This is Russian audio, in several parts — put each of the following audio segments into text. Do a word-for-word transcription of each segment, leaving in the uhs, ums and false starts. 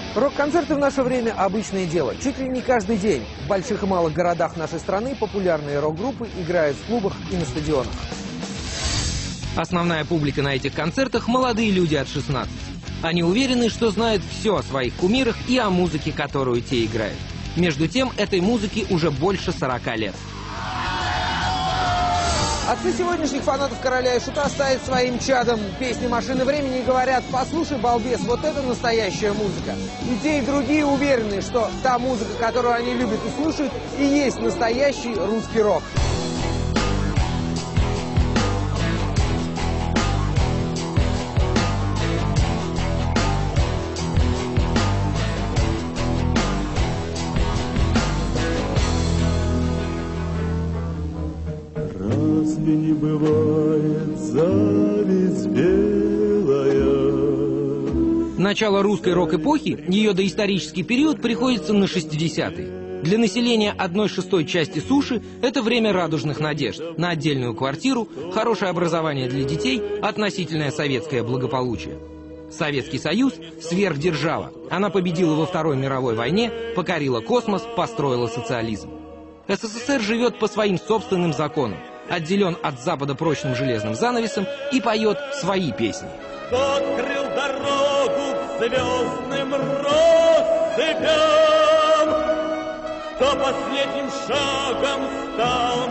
Рок-концерты в наше время – обычное дело. Чуть ли не каждый день в больших и малых городах нашей страны популярные рок-группы играют в клубах и на стадионах. Основная публика на этих концертах – молодые люди от шестнадцати. Они уверены, что знают все о своих кумирах и о музыке, которую те играют. Между тем, этой музыке уже больше сорока лет. Отцы сегодняшних фанатов Короля и Шута ставят своим чадом песни «Машины времени» и говорят: послушай, балбес, вот это настоящая музыка. И те, и другие уверены, что та музыка, которую они любят и слушают, и есть настоящий русский рок. Не бывает зависть белая. Начало русской рок-эпохи, ее доисторический период, приходится на шестидесятые. Для населения одной шестой части суши это время радужных надежд на отдельную квартиру, хорошее образование для детей, относительное советское благополучие. Советский Союз – сверхдержава. Она победила во Второй мировой войне, покорила космос, построила социализм. СССР живет по своим собственным законам, отделен от Запада прочным железным занавесом и поет свои песни. Кто открыл дорогу к звездным россыпям, кто последним шагом стал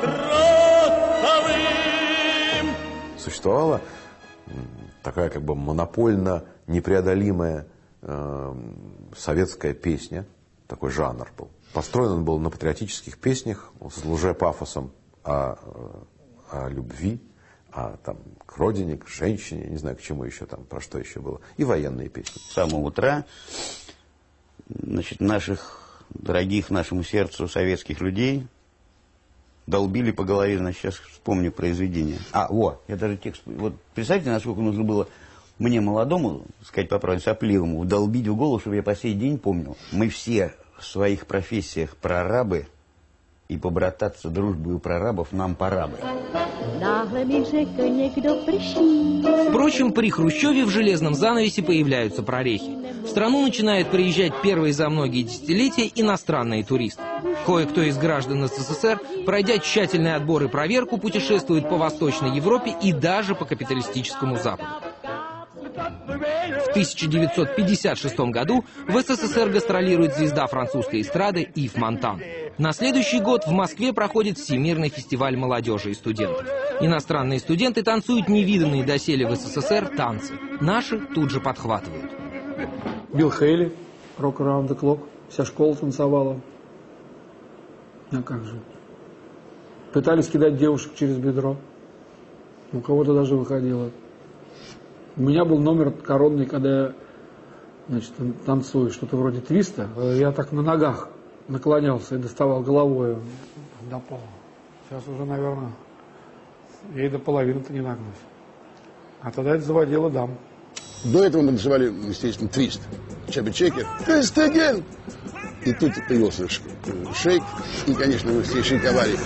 матросовым. Существовала такая как бы монопольно непреодолимая э, советская песня, такой жанр был. Построен он был на патриотических песнях с лжепафосом о, о любви, а там к родине, к женщине, не знаю, к чему еще там, про что еще было, и военные песни. С самого утра, значит, наших дорогих нашему сердцу советских людей долбили по голове, значит, сейчас вспомню произведение. А, вот, я даже текст, вот представьте, насколько нужно было мне, молодому, сказать по правде, сопливому, долбить в голову, чтобы я по сей день помнил. Мы все в своих профессиях прорабы, и побрататься дружбою прорабов нам пора бы. Впрочем, при Хрущеве в железном занавесе появляются прорехи. В страну начинают приезжать первые за многие десятилетия иностранные туристы. Кое-кто из граждан СССР, пройдя тщательный отбор и проверку, путешествует по Восточной Европе и даже по капиталистическому Западу. В тысяча девятьсот пятьдесят шестом году в СССР гастролирует звезда французской эстрады Ив Монтан. На следующий год в Москве проходит Всемирный фестиваль молодежи и студентов. Иностранные студенты танцуют невиданные доселе в СССР танцы. Наши тут же подхватывают. Билл Хейли, Rock Around the Clock, вся школа танцевала. А как же? Пытались кидать девушек через бедро. У кого-то даже выходило. У меня был номер коронный, когда я, значит, танцую что-то вроде твиста. Я так на ногах наклонялся и доставал головой до пола. Сейчас уже, наверное, я и до половины-то не нагнусь. А тогда это заводило дам. До этого мы называли, естественно, твист. Чаби-чекер. Твист again! И тут появился шейк. И, конечно, мы все шейковали.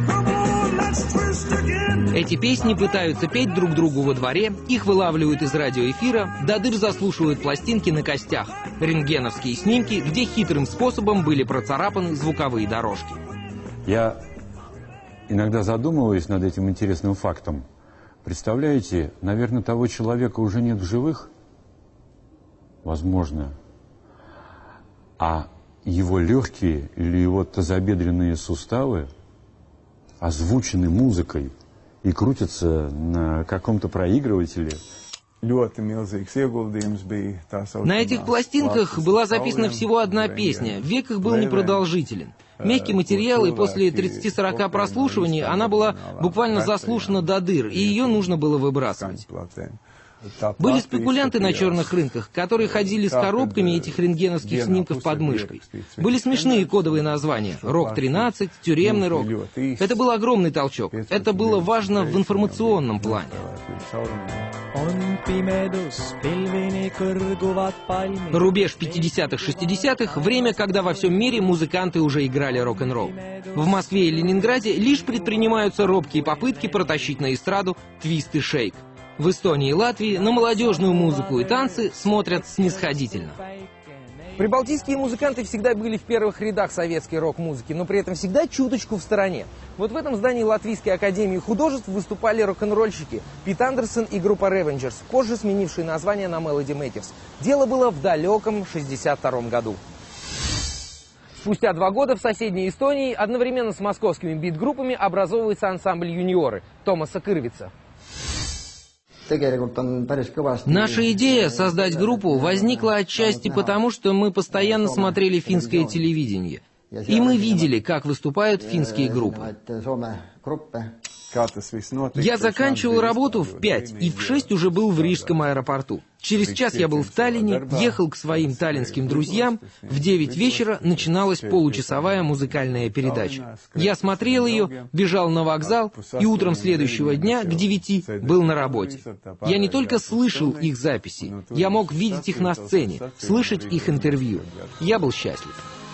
Эти песни пытаются петь друг другу во дворе, их вылавливают из радиоэфира, до дыр заслушивают пластинки на костях, рентгеновские снимки, где хитрым способом были процарапаны звуковые дорожки. Я иногда задумываюсь над этим интересным фактом. Представляете, наверное, того человека уже нет в живых, возможно, а его легкие или его тазобедренные суставы озвучены музыкой и крутятся на каком-то проигрывателе. На этих пластинках была записана всего одна песня, век их был непродолжителен. Мягкий материал, и после тридцати-сорока прослушиваний она была буквально заслушана до дыр, и ее нужно было выбрасывать. Были спекулянты на черных рынках, которые ходили с коробками этих рентгеновских снимков под мышкой. Были смешные кодовые названия: «Рок тринадцать», «Тюремный рок». Это был огромный толчок. Это было важно в информационном плане. Рубеж пятидесятых-шестидесятых – время, когда во всем мире музыканты уже играли рок-н-ролл. В Москве и Ленинграде лишь предпринимаются робкие попытки протащить на эстраду твист и шейк. В Эстонии и Латвии на молодежную музыку и танцы смотрят снисходительно. Прибалтийские музыканты всегда были в первых рядах советской рок-музыки, но при этом всегда чуточку в стороне. Вот в этом здании Латвийской академии художеств выступали рок-н-ролльщики Пит Андерсон и группа Revengers, позже сменившие название на Melody Makers. Дело было в далеком шестьдесят втором году. Спустя два года в соседней Эстонии одновременно с московскими бит-группами образовывается ансамбль «Юниоры» Томаса Кырвица. Наша идея создать группу возникла отчасти потому, что мы постоянно смотрели финское телевидение. И мы видели, как выступают финские группы. Я заканчивал работу в пять и в шесть уже был в Рижском аэропорту. Через час я был в Таллине, ехал к своим таллинским друзьям. В девять вечера начиналась получасовая музыкальная передача. Я смотрел ее, бежал на вокзал и утром следующего дня к девяти был на работе. Я не только слышал их записи, я мог видеть их на сцене, слышать их интервью. Я был счастлив.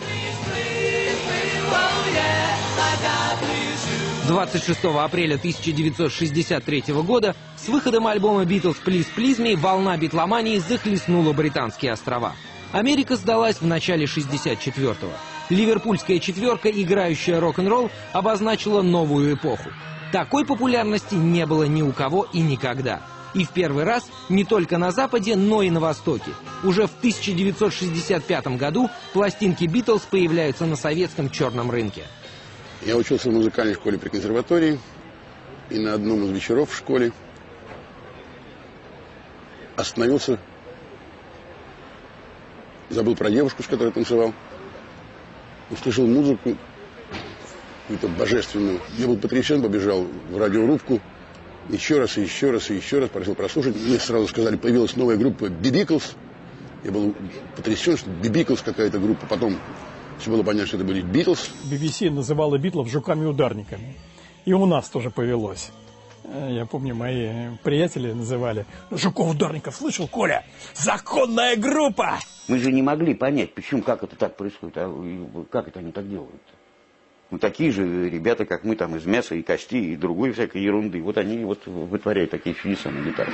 двадцать шестого апреля тысяча девятьсот шестьдесят третьего года с выходом альбома «Beatles Please Please Me» волна битломании захлестнула британские острова. Америка сдалась в начале шестьдесят четвёртого. Ливерпульская четверка, играющая рок-н-ролл, обозначила новую эпоху. Такой популярности не было ни у кого и никогда. И в первый раз не только на Западе, но и на Востоке. Уже в тысяча девятьсот шестьдесят пятом году пластинки «Битлз» появляются на советском черном рынке. Я учился в музыкальной школе при консерватории, и на одном из вечеров в школе остановился, забыл про девушку, с которой танцевал, услышал музыку какую-то божественную. Я был потрясен, побежал в радиорубку, еще раз, и еще раз, и еще раз просил прослушать. Мне сразу сказали, появилась новая группа «Би Биклз». Я был потрясен, что «Би Биклз» какая-то группа, потом... Все было понятно, что это были Битлз. би би си называла Битлов жуками-ударниками. И у нас тоже повелось. Я помню, мои приятели называли жуков-ударников. Слышал, Коля? Законная группа! Мы же не могли понять, почему, как это так происходит, а как это они так делают. Ну, такие же ребята, как мы, там, из мяса и кости, и другой всякой ерунды. Вот они вот вытворяют такие чудеса на гитаре.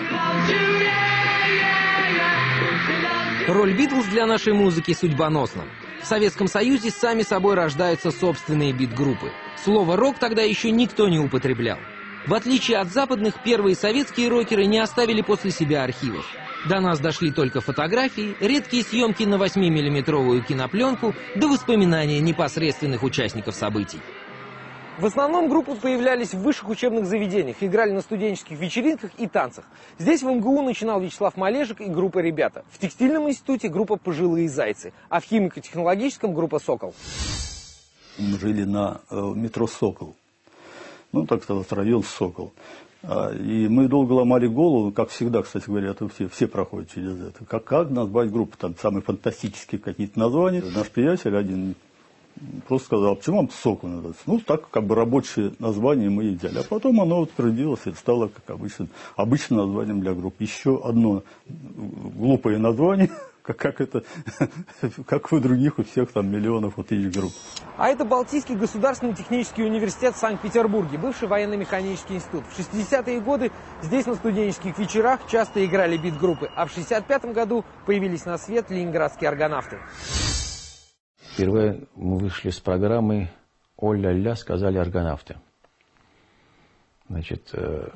Роль «Битлз» для нашей музыки судьбоносна. В Советском Союзе сами собой рождаются собственные бит-группы. Слово «рок» тогда еще никто не употреблял. В отличие от западных, первые советские рокеры не оставили после себя архивов. До нас дошли только фотографии, редкие съемки на восьмимиллиметровую кинопленку, да воспоминания непосредственных участников событий. В основном группы появлялись в высших учебных заведениях, играли на студенческих вечеринках и танцах. Здесь в эм гэ у начинал Вячеслав Малежик и группа «Ребята». В текстильном институте группа «Пожилые зайцы», а в химико-технологическом группа «Сокол». Мы жили на э, метро «Сокол». Ну, так сказать, район «Сокол». А, и мы долго ломали голову, как всегда, кстати говоря, это все, все проходят через это. Как, как назвать группу, там самые фантастические какие-то названия. Наш приятель один... Просто сказал, почему вам «Сокол» называется? Ну, так как бы рабочее название мы и взяли. А потом оно утвердилось и стало, как обычно, обычным названием для группы. Еще одно глупое название, как, как это, как у других, у всех там миллионов вот тысяч групп. А это Балтийский государственный технический университет в Санкт-Петербурге, бывший военно-механический институт. В шестидесятые годы здесь на студенческих вечерах часто играли бит-группы, а в шестьдесят пятом году появились на свет ленинградские органавты. Впервые мы вышли с программой «О-ля-ля», сказали аргонавты. Значит,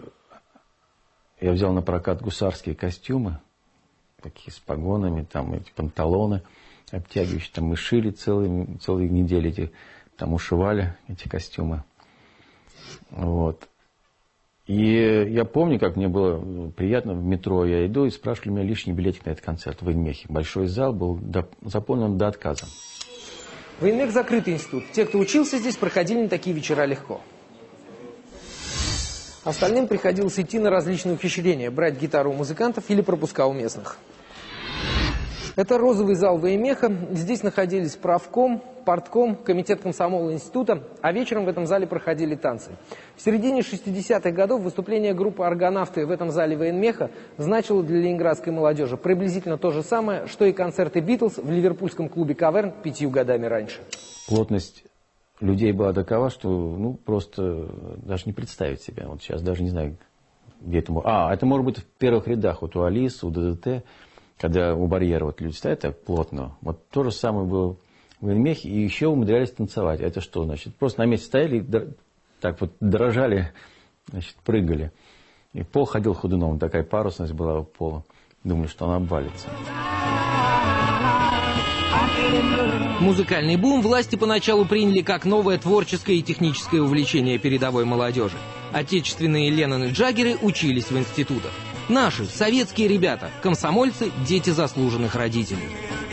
я взял на прокат гусарские костюмы, такие с погонами, там эти панталоны обтягивающие. Там мы шили целые, целые недели, эти, там ушивали эти костюмы. Вот. И я помню, как мне было приятно в метро. Я иду и спрашивали у меня лишний билетик на этот концерт в Вейнмехе. Большой зал был до, заполнен до отказа. Вейнмех — закрытый институт. Те, кто учился здесь, проходили на такие вечера легко. Остальным приходилось идти на различные ухищрения, брать гитару у музыкантов или пропуска у местных. Это розовый зал Вейнмеха. Здесь находились правком, партком, комитет комсомола института, а вечером в этом зале проходили танцы. В середине шестидесятых годов выступление группы «Аргонавты» в этом зале Вейнмеха значило для ленинградской молодежи приблизительно то же самое, что и концерты «Битлз» в ливерпульском клубе «Каверн» пятью годами раньше. Плотность людей была такова, что ну, просто даже не представить себя. Вот сейчас даже не знаю, где это может... А, это может быть в первых рядах, вот у Алисы, у ДДТ. когда у барьера вот люди стоят так плотно, вот то же самое было в Ильмехе, и еще умудрялись танцевать. Это что значит? Просто на месте стояли и так вот дрожали, значит, прыгали. И пол ходил ходуном, такая парусность была у пола. Думали, что он обвалится. Музыкальный бум власти поначалу приняли как новое творческое и техническое увлечение передовой молодежи. Отечественные Леннон и Джаггеры учились в институтах. Наши, советские ребята, комсомольцы, дети заслуженных родителей.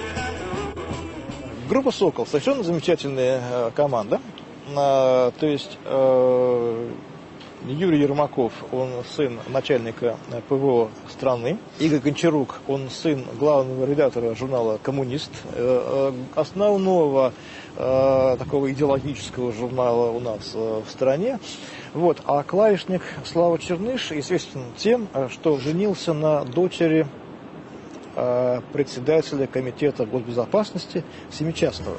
Группа «Сокол» совершенно замечательная э, команда. А, то есть э, Юрий Ермаков, он сын начальника ПВО страны. Игорь Гончарук, он сын главного редактора журнала «Коммунист», э, э, основного э, такого идеологического журнала у нас э, в стране. Вот. А клавишник Слава Черныш известен тем, что женился на дочери э, председателя комитета госбезопасности Семичастного.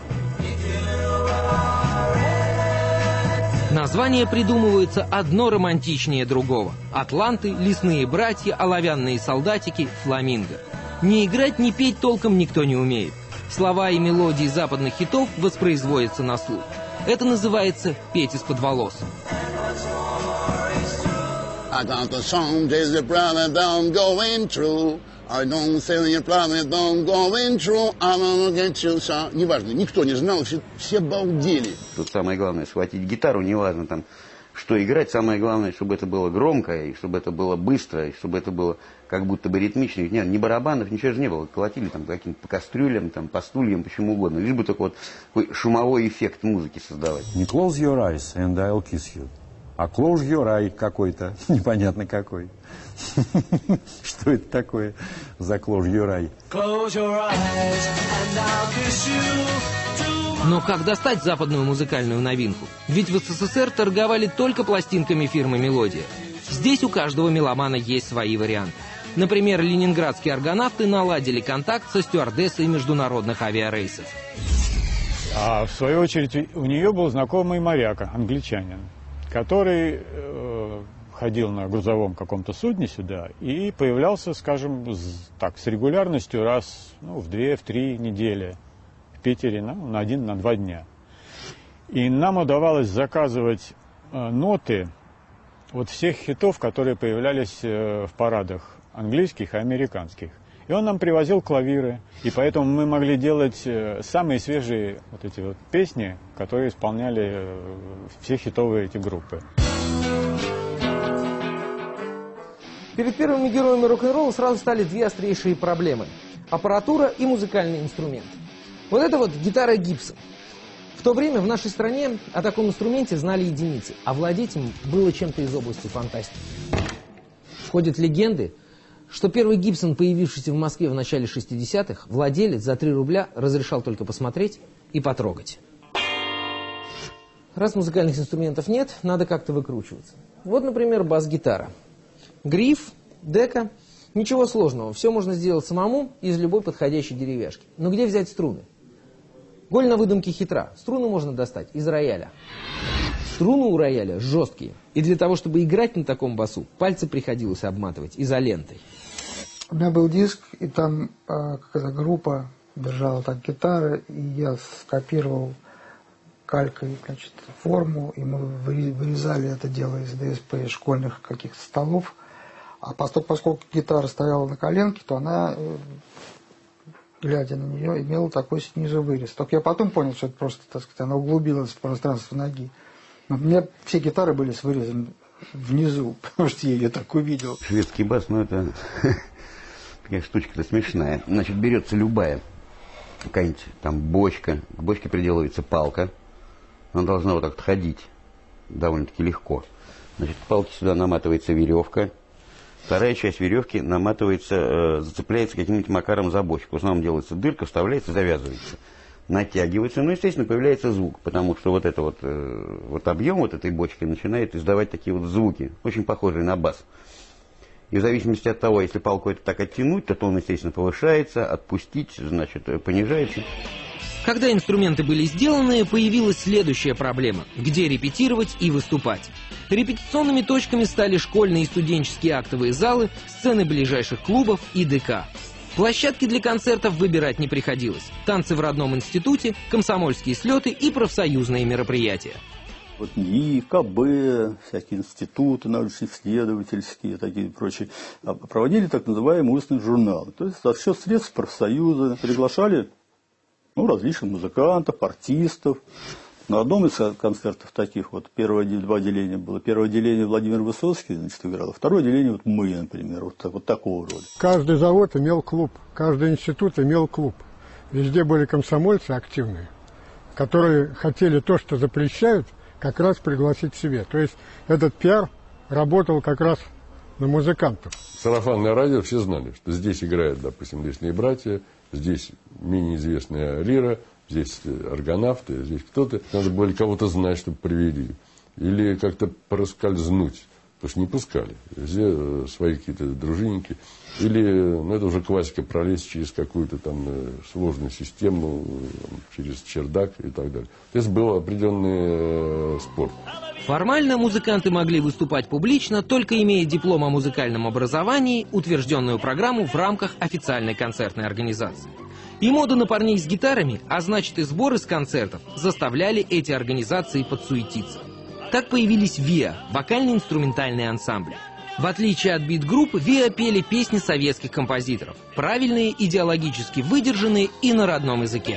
Названия придумываются одно романтичнее другого. Атланты, лесные братья, оловянные солдатики, фламинго. Ни играть, ни петь толком никто не умеет. Слова и мелодии западных хитов воспроизводятся на слух. Это называется «петь из-под волос». I got the song, there's a brother down going through. I don't say your brother down going through. I'm gonna get you some. Неважно, никто не знал, все, все балдели. Тут самое главное схватить гитару, неважно там, что играть. Самое главное, чтобы это было громко, и чтобы это было быстро, и чтобы это было как будто бы ритмично. Нет, ни барабанов, ничего же не было. Колотили там каким-то по кастрюлям, там, по стульям, почему угодно. Лишь бы только вот такой шумовой эффект музыки создавать. Не close your eyes and I'll kiss you. А close your eye какой-то, непонятно какой. Что это такое за close your eye? Но как достать западную музыкальную новинку? Ведь в СССР торговали только пластинками фирмы «Мелодия». Здесь у каждого меломана есть свои варианты. Например, ленинградские аргонавты наладили контакт со стюардессой международных авиарейсов. А в свою очередь у нее был знакомый моряк, англичанин, который э, ходил на грузовом каком-то судне сюда и появлялся, скажем, с, так, с регулярностью раз ну, в две, в три недели в Питере, ну, на один, на два дня. И нам удавалось заказывать э, ноты вот всех хитов, которые появлялись э, в парадах английских и американских. И он нам привозил клавиры, и поэтому мы могли делать э, самые свежие вот эти вот песни, которые исполняли э, все хитовые эти группы. Перед первыми героями рок-н-ролла сразу стали две острейшие проблемы – аппаратура и музыкальные инструменты. Вот это вот гитара Гибсон. В то время в нашей стране о таком инструменте знали единицы, а владеть им было чем-то из области фантастики. Ходят легенды, что первый Гибсон, появившийся в Москве в начале шестидесятых, владелец за три рубля разрешал только посмотреть и потрогать. Раз музыкальных инструментов нет, надо как-то выкручиваться. Вот, например, бас-гитара. Гриф, дека, ничего сложного, все можно сделать самому из любой подходящей деревяшки. Но где взять струны? Голь на выдумке хитра. Струны можно достать из рояля. Струны у рояля жесткие. И для того, чтобы играть на таком басу, пальцы приходилось обматывать изолентой. У меня был диск, и там э, какая-то группа держала так гитары, и я скопировал калькой, значит, форму, и мы вырезали это дело из ДСП, из школьных каких-то столов. А поскольку, поскольку гитара стояла на коленке, то она, глядя на нее, имела такой снизу вырез. Только я потом понял, что это просто, так сказать, она углубилась в пространство ноги. Но у меня все гитары были с вырезом внизу, потому что я ее так увидел. Шведский бас, ну это такая штучка-то смешная. Значит, берется любая какая-нибудь там бочка, к бочке приделывается палка. Она должна вот так ходить довольно-таки легко. Значит, к палке сюда наматывается веревка. Вторая часть веревки наматывается, э, зацепляется каким-нибудь макаром за бочку. В основном делается дырка, вставляется, завязывается. Натягивается, ну, естественно, появляется звук, потому что вот, это вот, э, вот объем вот этой бочки начинает издавать такие вот звуки, очень похожие на бас. И в зависимости от того, если палку это так оттянуть, то тон, естественно, повышается, отпустить, значит, понижается. Когда инструменты были сделаны, появилась следующая проблема – где репетировать и выступать. Репетиционными точками стали школьные и студенческие актовые залы, сцены ближайших клубов и ДК. Площадки для концертов выбирать не приходилось. Танцы в родном институте, комсомольские слеты и профсоюзные мероприятия. Вот НИИ, КБ, всякие институты научно-исследовательские, такие прочие, проводили так называемые устные журналы. То есть за счет средств профсоюза приглашали ну, различных музыкантов, артистов. На одном из концертов таких вот первое два отделения было. Первое отделение Владимир Высоцкий, значит, играл, а второе отделение вот мы, например, вот, так, вот такого рода. Каждый завод имел клуб, каждый институт имел клуб. Везде были комсомольцы активные, которые хотели то, что запрещают, как раз пригласить к себе. То есть этот пиар работал как раз на музыкантов. Сарафанное радио все знали, что здесь играют, допустим, «Лесные братья», здесь менее известная «Лира», здесь аргонавты, здесь кто-то. Надо было кого-то знать, чтобы привели. Или как-то проскользнуть, потому что не пускали. Везде свои какие-то дружинники. Или, ну это уже классика, пролезть через какую-то там сложную систему, через чердак и так далее. То есть был определенный э, спорт. Формально музыканты могли выступать публично, только имея диплом о музыкальном образовании, утвержденную программу в рамках официальной концертной организации. И мода на парней с гитарами, а значит и сборы с концертов, заставляли эти организации подсуетиться. Так появились ВИА – вокально-инструментальные ансамбли. В отличие от бит-групп, ВИА пели песни советских композиторов, правильные, идеологически выдержанные и на родном языке.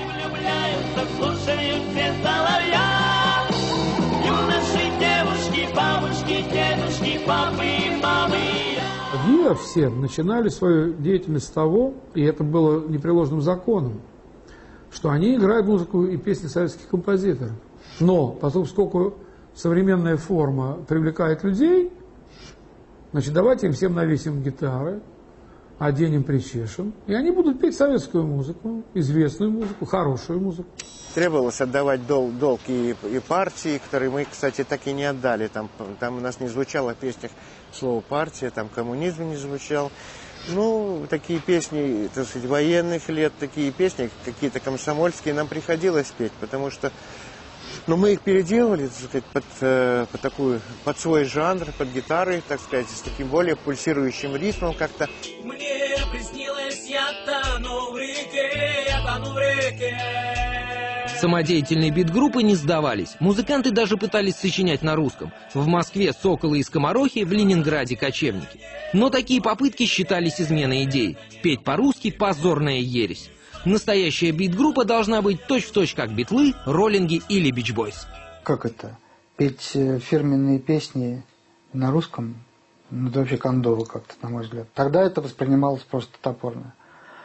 ВИА все начинали свою деятельность с того, и это было непреложным законом, что они играют музыку и песни советских композиторов. Но поскольку современная форма привлекает людей, значит, давайте им всем навесим гитары, оденем, причешем, и они будут петь советскую музыку, известную музыку, хорошую музыку. Требовалось отдавать дол долг и, и партии, которые мы, кстати, так и не отдали. Там, там у нас не звучало в песнях слово «партия», там коммунизм не звучал. Ну, такие песни, так сказать, военных лет, такие песни, какие-то комсомольские, нам приходилось петь, потому что ну, мы их переделывали, так сказать, под, под, такую, под свой жанр, под гитары, так сказать, с таким более пульсирующим ритмом как-то. Мне приснилось, я тону в реке, я тону в реке. Самодеятельные бит-группы не сдавались. Музыканты даже пытались сочинять на русском. В Москве «Соколы» и «Скоморохи», в Ленинграде «Кочевники». Но такие попытки считались изменой идей. Петь по-русски – позорная ересь. Настоящая бит-группа должна быть точь-в-точь как Битлы, Роллинги или Бич Бойс. Как это? Петь фирменные песни на русском? Ну, это вообще кондово как-то, на мой взгляд. Тогда это воспринималось просто топорно.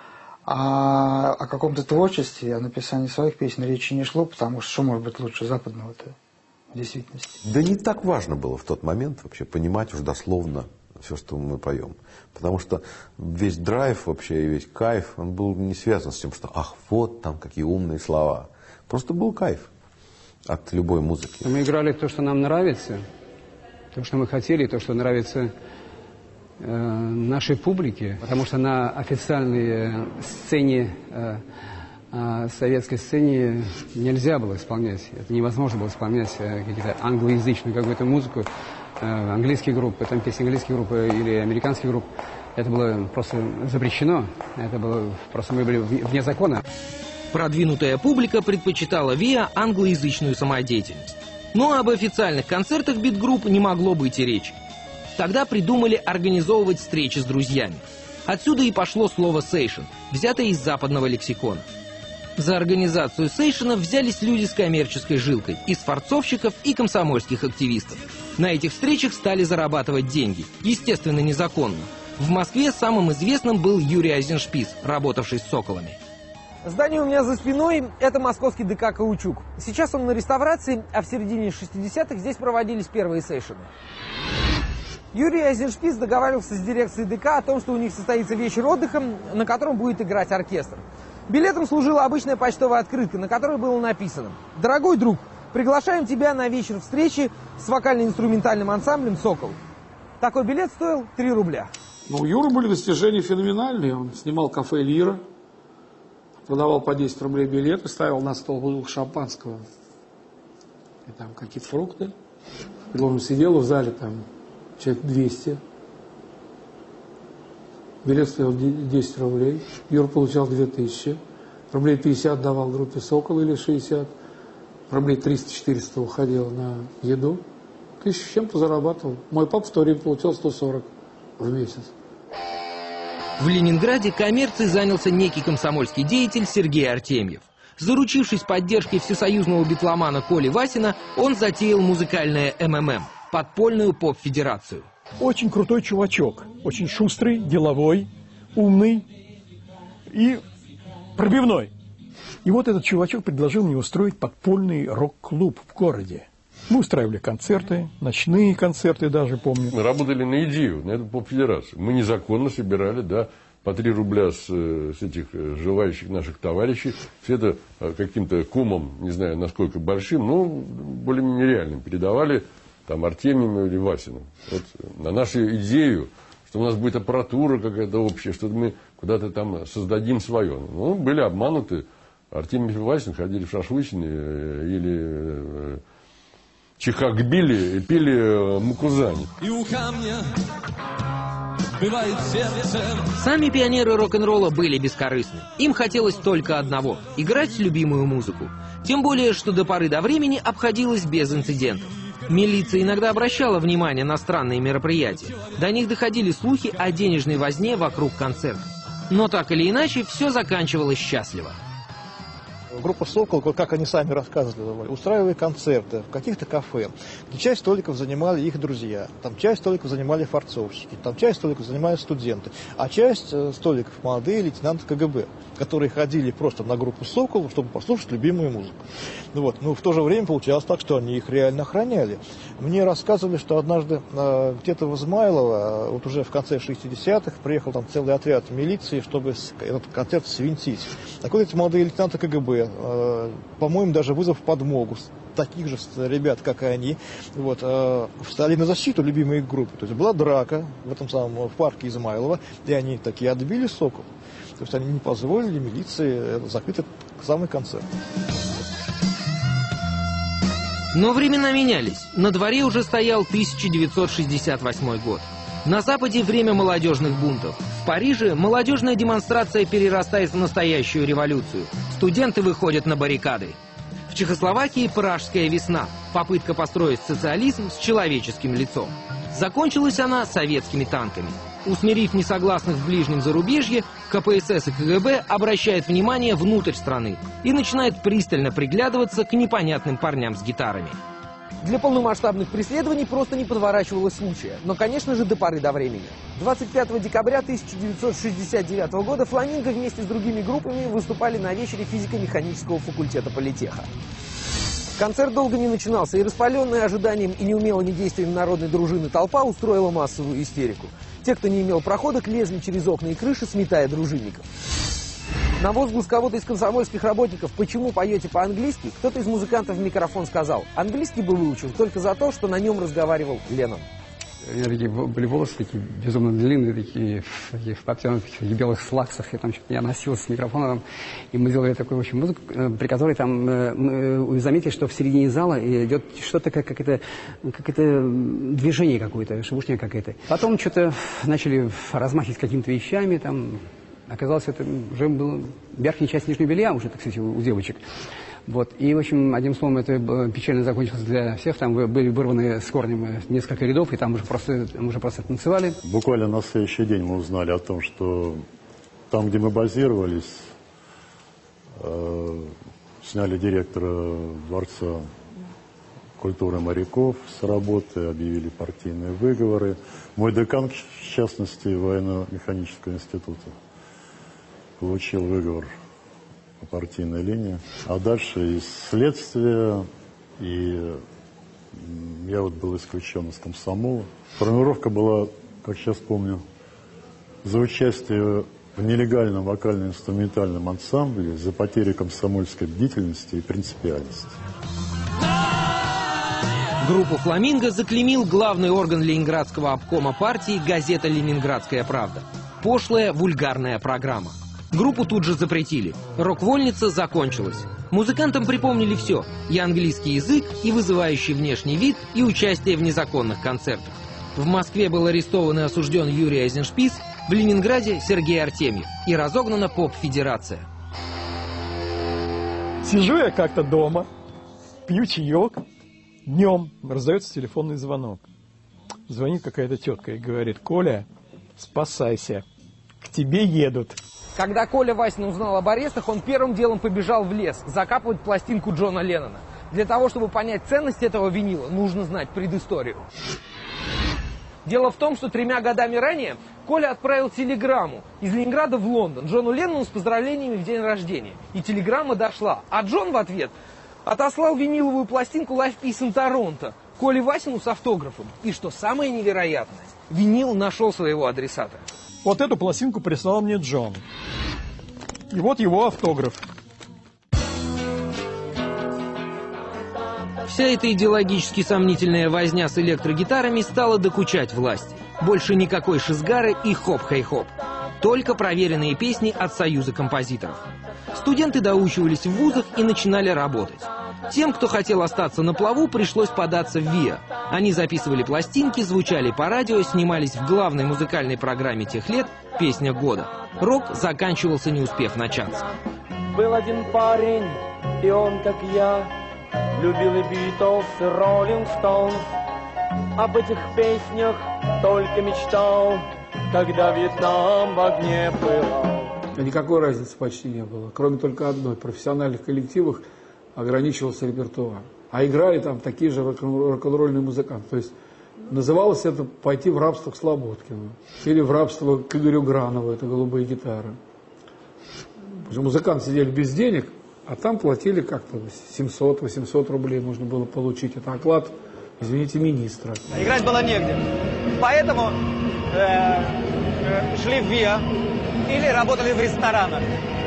А о каком-то творчестве, о написании своих песен речи не шло, потому что что может быть лучше западного-то в действительности? Да не так важно было в тот момент вообще понимать уж дословно все, что мы поем. Потому что весь драйв вообще и весь кайф, он был не связан с тем, что ах, вот там какие умные слова. Просто был кайф от любой музыки. Мы играли то, что нам нравится, то, что мы хотели, то, что нравится э, нашей публике. Потому что на официальной сцене, э, э, советской сцене нельзя было исполнять. Это невозможно было исполнять э, какие-то англоязычную какую-то музыку. Английские группы, там песни английские группы или американские группы, это было просто запрещено, это было просто мы были вне закона. Продвинутая публика предпочитала ВИА англоязычную самодеятельность. Но об официальных концертах бит-групп не могло быть и речи. Тогда придумали организовывать встречи с друзьями. Отсюда и пошло слово «сейшн», взятое из западного лексикона. За организацию сейшенов взялись люди с коммерческой жилкой, из форцовщиков и комсомольских активистов. На этих встречах стали зарабатывать деньги, естественно, незаконно. В Москве самым известным был Юрий Айзеншпис, работавший с «Соколами». Здание у меня за спиной – это московский ДК «Каучук». Сейчас он на реставрации, а в середине шестидесятых здесь проводились первые сейшены. Юрий Айзеншпис договаривался с дирекцией ДК о том, что у них состоится вечер отдыха, на котором будет играть оркестр. Билетом служила обычная почтовая открытка, на которой было написано: «Дорогой друг, приглашаем тебя на вечер встречи с вокально-инструментальным ансамблем «Сокол». Такой билет стоил три рубля. Ну, у Юры были достижения феноменальные. Он снимал кафе «Лира», продавал по десять рублей билеты, ставил на стол бутылку шампанского и там какие-то фрукты. И он сидел в зале там человек двести. Билет стоил десять рублей. Юра получал две тысячи. Рублей пятьдесят давал группе «Сокол» или шестьдесят. Рублей триста-четыреста уходило на еду. Тысячу с чем-то зарабатывал. Мой папа в то время получал сто сорок в месяц. В Ленинграде коммерцией занялся некий комсомольский деятель Сергей Артемьев. Заручившись поддержкой всесоюзного битломана Коли Васина, он затеял музыкальное эм эм эм – подпольную поп-федерацию. Очень крутой чувачок, очень шустрый, деловой, умный и пробивной. И вот этот чувачок предложил мне устроить подпольный рок-клуб в городе. Мы устраивали концерты, ночные концерты даже, помню. Мы работали на идею, на эту поп-федерацию. Мы незаконно собирали, да, по три рубля с, с этих желающих наших товарищей. Все это каким-то кумом, не знаю, насколько большим, но более-менее реальным передавали там Артемьевым или Васиным. Вот на нашу идею, что у нас будет аппаратура какая-то общая, что мы куда-то там создадим свое. Ну, были обмануты. Артемьев и Васин ходили в шашлычные или чихакбили и пили мукузани. И у камня бывает сердце. Сами пионеры рок-н-ролла были бескорыстны. Им хотелось только одного – играть любимую музыку. Тем более, что до поры до времени обходилось без инцидентов. Милиция иногда обращала внимание на странные мероприятия. До них доходили слухи о денежной возне вокруг концертов. Но так или иначе, все заканчивалось счастливо. Группа «Сокол», как они сами рассказывали, устраивали концерты в каких-то кафе, где часть столиков занимали их друзья, там часть столиков занимали форцовщики, там часть столиков занимали студенты, а часть столиков молодые лейтенанты ка гэ бэ, которые ходили просто на группу «Сокол», чтобы послушать любимую музыку. Ну, вот. Но в то же время получалось так, что они их реально охраняли. Мне рассказывали, что однажды э, где-то в Измайлово, вот уже в конце шестидесятых, приехал там целый отряд милиции, чтобы этот концерт свинтить. Так вот эти молодые лейтенанты ка гэ бэ, э, по-моему, даже вызвав подмогу, таких же ребят, как и они, вот, э, встали на защиту любимой группы. То есть была драка в этом самом в парке Измайлова, и они такие отбили «Сокол». То есть они не позволили милиции закрыть этот самый концерт. Но времена менялись. На дворе уже стоял тысяча девятьсот шестьдесят восьмой год. На Западе время молодежных бунтов. В Париже молодежная демонстрация перерастает в настоящую революцию. Студенты выходят на баррикады. В Чехословакии пражская весна. Попытка построить социализм с человеческим лицом. Закончилась она советскими танками. Усмирив несогласных в ближнем зарубежье, ка пэ эс эс и ка гэ бэ обращает внимание внутрь страны и начинает пристально приглядываться к непонятным парням с гитарами. Для полномасштабных преследований просто не подворачивалось случая, но, конечно же, до поры до времени. двадцать пятого декабря тысяча девятьсот шестьдесят девятого года «Фламинго» вместе с другими группами выступали на вечере физико-механического факультета политеха. Концерт долго не начинался, и распаленная ожиданием и неумелыми действиями народной дружины толпа устроила массовую истерику. Те, кто не имел прохода, лезли через окна и крыши, сметая дружинников. На возглас кого-то из комсомольских работников «Почему поете по-английски?» кто-то из музыкантов в микрофон сказал: «Английский бы выучил только за то, что на нем разговаривал Леннон». У меня такие были волосы, такие безумно длинные, такие, такие в подтянутых таких белых слаксах. Я там что-то я носился с микрофоном, и мы делали такую, в общем, музыку, при которой там мы заметили, что в середине зала идет что-то как какое-то как движение какое-то, шебушня какая-то. Потом что-то начали размахивать какими-то вещами, там оказалось, это уже была верхняя часть нижнего белья уже, так сказать, у девочек. Вот. И, в общем, одним словом, это печально закончилось для всех. Там были вырваны с корнем несколько рядов, и там уже просто, там уже просто танцевали. Буквально на следующий день мы узнали о том, что там, где мы базировались, э, сняли директора Дворца культуры моряков с работы, объявили партийные выговоры. Мой декан, в частности, военно-механического института, получил выговор по партийной линии. А дальше и следствие, и я вот был исключен из комсомола. Формулировка была, как сейчас помню, за участие в нелегальном вокально-инструментальном ансамбле, за потерю комсомольской бдительности и принципиальности. Группу «Фламинго» заклеймил главный орган ленинградского обкома партии газета «Ленинградская правда». Пошлая, вульгарная программа. Группу тут же запретили. Рок-вольница закончилась. Музыкантам припомнили все. И английский язык, и вызывающий внешний вид, и участие в незаконных концертах. В Москве был арестован и осужден Юрий Айзеншпис, В Ленинграде Сергей Артемьев и разогнана поп-федерация. Сижу я как-то дома, пью чаек, днем раздается телефонный звонок. Звонит какая-то тетка и говорит: Коля, спасайся, к тебе едут. Когда Коля Васин узнал об арестах, он первым делом побежал в лес закапывать пластинку Джона Леннона. Для того, чтобы понять ценность этого винила, нужно знать предысторию. Дело в том, что тремя годами ранее Коля отправил телеграмму из Ленинграда в Лондон Джону Леннону с поздравлениями в день рождения. И телеграмма дошла. А Джон в ответ отослал виниловую пластинку Live Peace in Toronto Коле Васину с автографом. И что самое невероятное, винил нашел своего адресата. Вот эту пластинку прислал мне Джон. И вот его автограф. Вся эта идеологически сомнительная возня с электрогитарами стала докучать власти. Больше никакой шизгары и хоп-хей-хоп. Только проверенные песни от Союза композиторов. Студенты доучивались в вузах и начинали работать. Тем, кто хотел остаться на плаву, пришлось податься в ВИА. Они записывали пластинки, звучали по радио, снимались в главной музыкальной программе тех лет «Песня года». Рок заканчивался, не успев начаться. Был один парень, и он, как я, любил и Битлз, и Роллинг Стоунс. Об этих песнях только мечтал, когда Вьетнам в огне пылал. Никакой разницы почти не было, кроме только одной. В профессиональных коллективах ограничивался репертуар. А играли там такие же рок-н-ролльные музыканты. То есть называлось это «Пойти в рабство к Слободкину». Или в рабство к Игорю Гранову, это «Голубые гитары». Потому что музыканты сидели без денег, а там платили как-то семьсот-восемьсот рублей можно было получить. Это оклад, извините, министра. Играть было негде. Поэтому э, э, шли в ВИА или работали в ресторанах.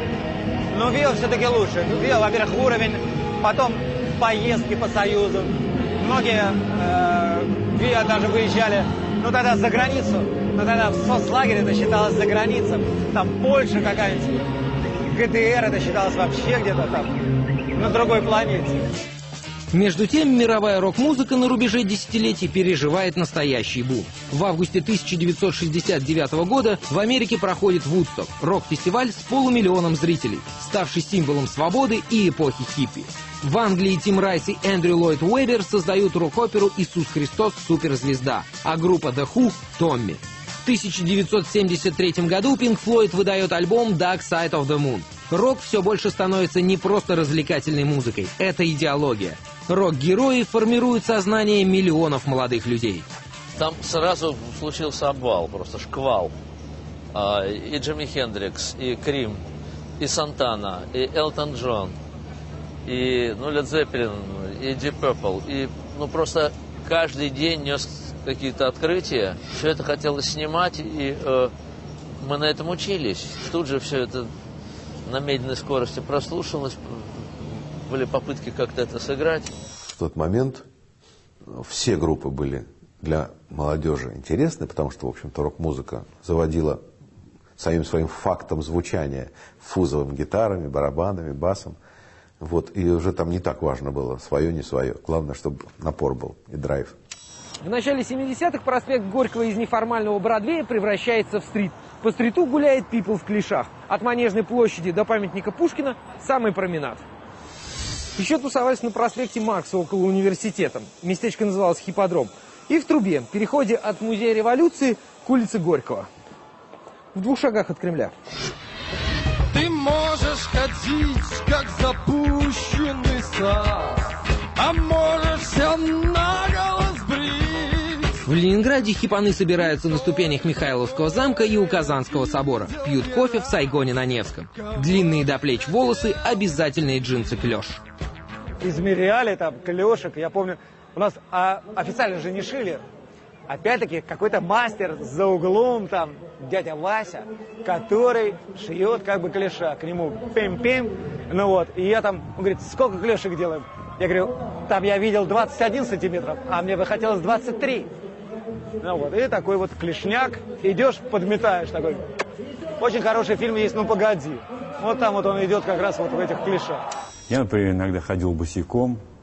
Но ВИА все-таки лучше. ВИА, во-первых, уровень, потом поездки по Союзу. Многие э, ВИА даже выезжали, ну тогда за границу, но тогда в соцлагере это считалось за границей. Там Польша какая-нибудь, ГДР это считалось вообще где-то там, на другой планете. Между тем, мировая рок-музыка на рубеже десятилетий переживает настоящий бум. В августе тысяча девятьсот шестьдесят девятого года в Америке проходит Вудсток – рок-фестиваль с полумиллионом зрителей, ставший символом свободы и эпохи хиппи. В Англии Тим Райс и Эндрю Ллойд Уэббер создают рок-оперу «Иисус Христос. Суперзвезда», а группа The Who – «Томми». В тысяча девятьсот семьдесят третьем году Pink Floyd выдает альбом Dark Side of the Moon. Рок все больше становится не просто развлекательной музыкой, это идеология. Рок-герои формируют сознание миллионов молодых людей. Там сразу случился обвал, просто шквал. И Джимми Хендрикс, и Крим, и Сантана, и Элтон Джон, и ну, Лед Зеппелин, и Deep Purple. И ну, просто каждый день нес какие-то открытия. Все это хотелось снимать, и э, мы на этом учились. Тут же все это на медленной скорости прослушалось. Были попытки как-то это сыграть. В тот момент все группы были для молодежи интересны, потому что, в общем-то, рок-музыка заводила самим своим фактом звучания фузовым гитарами, барабанами, басом. Вот, и уже там не так важно было, свое, не свое. Главное, чтобы напор был и драйв. В начале семидесятых проспект Горького из неформального Бродвея превращается в стрит. По стриту гуляет people в клишах. От Манежной площади до памятника Пушкина самый променад. Еще тусовались на проспекте Маркса около университета. Местечко называлось Хипподром. И в Трубе, переходе от Музея Революции к улице Горького. В двух шагах от Кремля. Ты можешь ходить, как запущенный сад, а можешь все наголо сбрить. В Ленинграде хипаны собираются на ступенях Михайловского замка и у Казанского собора. Пьют кофе в Сайгоне на Невском. Длинные до плеч волосы, обязательные джинсы клеш. Измеряли там клешек. Я помню, у нас а, официально же не шили. Опять-таки какой-то мастер за углом, там, дядя Вася, который шьет как бы клеша. К нему пим-пим. Ну вот, и я там, он говорит, сколько клешек делаем? Я говорю, там я видел двадцать один сантиметров, а мне бы хотелось двадцать три. Ну вот, и такой вот клешняк, идешь, подметаешь такой. Очень хороший фильм есть «Ну погоди». Вот там вот он идет как раз вот в этих клешах. Я, например, иногда ходил босиком в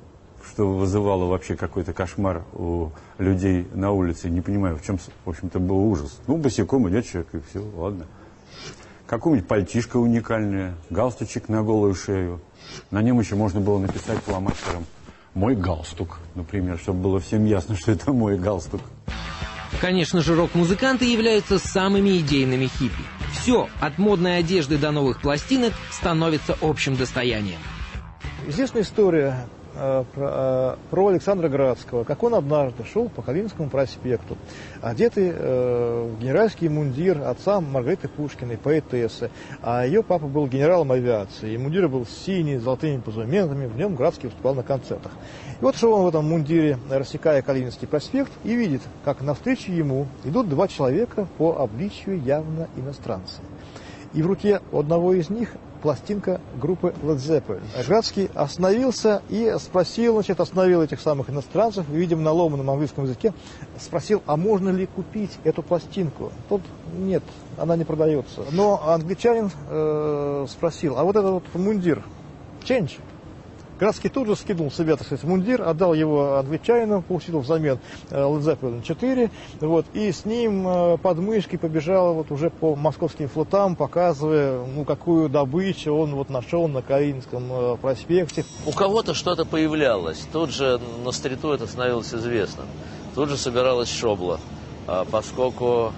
что вызывало вообще какой-то кошмар у людей на улице. Не понимаю, в чем, в общем-то, был ужас. Ну, босиком идет человек, и все, ладно. Какую-нибудь пальтишко уникальное, галстучек на голую шею. На нем еще можно было написать фломастером «Мой галстук», например, чтобы было всем ясно, что это мой галстук. Конечно же, рок-музыканты являются самыми идейными хиппи. Все, от модной одежды до новых пластинок, становится общим достоянием. Известная история э, про, э, про Александра Градского, как он однажды шел по Калининскому проспекту, одетый э, в генеральский мундир отца Маргариты Пушкиной, поэтессы, а ее папа был генералом авиации, и мундир был синий, с золотыми позументами, в нем Градский выступал на концертах. И вот шел он в этом мундире, рассекая Калининский проспект, и видит, как навстречу ему идут два человека по обличию явно иностранцы. И в руке у одного из них пластинка группы Led Zeppelin. Градский остановился и спросил, значит, остановил этих самых иностранцев, видимо, на ломаном английском языке, спросил, а можно ли купить эту пластинку? Тот, нет, она не продается. Но англичанин э, спросил, а вот этот вот мундир, change? Градский тут же скинул себе, так сказать, мундир, отдал его англичанину, получил взамен Led Zeppelin четыре, вот, и с ним под мышкой побежал вот уже по московским флотам, показывая, ну, какую добычу он вот нашел на Калининском проспекте. У кого-то что-то появлялось, тут же на стриту это становилось известно, тут же собиралась шобла, поскольку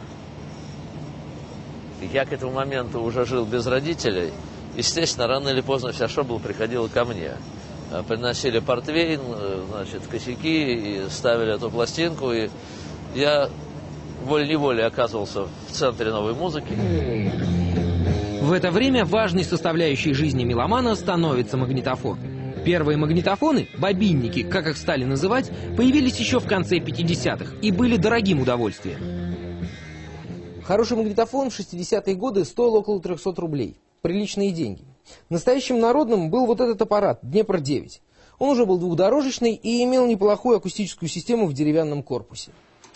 я к этому моменту уже жил без родителей, естественно, рано или поздно вся шобла приходила ко мне. Приносили портвейн, значит, косяки, и ставили эту пластинку, и я волей-неволей оказывался в центре новой музыки. В это время важной составляющей жизни меломана становится магнитофон. Первые магнитофоны, бобинники, как их стали называть, появились еще в конце пятидесятых и были дорогим удовольствием. Хороший магнитофон в шестидесятые годы стоил около трехсот рублей. Приличные деньги. Настоящим народным был вот этот аппарат Днепр девять. Он уже был двухдорожечный и имел неплохую акустическую систему в деревянном корпусе.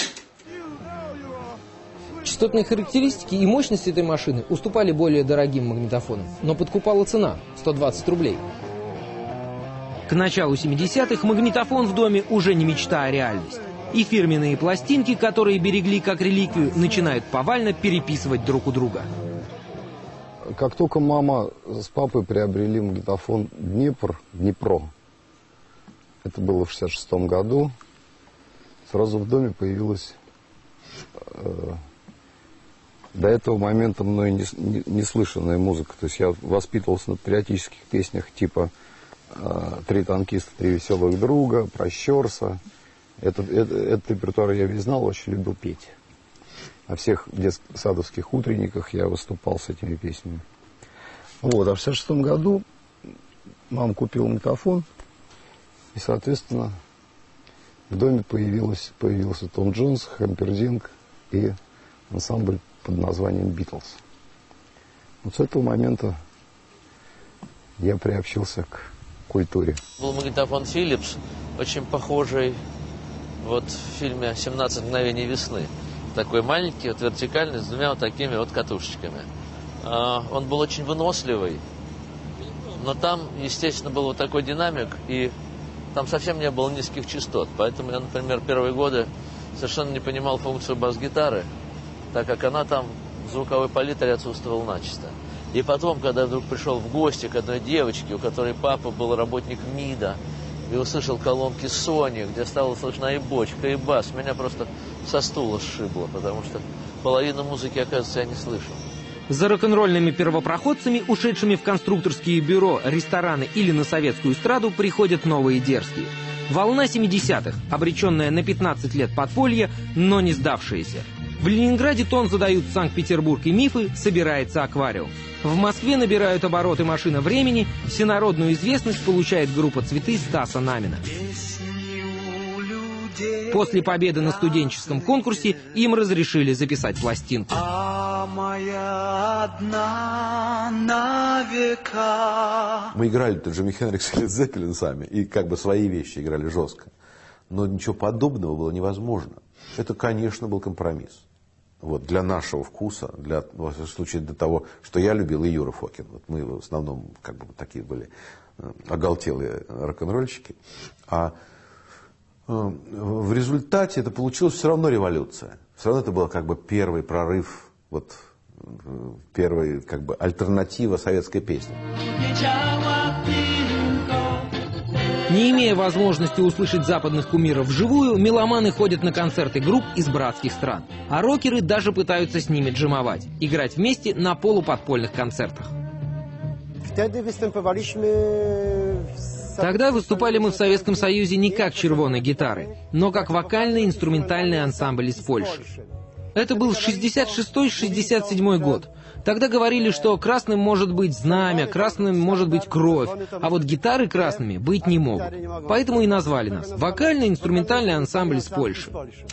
Частотные характеристики и мощность этой машины уступали более дорогим магнитофонам, но подкупала цена – сто двадцать рублей. К началу семидесятых магнитофон в доме уже не мечта, а реальность. И фирменные пластинки, которые берегли как реликвию, начинают повально переписывать друг у друга. Как только мама с папой приобрели магнитофон Днепр, Днепро, это было в шестьдесят шестом году, сразу в доме появилась э, до этого момента мной не, не, не слышанная музыка. То есть я воспитывался на патриотических песнях типа э, «Три танкиста, три веселых друга», «Прощерса». Этот, это, этот репертуар я весь знал, очень любил петь. На всех детсадовских утренниках я выступал с этими песнями. Вот, а в шестьдесят шестом году мама купила магнитофон, и, соответственно, в доме появилась, появился Том Джонс, Хампердинг и ансамбль под названием «Битлз». Вот с этого момента я приобщился к культуре. Был магнитофон Philips, очень похожий вот в фильме «семнадцать мгновений весны». Такой маленький, вот вертикальный, с двумя вот такими вот катушечками. А, он был очень выносливый, но там, естественно, был вот такой динамик, и там совсем не было низких частот. Поэтому я, например, первые годы совершенно не понимал функцию бас-гитары, так как она там в звуковой палитре отсутствовала начисто. И потом, когда я вдруг пришел в гости к одной девочке, у которой папа был работник МИДа, и услышал колонки Sony, где стало слышна и бочка, и бас, меня просто со стула сшибло, потому что половину музыки, оказывается, я не слышал. За рок-н-ролльными первопроходцами, ушедшими в конструкторские бюро, рестораны или на советскую эстраду, приходят новые дерзкие. Волна семидесятых, обреченная на пятнадцать лет подполья, но не сдавшаяся. В Ленинграде тон задают Санкт-Петербург и Мифы, собирается аквариум. В Москве набирают обороты «Машина времени», всенародную известность получает группа «Цветы» Стаса Намина. После победы на студенческом конкурсе им разрешили записать пластинку. А моя одна на века. Мы играли-то Джимми Хендрикс и Лед Зеппелин сами, и как бы свои вещи играли жестко. Но ничего подобного было невозможно. Это, конечно, был компромисс. Вот, для нашего вкуса, для, во всяком случае, для того, что я любил, и Юра Фокин. Вот мы в основном как бы такие были оголтелые рок-н-ролльщики. А э, в результате это получилась все равно революция. Все равно это был как бы первый прорыв, вот, первая как бы альтернатива советской песни. Не имея возможности услышать западных кумиров вживую, меломаны ходят на концерты групп из братских стран. А рокеры даже пытаются с ними джемовать, играть вместе на полуподпольных концертах. Тогда выступали мы в Советском Союзе не как червоные гитары, но как вокальный инструментальный ансамбль из Польши. Это был шестьдесят шестой — шестьдесят седьмой год. Тогда говорили, что красным может быть знамя, красным может быть кровь, а вот гитары красными быть не могут. Поэтому и назвали нас вокальный инструментальный ансамбль из Польши.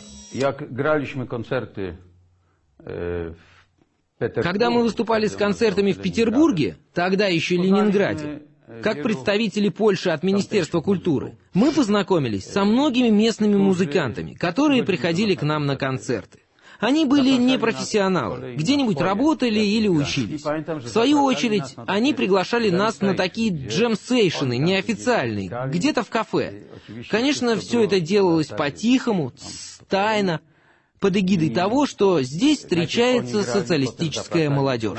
Когда мы выступали с концертами в Петербурге, тогда еще Ленинграде, как представители Польши от Министерства культуры, мы познакомились со многими местными музыкантами, которые приходили к нам на концерты. Они были не профессионалы, где-нибудь работали или учились. В свою очередь, они приглашали нас на такие джем-сейшены неофициальные, где-то в кафе. Конечно, все это делалось по-тихому, тайно, под эгидой того, что здесь встречается социалистическая молодежь.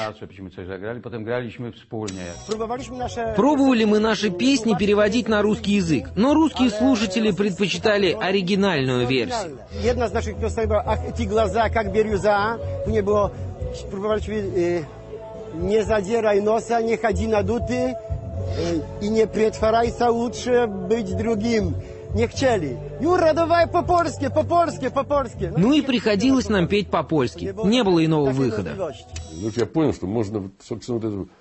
Пробовали мы наши песни переводить на русский язык, но русские слушатели предпочитали оригинальную версию. Jedna z naszych piosenek była Ach, ci глаза, как бирюза. Później było, próbowaliśmy nie zadzieraj nosa, nie chodzi naduty i nie przetwarajся лучше быть другим. Не chcieli. Юра, давай по-польски, по-польски, по-польски. Ну и приходилось нам петь по-польски. Не было иного выхода. Вот я понял, что можно, собственно, вот это,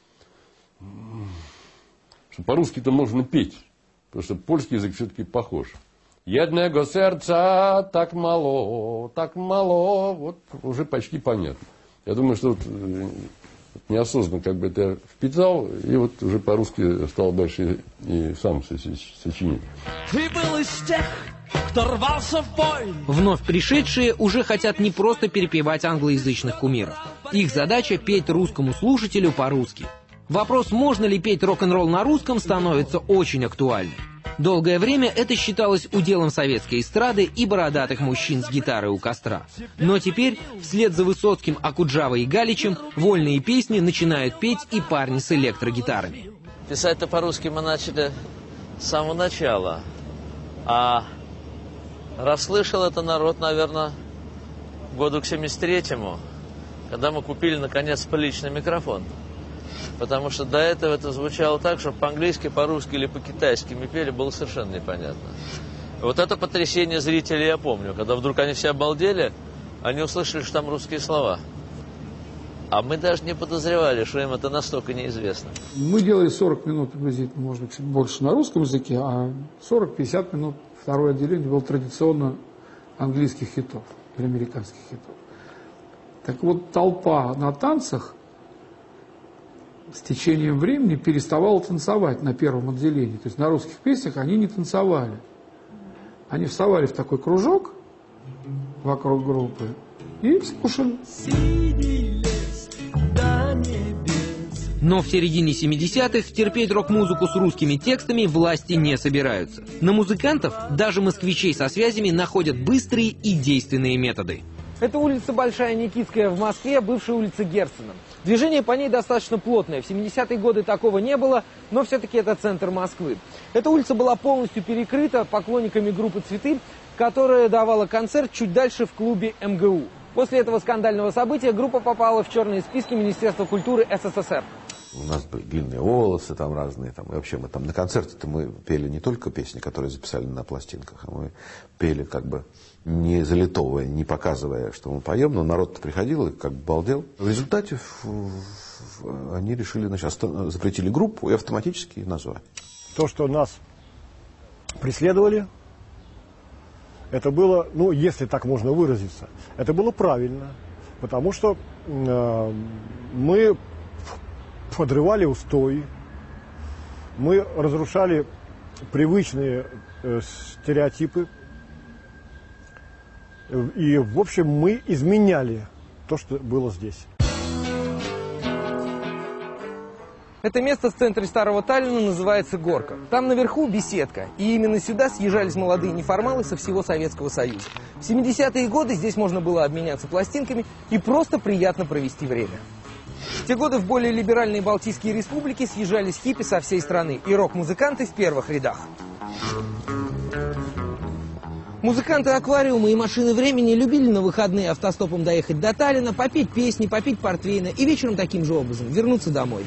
что по-русски-то можно петь, потому что польский язык все-таки похож. Jednego сердца так мало, так мало, вот уже почти понятно. Я думаю, что вот неосознанно как бы это впитал, и вот уже по-русски стал дальше и сам сочинить. Ты был из тех, кто рвался в бой. Вновь пришедшие уже хотят не просто перепевать англоязычных кумиров. Их задача — петь русскому слушателю по-русски. Вопрос, можно ли петь рок-н-ролл на русском, становится очень актуальным. Долгое время это считалось уделом советской эстрады и бородатых мужчин с гитарой у костра. Но теперь, вслед за Высоцким, Окуджавой и Галичем, вольные песни начинают петь и парни с электрогитарами. Писать-то по-русски мы начали с самого начала. А расслышал это народ, наверное, году к семьдесят третьему, когда мы купили, наконец, приличный микрофон. Потому что до этого это звучало так, что по-английски, по-русски или по-китайски мы пели, было совершенно непонятно. Вот это потрясение зрителей я помню, когда вдруг они все обалдели, они услышали, что там русские слова. А мы даже не подозревали, что им это настолько неизвестно. Мы делали сорок минут приблизительно, может быть, чуть больше на русском языке, а сорок-пятьдесят минут второе отделение было традиционно английских хитов или американских хитов. Так вот, толпа на танцах с течением времени переставала танцевать на первом отделении. То есть на русских песнях они не танцевали. Они вставали в такой кружок вокруг группы и слушали. Но в середине семидесятых терпеть рок-музыку с русскими текстами власти не собираются. На музыкантов, даже москвичей со связями, находят быстрые и действенные методы. Это улица Большая Никитская в Москве, бывшая улица Герцена. Движение по ней достаточно плотное. В семидесятые годы такого не было, но все-таки это центр Москвы. Эта улица была полностью перекрыта поклонниками группы «Цветы», которая давала концерт чуть дальше в клубе эм гэ у. После этого скандального события группа попала в черные списки Министерства культуры эс эс эс эр. У нас были длинные волосы там разные. Там, и вообще мы там на концерте-то мы пели не только песни, которые записали на пластинках, а мы пели как бы не залитовывая, не показывая, что мы поем, но народ приходил и как бы балдел. В результате они решили, значит, запретили группу и автоматически назвали. То, что нас преследовали, это было, ну, если так можно выразиться, это было правильно, потому что э, мы подрывали устои, мы разрушали привычные э, стереотипы, И, в общем, мы изменяли то, что было здесь. Это место в центре Старого Таллина называется Горка. Там наверху беседка, и именно сюда съезжались молодые неформалы со всего Советского Союза. В семидесятые годы здесь можно было обменяться пластинками и просто приятно провести время. В те годы в более либеральные Балтийские республики съезжались хиппи со всей страны и рок-музыканты в первых рядах. Музыканты «Аквариума» и «Машины времени» любили на выходные автостопом доехать до Таллина, попеть песни, попить портвейна и вечером таким же образом вернуться домой.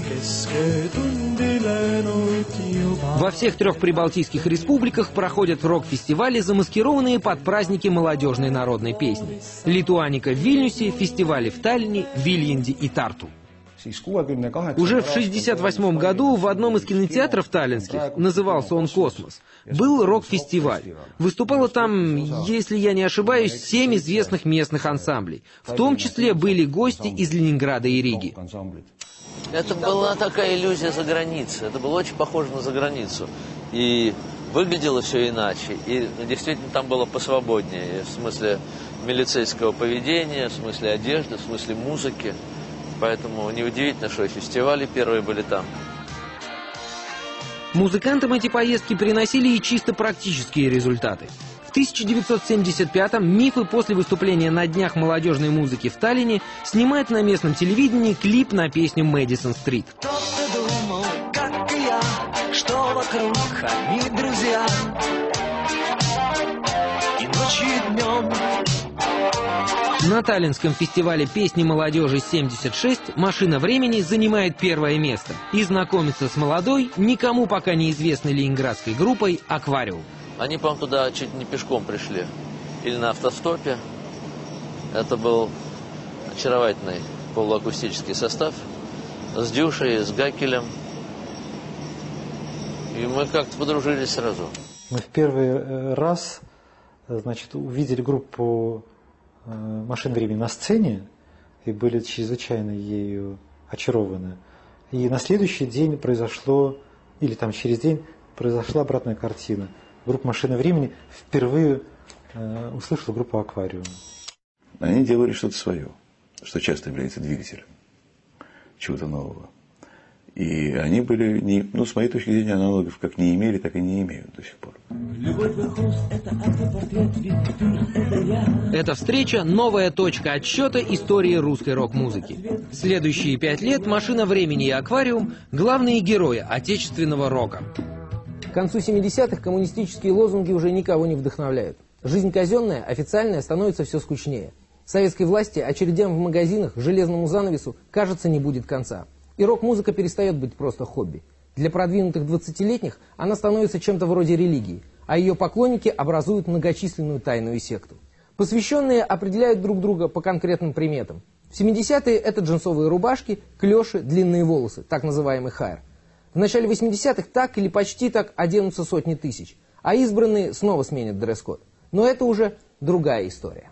Во всех трех прибалтийских республиках проходят рок-фестивали, замаскированные под праздники молодежной народной песни. Литуаника в Вильнюсе, фестивали в Таллине, Вильянде и Тарту. Уже в шестьдесят восьмом году в одном из кинотеатров таллинских, назывался он «Космос», был рок-фестиваль. Выступало там, если я не ошибаюсь, семь известных местных ансамблей. В том числе были гости из Ленинграда и Риги. Это была такая иллюзия за границей. Это было очень похоже на заграницу. И выглядело все иначе. И действительно там было посвободнее. В смысле милицейского поведения, в смысле одежды, в смысле музыки. Поэтому неудивительно, что и фестивали первые были там. Музыкантам эти поездки приносили и чисто практические результаты. В тысяча девятьсот семьдесят пятом Мифы после выступления на Днях молодежной музыки в Таллине снимает на местном телевидении клип на песню «Мэдисон Стрит». Кто-то думал, как и я, что вокруг одни друзья. И ночью, и днем. На Таллинском фестивале песни молодежи семьдесят шесть «Машина времени» занимает первое место и знакомится с молодой, никому пока неизвестной ленинградской группой «Аквариум». Они, по-моему, туда чуть не пешком пришли. Или на автостопе. Это был очаровательный полуакустический состав с Дюшей, с Гакелем. И мы как-то подружились сразу. Мы в первый раз, значит, увидели группу «Машин времени» на сцене и были чрезвычайно ею очарованы. И на следующий день произошло, или там через день, произошла обратная картина. Группа «Машина времени» впервые э, услышала группу «Аквариум». Они делали что-то свое, что часто является двигателем чего-то нового. И они были, не, ну, с моей точки зрения, аналогов как не имели, так и не имеют до сих пор. Эта встреча – новая точка отсчета истории русской рок-музыки. Следующие пять лет «Машина времени» и «Аквариум» – главные герои отечественного рока. К концу семидесятых коммунистические лозунги уже никого не вдохновляют. Жизнь казенная, официальная становится все скучнее. Советской власти, очередям в магазинах, железному занавесу, кажется, не будет конца. И рок-музыка перестает быть просто хобби. Для продвинутых двадцатилетних она становится чем-то вроде религии, а ее поклонники образуют многочисленную тайную секту. Посвященные определяют друг друга по конкретным приметам. В семидесятые это джинсовые рубашки, клеши, длинные волосы, так называемый хайр. В начале восьмидесятых так или почти так оденутся сотни тысяч, а избранные снова сменят дресс-код. Но это уже другая история.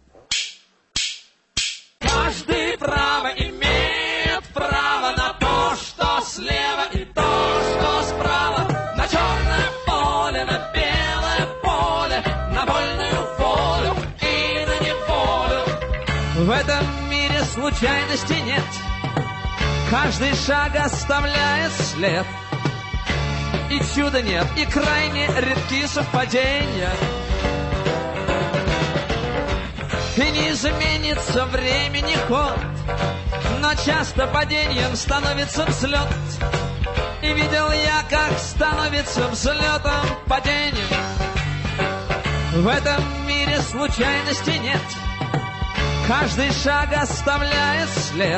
Каждый право имеет право на то, что слева, и то, что справа. На черное поле, на белое поле, на вольную волю и на неволю. В этом мире случайности нет. Каждый шаг оставляет след. И чуда нет, и крайне редки совпадения. И не изменится времени ход, но часто падением становится взлет. И видел я, как становится взлетом падением. В этом мире случайности нет. Каждый шаг оставляет след.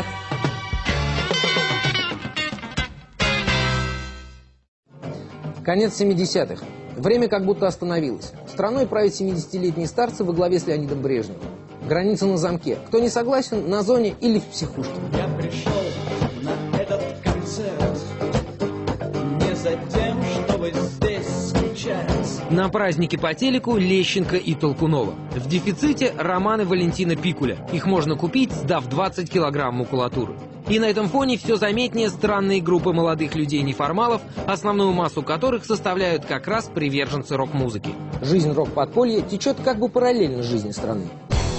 Конец семидесятых. Время как будто остановилось. Страной правят семидесятилетние старцы во главе с Леонидом Брежневым. Граница на замке. Кто не согласен, на зоне или в психушке. Я пришел на этот концерт не за тем, чтобы здесь скучать. На празднике по телеку Лещенко и Толкунова. В дефиците романы Валентина Пикуля. Их можно купить, сдав двадцать килограмм макулатуры. И на этом фоне все заметнее странные группы молодых людей-неформалов, основную массу которых составляют как раз приверженцы рок-музыки. Жизнь рок-подполья течет как бы параллельно жизни страны.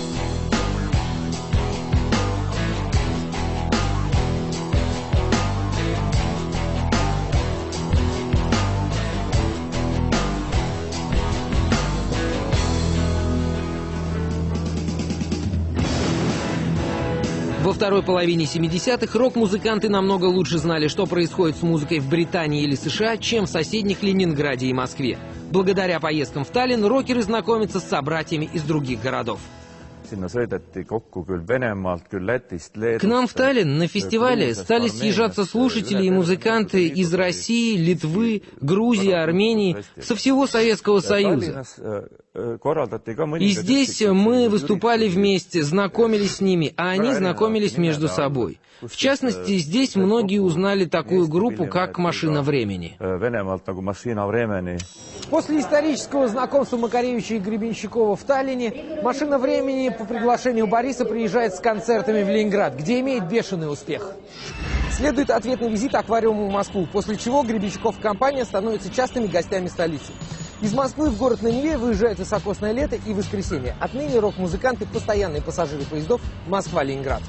Во второй половине семидесятых рок-музыканты намного лучше знали, что происходит с музыкой в Британии или США, чем в соседних Ленинграде и Москве. Благодаря поездкам в Таллин рокеры знакомятся с собратьями из других городов. К нам в Таллин на фестивале стали съезжаться слушатели и музыканты из России, Литвы, Грузии, Армении, со всего Советского Союза. И здесь мы выступали вместе, знакомились с ними, а они знакомились между собой. В частности, здесь многие узнали такую группу, как «Машина времени». После исторического знакомства Макаревича и Гребенщикова в Таллине «Машина времени» по приглашению Бориса приезжает с концертами в Ленинград, где имеет бешеный успех. Следует ответный визит аквариума в Москву, после чего Гребенщиков и компания становятся частыми гостями столицы. Из Москвы в город на Неве выезжают высокосное лето и воскресенье. Отныне рок-музыканты – постоянные пассажиры поездов Москва-Ленинград.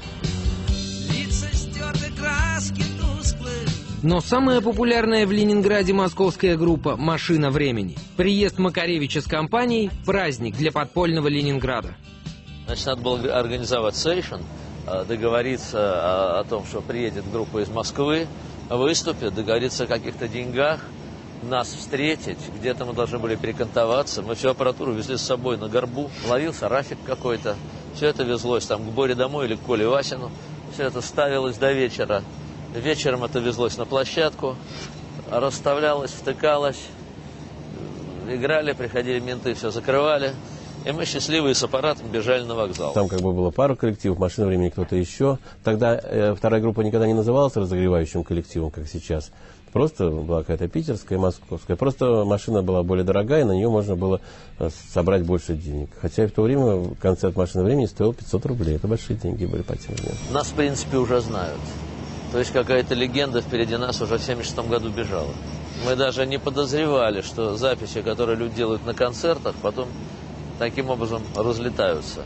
Но самая популярная в Ленинграде московская группа «Машина времени». Приезд Макаревича с компанией – праздник для подпольного Ленинграда. Значит, надо было организовать сейшн, договориться о, о том, что приедет группа из Москвы, выступит, договориться о каких-то деньгах, нас встретить, где-то мы должны были перекантоваться. Мы всю аппаратуру везли с собой на горбу, ловился рафик какой-то. Все это везлось там к Боре домой или к Коле Васину. Все это ставилось до вечера. Вечером это везлось на площадку, расставлялось, втыкалось. Играли, приходили менты, все закрывали. И мы счастливые с аппаратом бежали на вокзал. Там как бы было пару коллективов, «Машина времени», кто-то еще. Тогда э, вторая группа никогда не называлась разогревающим коллективом, как сейчас. Просто была какая-то питерская, московская. Просто машина была более дорогая, на нее можно было собрать больше денег. Хотя и в то время концерт «Машина времени» стоил пятьсот рублей. Это большие деньги были по тем временам. Нас, в принципе, уже знают. То есть какая-то легенда впереди нас уже в семьдесят шестом году бежала. Мы даже не подозревали, что записи, которые люди делают на концертах, потом таким образом разлетаются.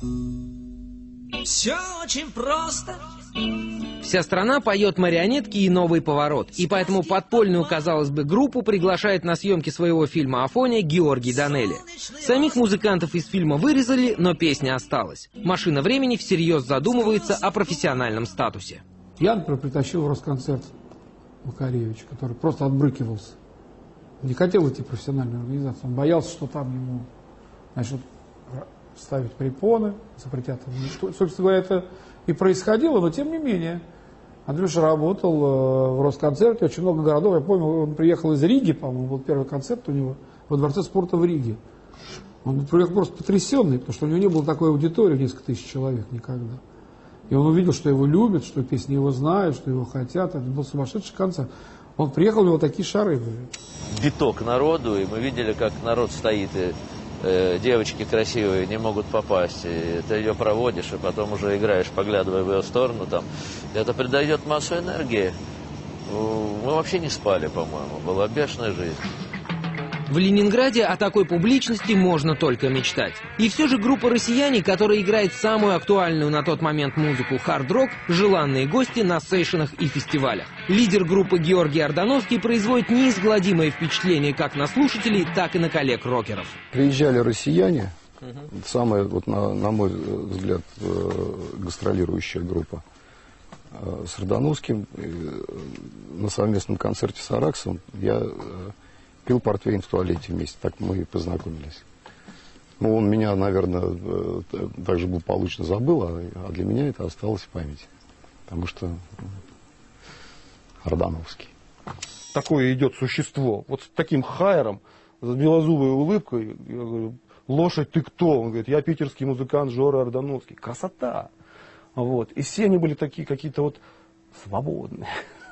Все очень просто. Вся страна поет марионетки и новый поворот. И поэтому подпольную, казалось бы, группу приглашает на съемки своего фильма «Афоня» Георгий Данелли. Самих музыкантов из фильма вырезали, но песня осталась. «Машина времени» всерьез задумывается о профессиональном статусе. Я, например, притащил в Росконцерт Макаревича, который просто отбрыкивался. Не хотел идти в профессиональную организацию. Он боялся, что там ему начнут ставить препоны, запретят. Собственно говоря, это и происходило, но тем не менее. Андрюша работал в Росконцерте, очень много городов. Я помню, он приехал из Риги, по-моему, был первый концерт у него во Дворце спорта в Риге. Он приехал просто потрясенный, потому что у него не было такой аудитории, несколько тысяч человек никогда. И он увидел, что его любят, что песни его знают, что его хотят. Это был сумасшедший концерт. Он приехал, у него такие шары были. Биток народу, и мы видели, как народ стоит, и э, девочки красивые не могут попасть. И ты ее проводишь, и потом уже играешь, поглядывая в ее сторону. Там. Это придает массу энергии. Мы вообще не спали, по-моему. Была бешеная жизнь. В Ленинграде о такой публичности можно только мечтать. И все же группа «Россияне», которая играет самую актуальную на тот момент музыку хард-рок, желанные гости на сейшенах и фестивалях. Лидер группы Георгий Ордановский производит неизгладимое впечатление как на слушателей, так и на коллег-рокеров. Приезжали «Россияне», угу. самая, вот, на, на мой взгляд, гастролирующая группа. С Ордановским на совместном концерте с Араксом я пил портвейн в туалете вместе, так мы и познакомились. Ну, он меня, наверное, также благополучно забыл, а для меня это осталось в памяти. Потому что Ордановский. Такое идет существо, вот с таким хайером, с белозубой улыбкой. Я говорю, лошадь, ты кто? Он говорит, я питерский музыкант Жора Ордановский. Красота! Вот. И все они были такие какие-то вот свободные.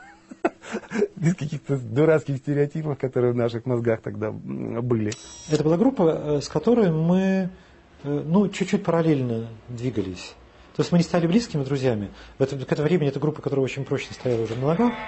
Без каких-то дурацких стереотипов, которые в наших мозгах тогда были. Это была группа, с которой мы ну, чуть-чуть параллельно двигались. То есть мы не стали близкими друзьями. В это, к этому времени эта группа, которая очень прочно стояла уже на ногах.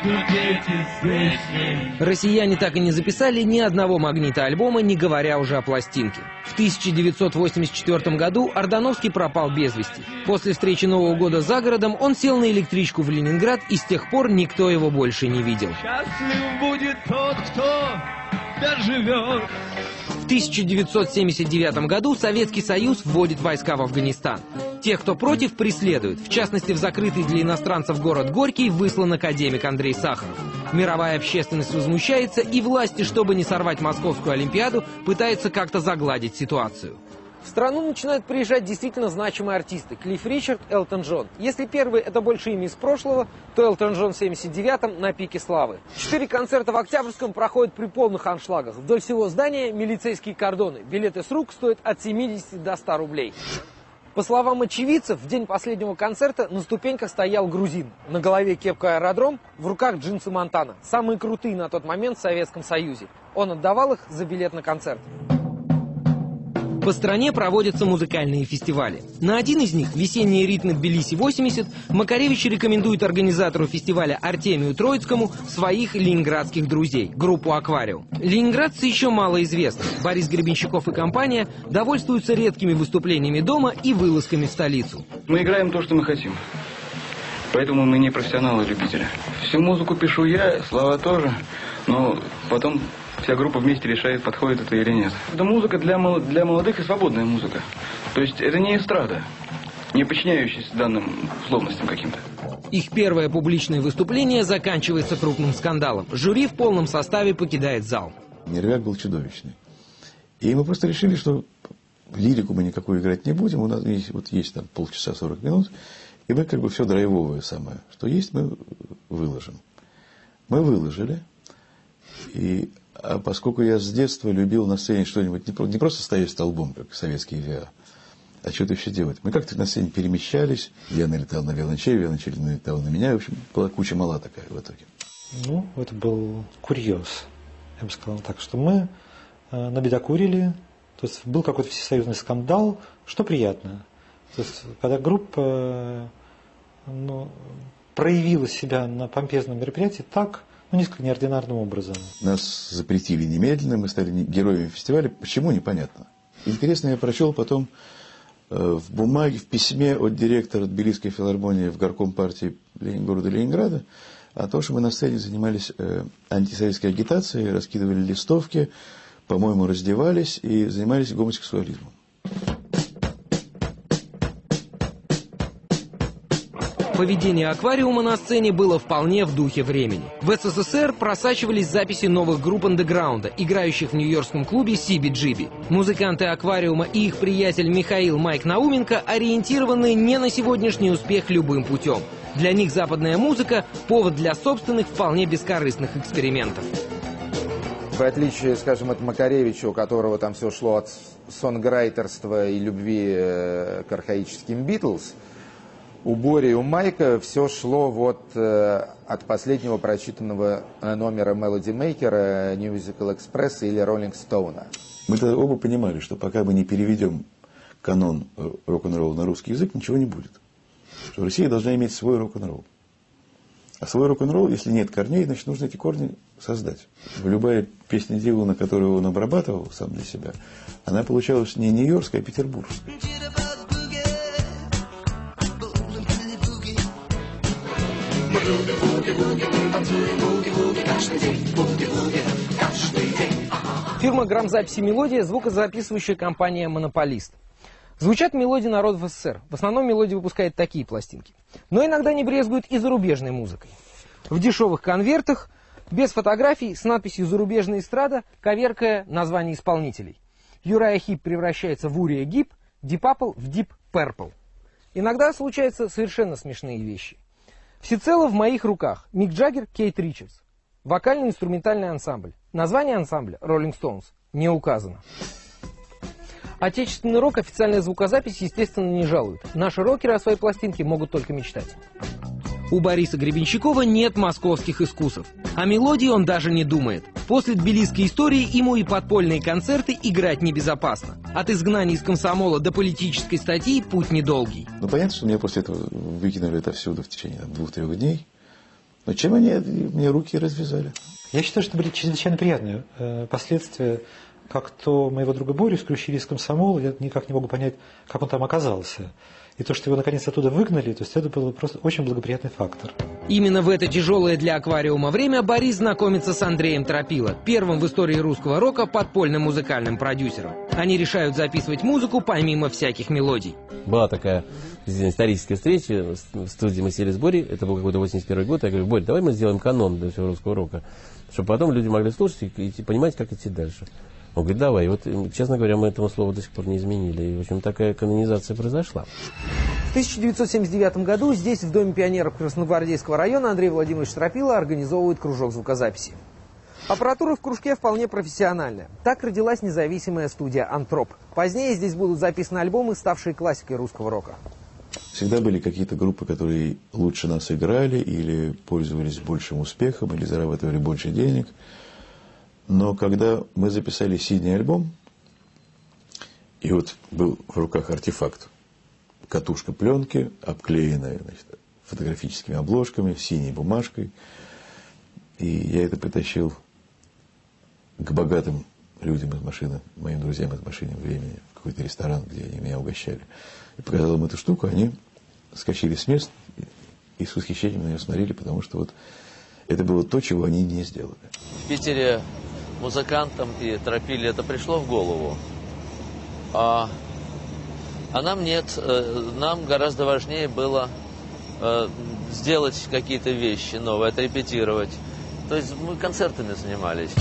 Россияне так и не записали ни одного магнита альбома, не говоря уже о пластинке. В тысяча девятьсот восемьдесят четвёртом году Ордановский пропал без вести. После встречи Нового года за городом он сел на электричку в Ленинград, и с тех пор никто его больше не видел. Счастлив будет тот, кто доживет. В тысяча девятьсот семьдесят девятом году Советский Союз вводит войска в Афганистан. Тех, кто против, преследуют. В частности, в закрытый для иностранцев город Горький выслан академик Андрей Сахаров. Мировая общественность возмущается, и власти, чтобы не сорвать Московскую Олимпиаду, пытаются как-то загладить ситуацию. В страну начинают приезжать действительно значимые артисты. Клифф Ричард, Элтон Джон. Если первый — это больше имя из прошлого, то Элтон Джон в семьдесят девятом на пике славы. Четыре концерта в Октябрьском проходят при полных аншлагах. Вдоль всего здания милицейские кордоны. Билеты с рук стоят от семидесяти до ста рублей. По словам очевидцев, в день последнего концерта на ступеньках стоял грузин. На голове кепка «Аэродром», в руках джинсы «Монтана». Самые крутые на тот момент в Советском Союзе. Он отдавал их за билет на концерт. По стране проводятся музыкальные фестивали. На один из них, «Весенние ритмы Тбилиси-восемьдесят», Макаревич рекомендует организатору фестиваля Артемию Троицкому своих ленинградских друзей, группу «Аквариум». Ленинградцы еще мало известны. Борис Гребенщиков и компания довольствуются редкими выступлениями дома и вылазками в столицу. Мы играем то, что мы хотим. Поэтому мы не профессионалы-любители. Всю музыку пишу я, слова тоже, но потом вся группа вместе решает, подходит это или нет. Это музыка для, мол... для молодых и свободная музыка. То есть это не эстрада, не подчиняющаяся данным условностям каким-то. Их первое публичное выступление заканчивается крупным скандалом. Жюри в полном составе покидает зал. Нервяк был чудовищный. И мы просто решили, что лирику мы никакую играть не будем. У нас есть, вот есть там полчаса, сорок минут. И мы как бы все драйвовое самое, что есть, мы выложим. Мы выложили. И а поскольку я с детства любил на сцене что-нибудь, не просто стоять столбом, как советские ВИА, а что-то еще делать. Мы как-то на сцене перемещались. Я налетал на виолончель, виолончель налетал на меня. В общем, была куча мала такая в итоге. Ну, это был курьез. Я бы сказал так, что мы э, набедокурили. То есть был какой-то всесоюзный скандал, что приятно. То есть когда группа э, ну, проявила себя на помпезном мероприятии так, ну, несколько неординарным образом. Нас запретили немедленно, мы стали героями фестиваля. Почему, непонятно. Интересно, я прочел потом э, в бумаге, в письме от директора Тбилисской филармонии в горком партии города Ленинграда о том, что мы на сцене занимались э, антисоветской агитацией, раскидывали листовки, по-моему, раздевались и занимались гомосексуализмом. Поведение «Аквариума» на сцене было вполне в духе времени. В СССР просачивались записи новых групп андеграунда, играющих в нью-йоркском клубе си би джи би. Музыканты «Аквариума» и их приятель Михаил Майк Науменко ориентированы не на сегодняшний успех любым путем. Для них западная музыка – повод для собственных вполне бескорыстных экспериментов. В отличие, скажем, от Макаревича, у которого там все шло от сонграйтерства и любви к архаическим «Битлз», у Бори и у Майка все шло вот э, от последнего прочитанного номера Мелоди Мейкера, Musical Express или Rolling Stone. Мы тогда оба понимали, что пока мы не переведем канон рок-н-ролла на русский язык, ничего не будет. Что Россия должна иметь свой рок-н-ролл. А свой рок-н-ролл, если нет корней, значит, нужно эти корни создать. Любая песня Дилана, которую он обрабатывал сам для себя, она получалась не нью-йоркская, а петербургская. Фирма грамзаписи «Мелодия» — звукозаписывающая компания «Монополист». Звучат мелодии народов СССР. В основном «Мелодия» выпускает такие пластинки. Но иногда не брезгуют и зарубежной музыкой. В дешевых конвертах, без фотографий, с надписью «Зарубежная эстрада», коверкая название исполнителей. Юрайя Хип превращается в Урия Гип, Deep Apple в Deep Purple. Иногда случаются совершенно смешные вещи. Всецело в моих руках Мик Джаггер, Кейт Ричардс. Вокально-инструментальный ансамбль. Название ансамбля Rolling Stones не указано. Отечественный рок официальная звукозапись, естественно, не жалует. Наши рокеры о своей пластинке могут только мечтать. У Бориса Гребенщикова нет московских искусов. О мелодии он даже не думает. После тбилисской истории ему и подпольные концерты играть небезопасно. От изгнания из комсомола до политической статьи путь недолгий. Ну, понятно, что меня после этого выкинули отовсюду в течение двух-трех дней. Но чем они мне руки развязали? Я считаю, что были чрезвычайно приятные э, последствия. Как то моего друга Борю исключили из комсомола, я никак не могу понять, как он там оказался. И то, что его наконец оттуда выгнали, то есть это был просто очень благоприятный фактор. Именно в это тяжелое для аквариума время Борис знакомится с Андреем Тропило, первым в истории русского рока подпольным музыкальным продюсером. Они решают записывать музыку помимо всяких мелодий. Была такая историческая встреча в студии, мы сели с Борей, это был какой-то восемьдесят первый год, я говорю: Борь, давай мы сделаем канон для всего русского рока, чтобы потом люди могли слушать и, и понимать, как идти дальше. Он говорит: давай. И вот, честно говоря, мы этому слову до сих пор не изменили. И, в общем, такая канонизация произошла. В тысяча девятьсот семьдесят девятом году здесь, в Доме пионеров Красногвардейского района, Андрей Владимирович Тропило организовывает кружок звукозаписи. Аппаратура в кружке вполне профессиональная. Так родилась независимая студия «Антроп». Позднее здесь будут записаны альбомы, ставшие классикой русского рока. Всегда были какие-то группы, которые лучше нас играли или пользовались большим успехом, или зарабатывали больше денег. Но когда мы записали синий альбом, и вот был в руках артефакт, катушка пленки, обклеенная, значит, фотографическими обложками, синей бумажкой, и я это притащил к богатым людям из машины, моим друзьям из машины времени, в какой-то ресторан, где они меня угощали, и показал им эту штуку, они скачали с мест и с восхищением на нее смотрели, потому что вот это было то, чего они не сделали. В Питере музыкантам и Тропиле это пришло в голову, а, а нам нет. Нам гораздо важнее было э, сделать какие-то вещи новые, отрепетировать. То есть мы концертами занимались.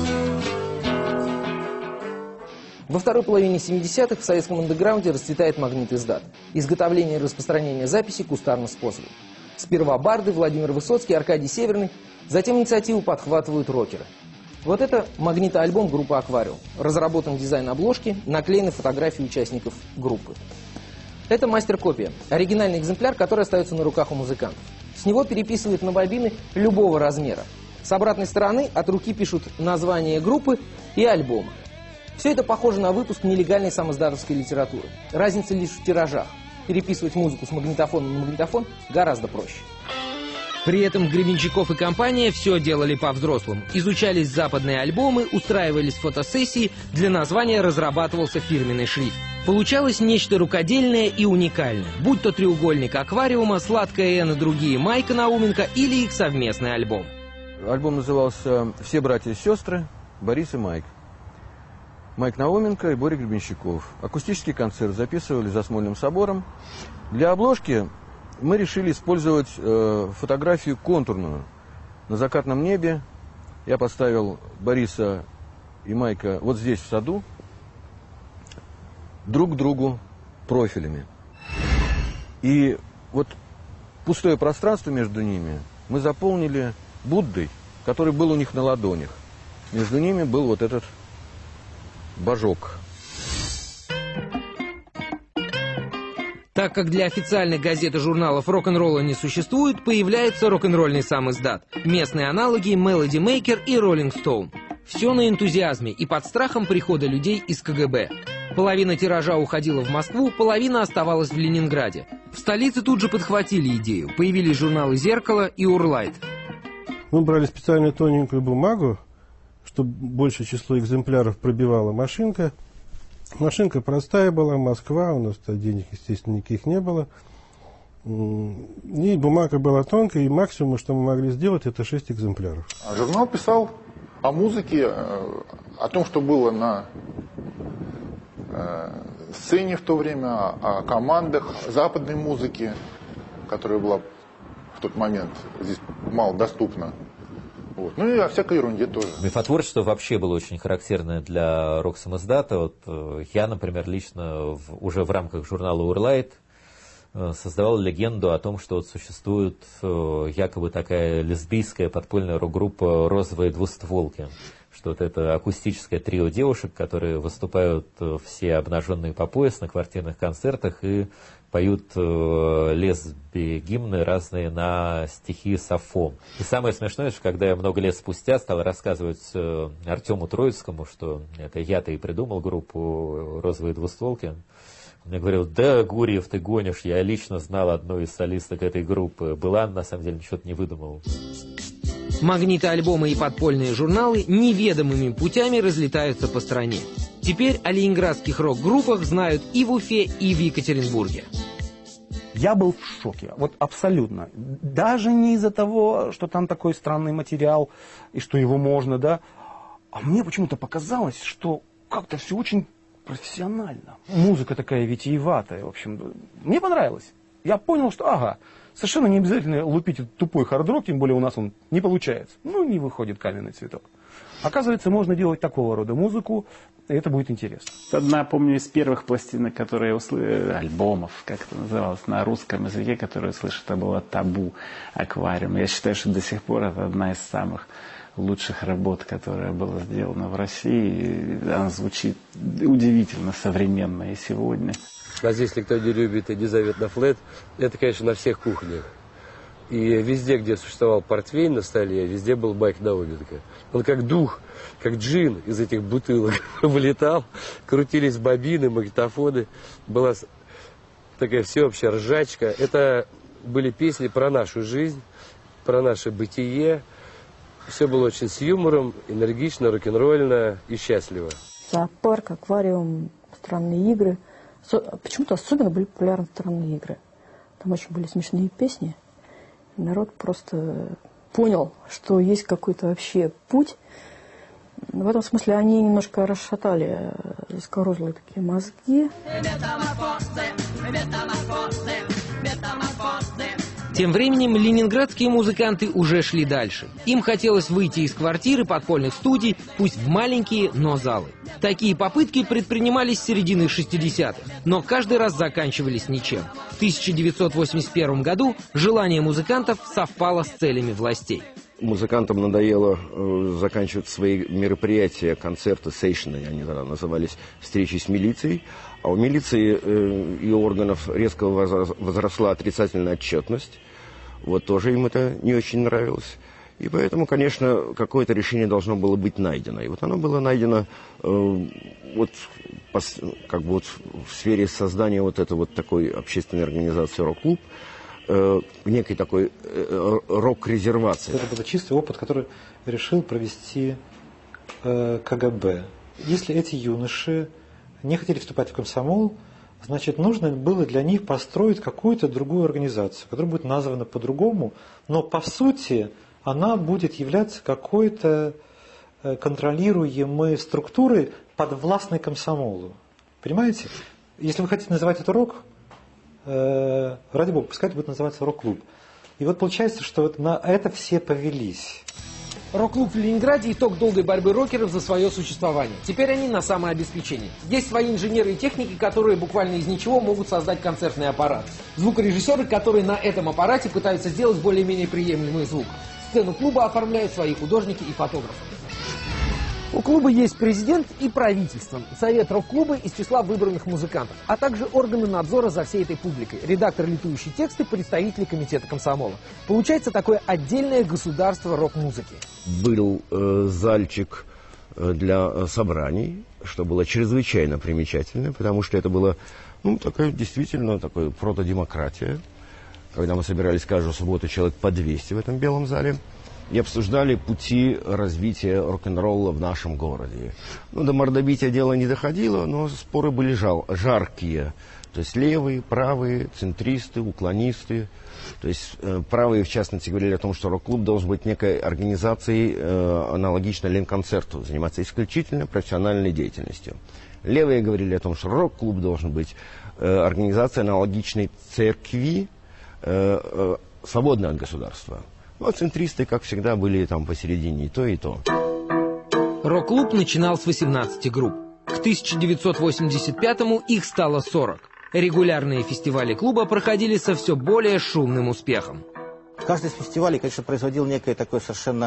Во второй половине семидесятых в советском андеграунде расцветает магнит-издат. Изготовление и распространение записей кустарным способом. Сперва барды Владимир Высоцкий, Аркадий Северный, затем инициативу подхватывают рокеры. Вот это магнитоальбом группы «Аквариум». Разработан дизайн обложки, наклеены фотографии участников группы. Это мастер-копия, оригинальный экземпляр, который остается на руках у музыкантов. С него переписывают на бобины любого размера. С обратной стороны от руки пишут название группы и альбома. Все это похоже на выпуск нелегальной самоиздатовской литературы. Разница лишь в тиражах. Переписывать музыку с магнитофона на магнитофон гораздо проще. При этом Гребенщиков и компания все делали по-взрослому. Изучались западные альбомы, устраивались фотосессии, для названия разрабатывался фирменный шрифт. Получалось нечто рукодельное и уникальное, будь то треугольник «Аквариума», «Сладкая Н» и другие Майка Науменко или их совместный альбом. Альбом назывался «Все братья и сестры», Борис и Майк. Майк Науменко и Боря Гребенщиков. Акустический концерт записывали за Смольным собором. Для обложки мы решили использовать э, фотографию контурную. На закатном небе я поставил Бориса и Майка вот здесь, в саду, друг к другу профилями. И вот пустое пространство между ними мы заполнили Буддой, который был у них на ладонях. Между ними был вот этот божок. Так как для официальных газет и журналов рок-н-ролла не существует, появляется рок-н-ролльный самиздат. Местные аналоги Melody Maker и Rolling Stone. Все на энтузиазме и под страхом прихода людей из ка гэ бэ. Половина тиража уходила в Москву, половина оставалась в Ленинграде. В столице тут же подхватили идею. Появились журналы «Зеркало» и «Урлайт». Мы брали специальную тоненькую бумагу, чтобы большее число экземпляров пробивала машинка. Машинка простая была, Москва, у нас денег, естественно, никаких не было. И бумага была тонкая, и максимум, что мы могли сделать, это шесть экземпляров. Журнал писал о музыке, о том, что было на сцене в то время, о командах западной музыки, которая была в тот момент здесь мало доступна. Вот. Ну и о всякой ерунде тоже. Мифотворчество вообще было очень характерное для рок-самиздата. Вот, я, например, лично в, уже в рамках журнала «Урлайт» создавал легенду о том, что вот существует якобы такая лесбийская подпольная рок-группа «Розовые двустволки». что вот это акустическое трио девушек, которые выступают все обнаженные по пояс на квартирных концертах и поют э, лесби-гимны разные на стихи Сафо. И самое смешное, что когда я много лет спустя стал рассказывать э, Артему Троицкому, что это я-то и придумал группу «Розовые двустволки», он мне говорил: да, Гурьев, ты гонишь, я лично знал одну из солисток этой группы. Была, на самом деле, ничего-то не выдумывал. Магниты альбомы и подпольные журналы неведомыми путями разлетаются по стране. Теперь о ленинградских рок-группах знают и в Уфе, и в Екатеринбурге. Я был в шоке, вот абсолютно. Даже не из-за того, что там такой странный материал, и что его можно, да. А мне почему-то показалось, что как-то все очень профессионально. Музыка такая витиеватая, в общем. Мне понравилось. Я понял, что ага, совершенно не обязательно лупить этот тупой хард-рок, тем более у нас он не получается. Ну, не выходит каменный цветок. Оказывается, можно делать такого рода музыку, и это будет интересно. Одна, помню, из первых пластинок, которые я услышал, альбомов, как это называлось, на русском языке, которые я слышал, это было «Табу», «Аквариум». Я считаю, что до сих пор это одна из самых лучших работ, которая была сделана в России. Она звучит удивительно современно и сегодня. А здесь никто не любит и не зовет на флэт. Это, конечно, на всех кухнях. И везде, где существовал портвейн на столе, везде был Майк Науменко. Он как дух, как джин из этих бутылок вылетал, крутились бобины, магнитофоны. Была такая всеобщая ржачка. Это были песни про нашу жизнь, про наше бытие. Все было очень с юмором, энергично, рок-н-ролльно и счастливо. Зоопарк, аквариум, странные игры. Почему-то особенно были популярны странные игры. Там очень были смешные песни. И народ просто понял, что есть какой-то вообще путь. В этом смысле они немножко расшатали заскорузлые такие мозги. Тем временем ленинградские музыканты уже шли дальше. Им хотелось выйти из квартиры подпольных студий, пусть в маленькие, но залы. Такие попытки предпринимались с середины шестидесятых, но каждый раз заканчивались ничем. В тысяча девятьсот восемьдесят первом году желание музыкантов совпало с целями властей. Музыкантам надоело э, заканчивать свои мероприятия, концерты, сейшны, они тогда назывались, встречи с милицией. А у милиции э, и органов резко возросла отрицательная отчетность. Вот тоже им это не очень нравилось. И поэтому, конечно, какое-то решение должно было быть найдено. И вот оно было найдено э, вот, пос, как бы вот в сфере создания вот этой вот такой общественной организации «Рок-клуб», э, некой такой э, рок-резервации. Это был чистый опыт, который решил провести э, ка гэ бэ. Если эти юноши не хотели вступать в комсомол, значит, нужно было для них построить какую-то другую организацию, которая будет названа по-другому, но по сути она будет являться какой-то контролируемой структурой, подвластной комсомолу. Понимаете? Если вы хотите называть это рок, э, ради бога, пускай это будет называться рок-клуб. И вот получается, что вот на это все повелись. Рок-клуб в Ленинграде – итог долгой борьбы рокеров за свое существование. Теперь они на самообеспечении. Есть свои инженеры и техники, которые буквально из ничего могут создать концертный аппарат. Звукорежиссеры, которые на этом аппарате пытаются сделать более-менее приемлемый звук. Сцену клуба оформляют свои художники и фотографы. У клуба есть президент и правительство, совет рок-клуба из числа выбранных музыкантов, а также органы надзора за всей этой публикой, редактор «Летующий текст» и представители комитета комсомола. Получается такое отдельное государство рок-музыки. Был э, зальчик для собраний, что было чрезвычайно примечательно, потому что это было, ну, такая действительно такая протодемократия, когда мы собирались каждую субботу человек по двести в этом белом зале. И обсуждали пути развития рок-н-ролла в нашем городе. Ну, до мордобития дело не доходило, но споры были жал, жаркие. То есть левые, правые, центристы, уклонисты. То есть э, правые, в частности, говорили о том, что рок-клуб должен быть некой организацией, э, аналогичной Ленконцерту, заниматься исключительно профессиональной деятельностью. Левые говорили о том, что рок-клуб должен быть э, организацией, аналогичной церкви, э, э, свободной от государства. Ну, а центристы, как всегда, были там посередине и то, и то. Рок-клуб начинал с восемнадцати групп. К тысяча девятьсот восемьдесят пятому их стало сорок. Регулярные фестивали клуба проходили со все более шумным успехом. Каждый из фестивалей, конечно, производил некое такое совершенно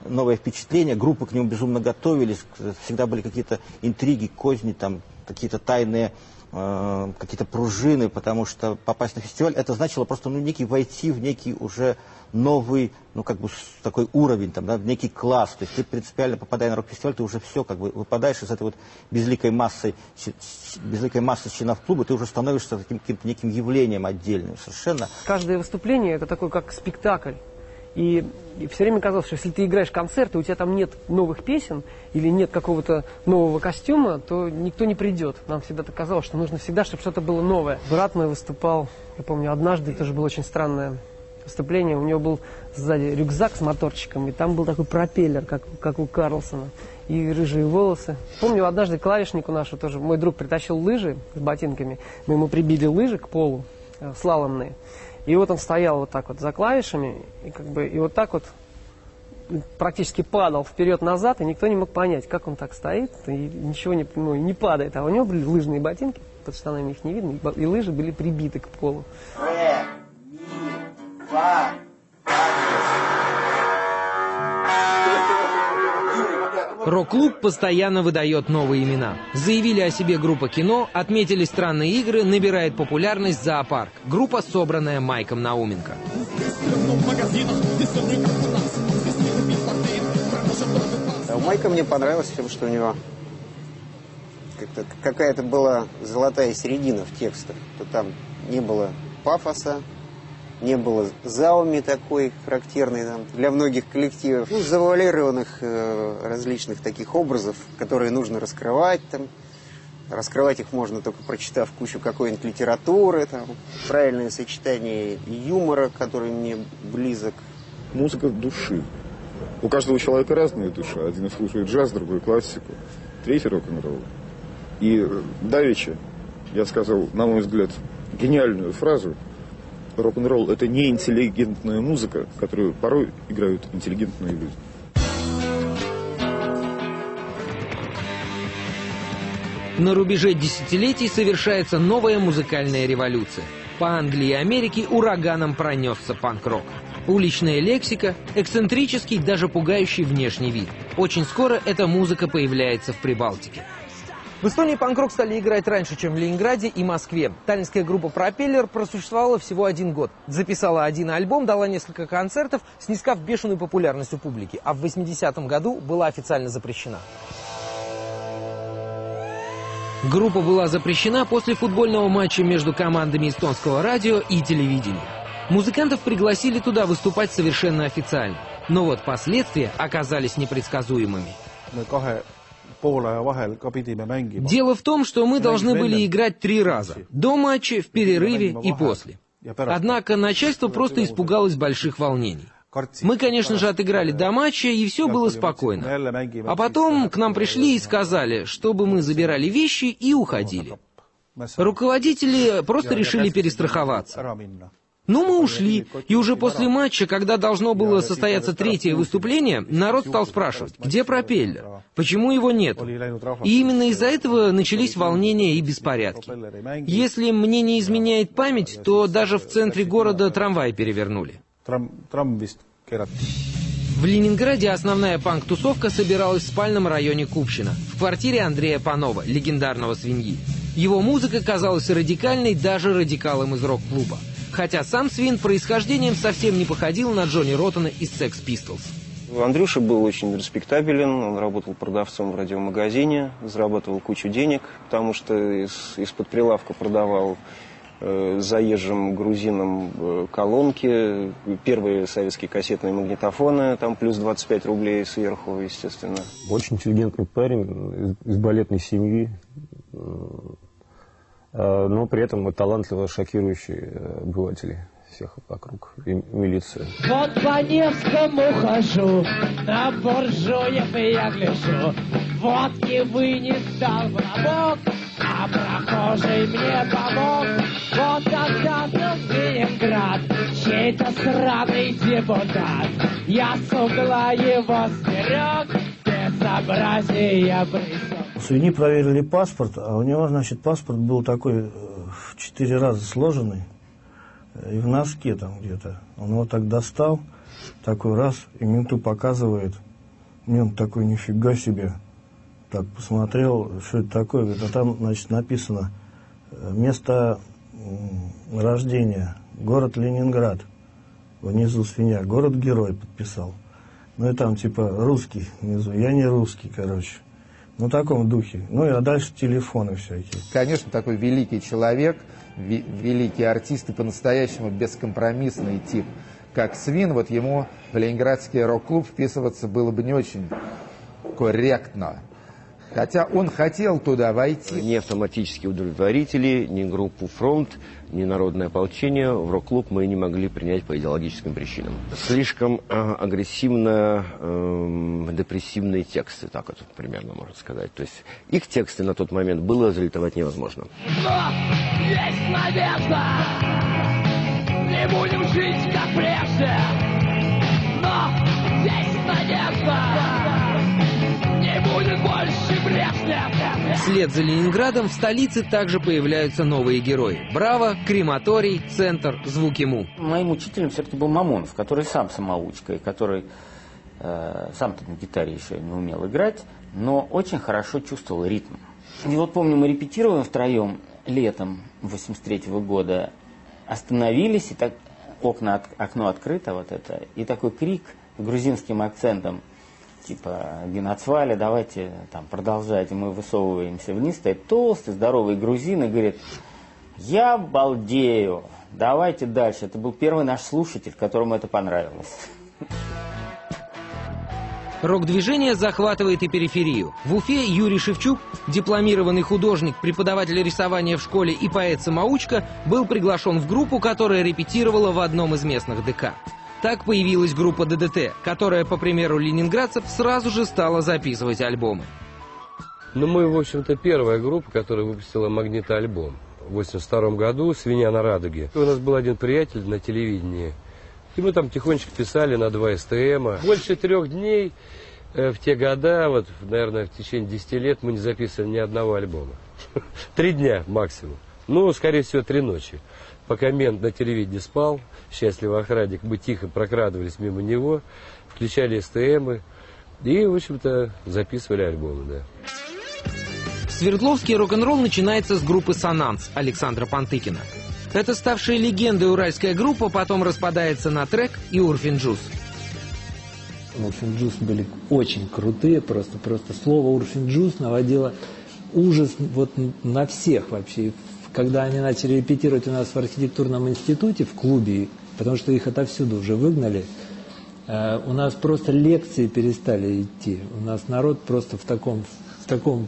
новое впечатление, группы к нему безумно готовились, всегда были какие-то интриги, козни, там, какие-то тайные, э, какие-то пружины, потому что попасть на фестиваль, это значило просто, ну, некий войти в некий уже новый, ну, как бы такой уровень, там, да, некий класс. То есть ты принципиально, попадая на рок-фестиваль, ты уже все, как бы, выпадаешь из этой вот безликой массы, безликой массы членов клуба, ты уже становишься таким каким-то неким явлением отдельным совершенно. Каждое выступление это такой как спектакль. И, и все время казалось, что если ты играешь концерт, и у тебя там нет новых песен, или нет какого-то нового костюма, то никто не придет. Нам всегда так казалось, что нужно всегда, чтобы что-то было новое. Брат мой выступал, я помню, однажды, тоже было очень странное выступление, у него был сзади рюкзак с моторчиком, и там был такой пропеллер, как, как у Карлсона, и рыжие волосы. Помню, однажды клавишнику нашу тоже, мой друг притащил лыжи с ботинками, мы ему прибили лыжи к полу, э, слаломные, и вот он стоял вот так вот за клавишами, и, как бы, и вот так вот практически падал вперед-назад, и никто не мог понять, как он так стоит, и ничего не, ну, не падает. А у него были лыжные ботинки, под штанами их не видно, и лыжи были прибиты к полу. Рок-клуб постоянно выдает новые имена. Заявили о себе группа «Кино», отметили странные игры, набирает популярность «Зоопарк». Группа, собранная Майком Науменко. У Майка мне понравилось тем, что у него какая-то была золотая середина в текстах. То там не было пафоса, не было зауми такой характерной там, для многих коллективов, ну, завуалированных э, различных таких образов, которые нужно раскрывать там. Раскрывать их можно только прочитав кучу какой-нибудь литературы, там, правильное сочетание юмора, который мне близок. Музыка души. У каждого человека разная душа. Один слушает джаз, другой классику, третий рок-н-ролл. И давеча я сказал, на мой взгляд, гениальную фразу: рок-н-ролл — это не интеллигентная музыка, которую порой играют интеллигентные люди. На рубеже десятилетий совершается новая музыкальная революция. По Англии и Америке ураганом пронесся панк-рок. Уличная лексика, эксцентрический, даже пугающий внешний вид. Очень скоро эта музыка появляется в Прибалтике. В Эстонии панк-рок стали играть раньше, чем в Ленинграде и Москве. Таллинская группа «Пропеллер» просуществовала всего один год. Записала один альбом, дала несколько концертов, снискав бешеную популярность у публики. А в восьмидесятом году была официально запрещена. Группа была запрещена после футбольного матча между командами эстонского радио и телевидения. Музыкантов пригласили туда выступать совершенно официально. Но вот последствия оказались непредсказуемыми. Дело в том, что мы должны были играть три раза. До матча, в перерыве и после. Однако начальство просто испугалось больших волнений. Мы, конечно же, отыграли до матча, и все было спокойно. А потом к нам пришли и сказали, чтобы мы забирали вещи и уходили. Руководители просто решили перестраховаться. Ну, мы ушли, и уже после матча, когда должно было состояться третье выступление, народ стал спрашивать, где пропеллер, почему его нет. И именно из-за этого начались волнения и беспорядки. Если мне не изменяет память, то даже в центре города трамвай перевернули. В Ленинграде основная панк-тусовка собиралась в спальном районе Купчино, в квартире Андрея Панова, легендарного «Свиньи». Его музыка казалась радикальной даже радикалам из рок-клуба. Хотя сам Свин происхождением совсем не походил на Джонни Роттена из Sex Pistols. Андрюша был очень респектабелен, он работал продавцом в радиомагазине, зарабатывал кучу денег, потому что из, из-под прилавка продавал э, заезжим грузинам э, колонки, первые советские кассетные магнитофоны, там плюс двадцать пять рублей сверху, естественно. Очень интеллигентный парень из, из балетной семьи. Но при этом талантливо шокирующий обывателей всех вокруг, и милицию. Вот по Невскому хожу, на буржуев я гляжу, водки вынес дал в лобок, а прохожий мне помог. Вот тогда в Ленинград чей-то сраный депутат, я с угла его сберег, безобразие брызг. Свиньи проверили паспорт, а у него, значит, паспорт был такой в четыре раза сложенный, и в носке там где-то. Он его так достал, такой раз, и менту показывает, Мент такой, нифига себе. Так, посмотрел, что это такое. Говорит, а там, значит, написано место рождения. Город Ленинград. Внизу свинья. Город-герой подписал. Ну и там типа русский внизу. Я не русский, короче. Ну, в таком духе. Ну, и а дальше телефоны всякие. Конечно, такой великий человек, ви- великий артист и по-настоящему бескомпромиссный тип, как Свин, вот ему в Ленинградский рок-клуб вписываться было бы не очень корректно. Хотя он хотел туда войти. Ни автоматические удовлетворители, ни группу «Фронт», ни народное ополчение в рок-клуб мы не могли принять по идеологическим причинам. Слишком э, агрессивно э, депрессивные тексты, так это примерно можно сказать. То есть их тексты на тот момент было залитовать невозможно. Но есть надежда, не будем жить как прежде. Но есть надежда, не будет больше Брежнева. Вслед за Ленинградом в столице также появляются новые герои. Браво, Крематорий, Центр, Звуки Му. Моим учителем все-таки был Мамонов, который сам самоучка, и который э, сам-то на гитаре еще не умел играть, но очень хорошо чувствовал ритм. И вот помню, мы репетируем втроем летом восемьдесят третьего года, остановились, и так окна, от, окно открыто, вот это, и такой крик с грузинским акцентом, типа Геноцвали, давайте там продолжайте. Мы высовываемся вниз, стоит толстый, здоровый грузин и говорит: я балдею, давайте дальше. Это был первый наш слушатель, которому это понравилось. Рок-движение захватывает и периферию. В Уфе Юрий Шевчук, дипломированный художник, преподаватель рисования в школе и поэт-самоучка, был приглашен в группу, которая репетировала в одном из местных ДК. Так появилась группа ДДТ, которая, по примеру ленинградцев, сразу же стала записывать альбомы. Ну, мы, в общем-то, первая группа, которая выпустила магнитоальбом. В восемьдесят втором году «Свинья на радуге». У нас был один приятель на телевидении, и мы там тихонечко писали на два эс тэ эма. Больше трех дней э, в те года, вот, наверное, в течение десяти лет мы не записывали ни одного альбома. Три дня максимум. Ну, скорее всего, три ночи. Пока мент на телевидении спал, счастливый охранник, мы тихо прокрадывались мимо него, включали эс тэ эмы и, в общем-то, записывали альбомы, да. В Свердловске рок-н-ролл начинается с группы «Сонанс» Александра Пантыкина. Эта ставшая легендой уральская группа потом распадается на «Трек» и «Урфин Джюс». «Урфин Джюс» были очень крутые, просто, просто слово «Урфин Джюс» наводило ужас вот на всех вообще. Когда они начали репетировать у нас в архитектурном институте, в клубе, потому что их отовсюду уже выгнали, э, у нас просто лекции перестали идти. У нас народ просто в таком, в таком,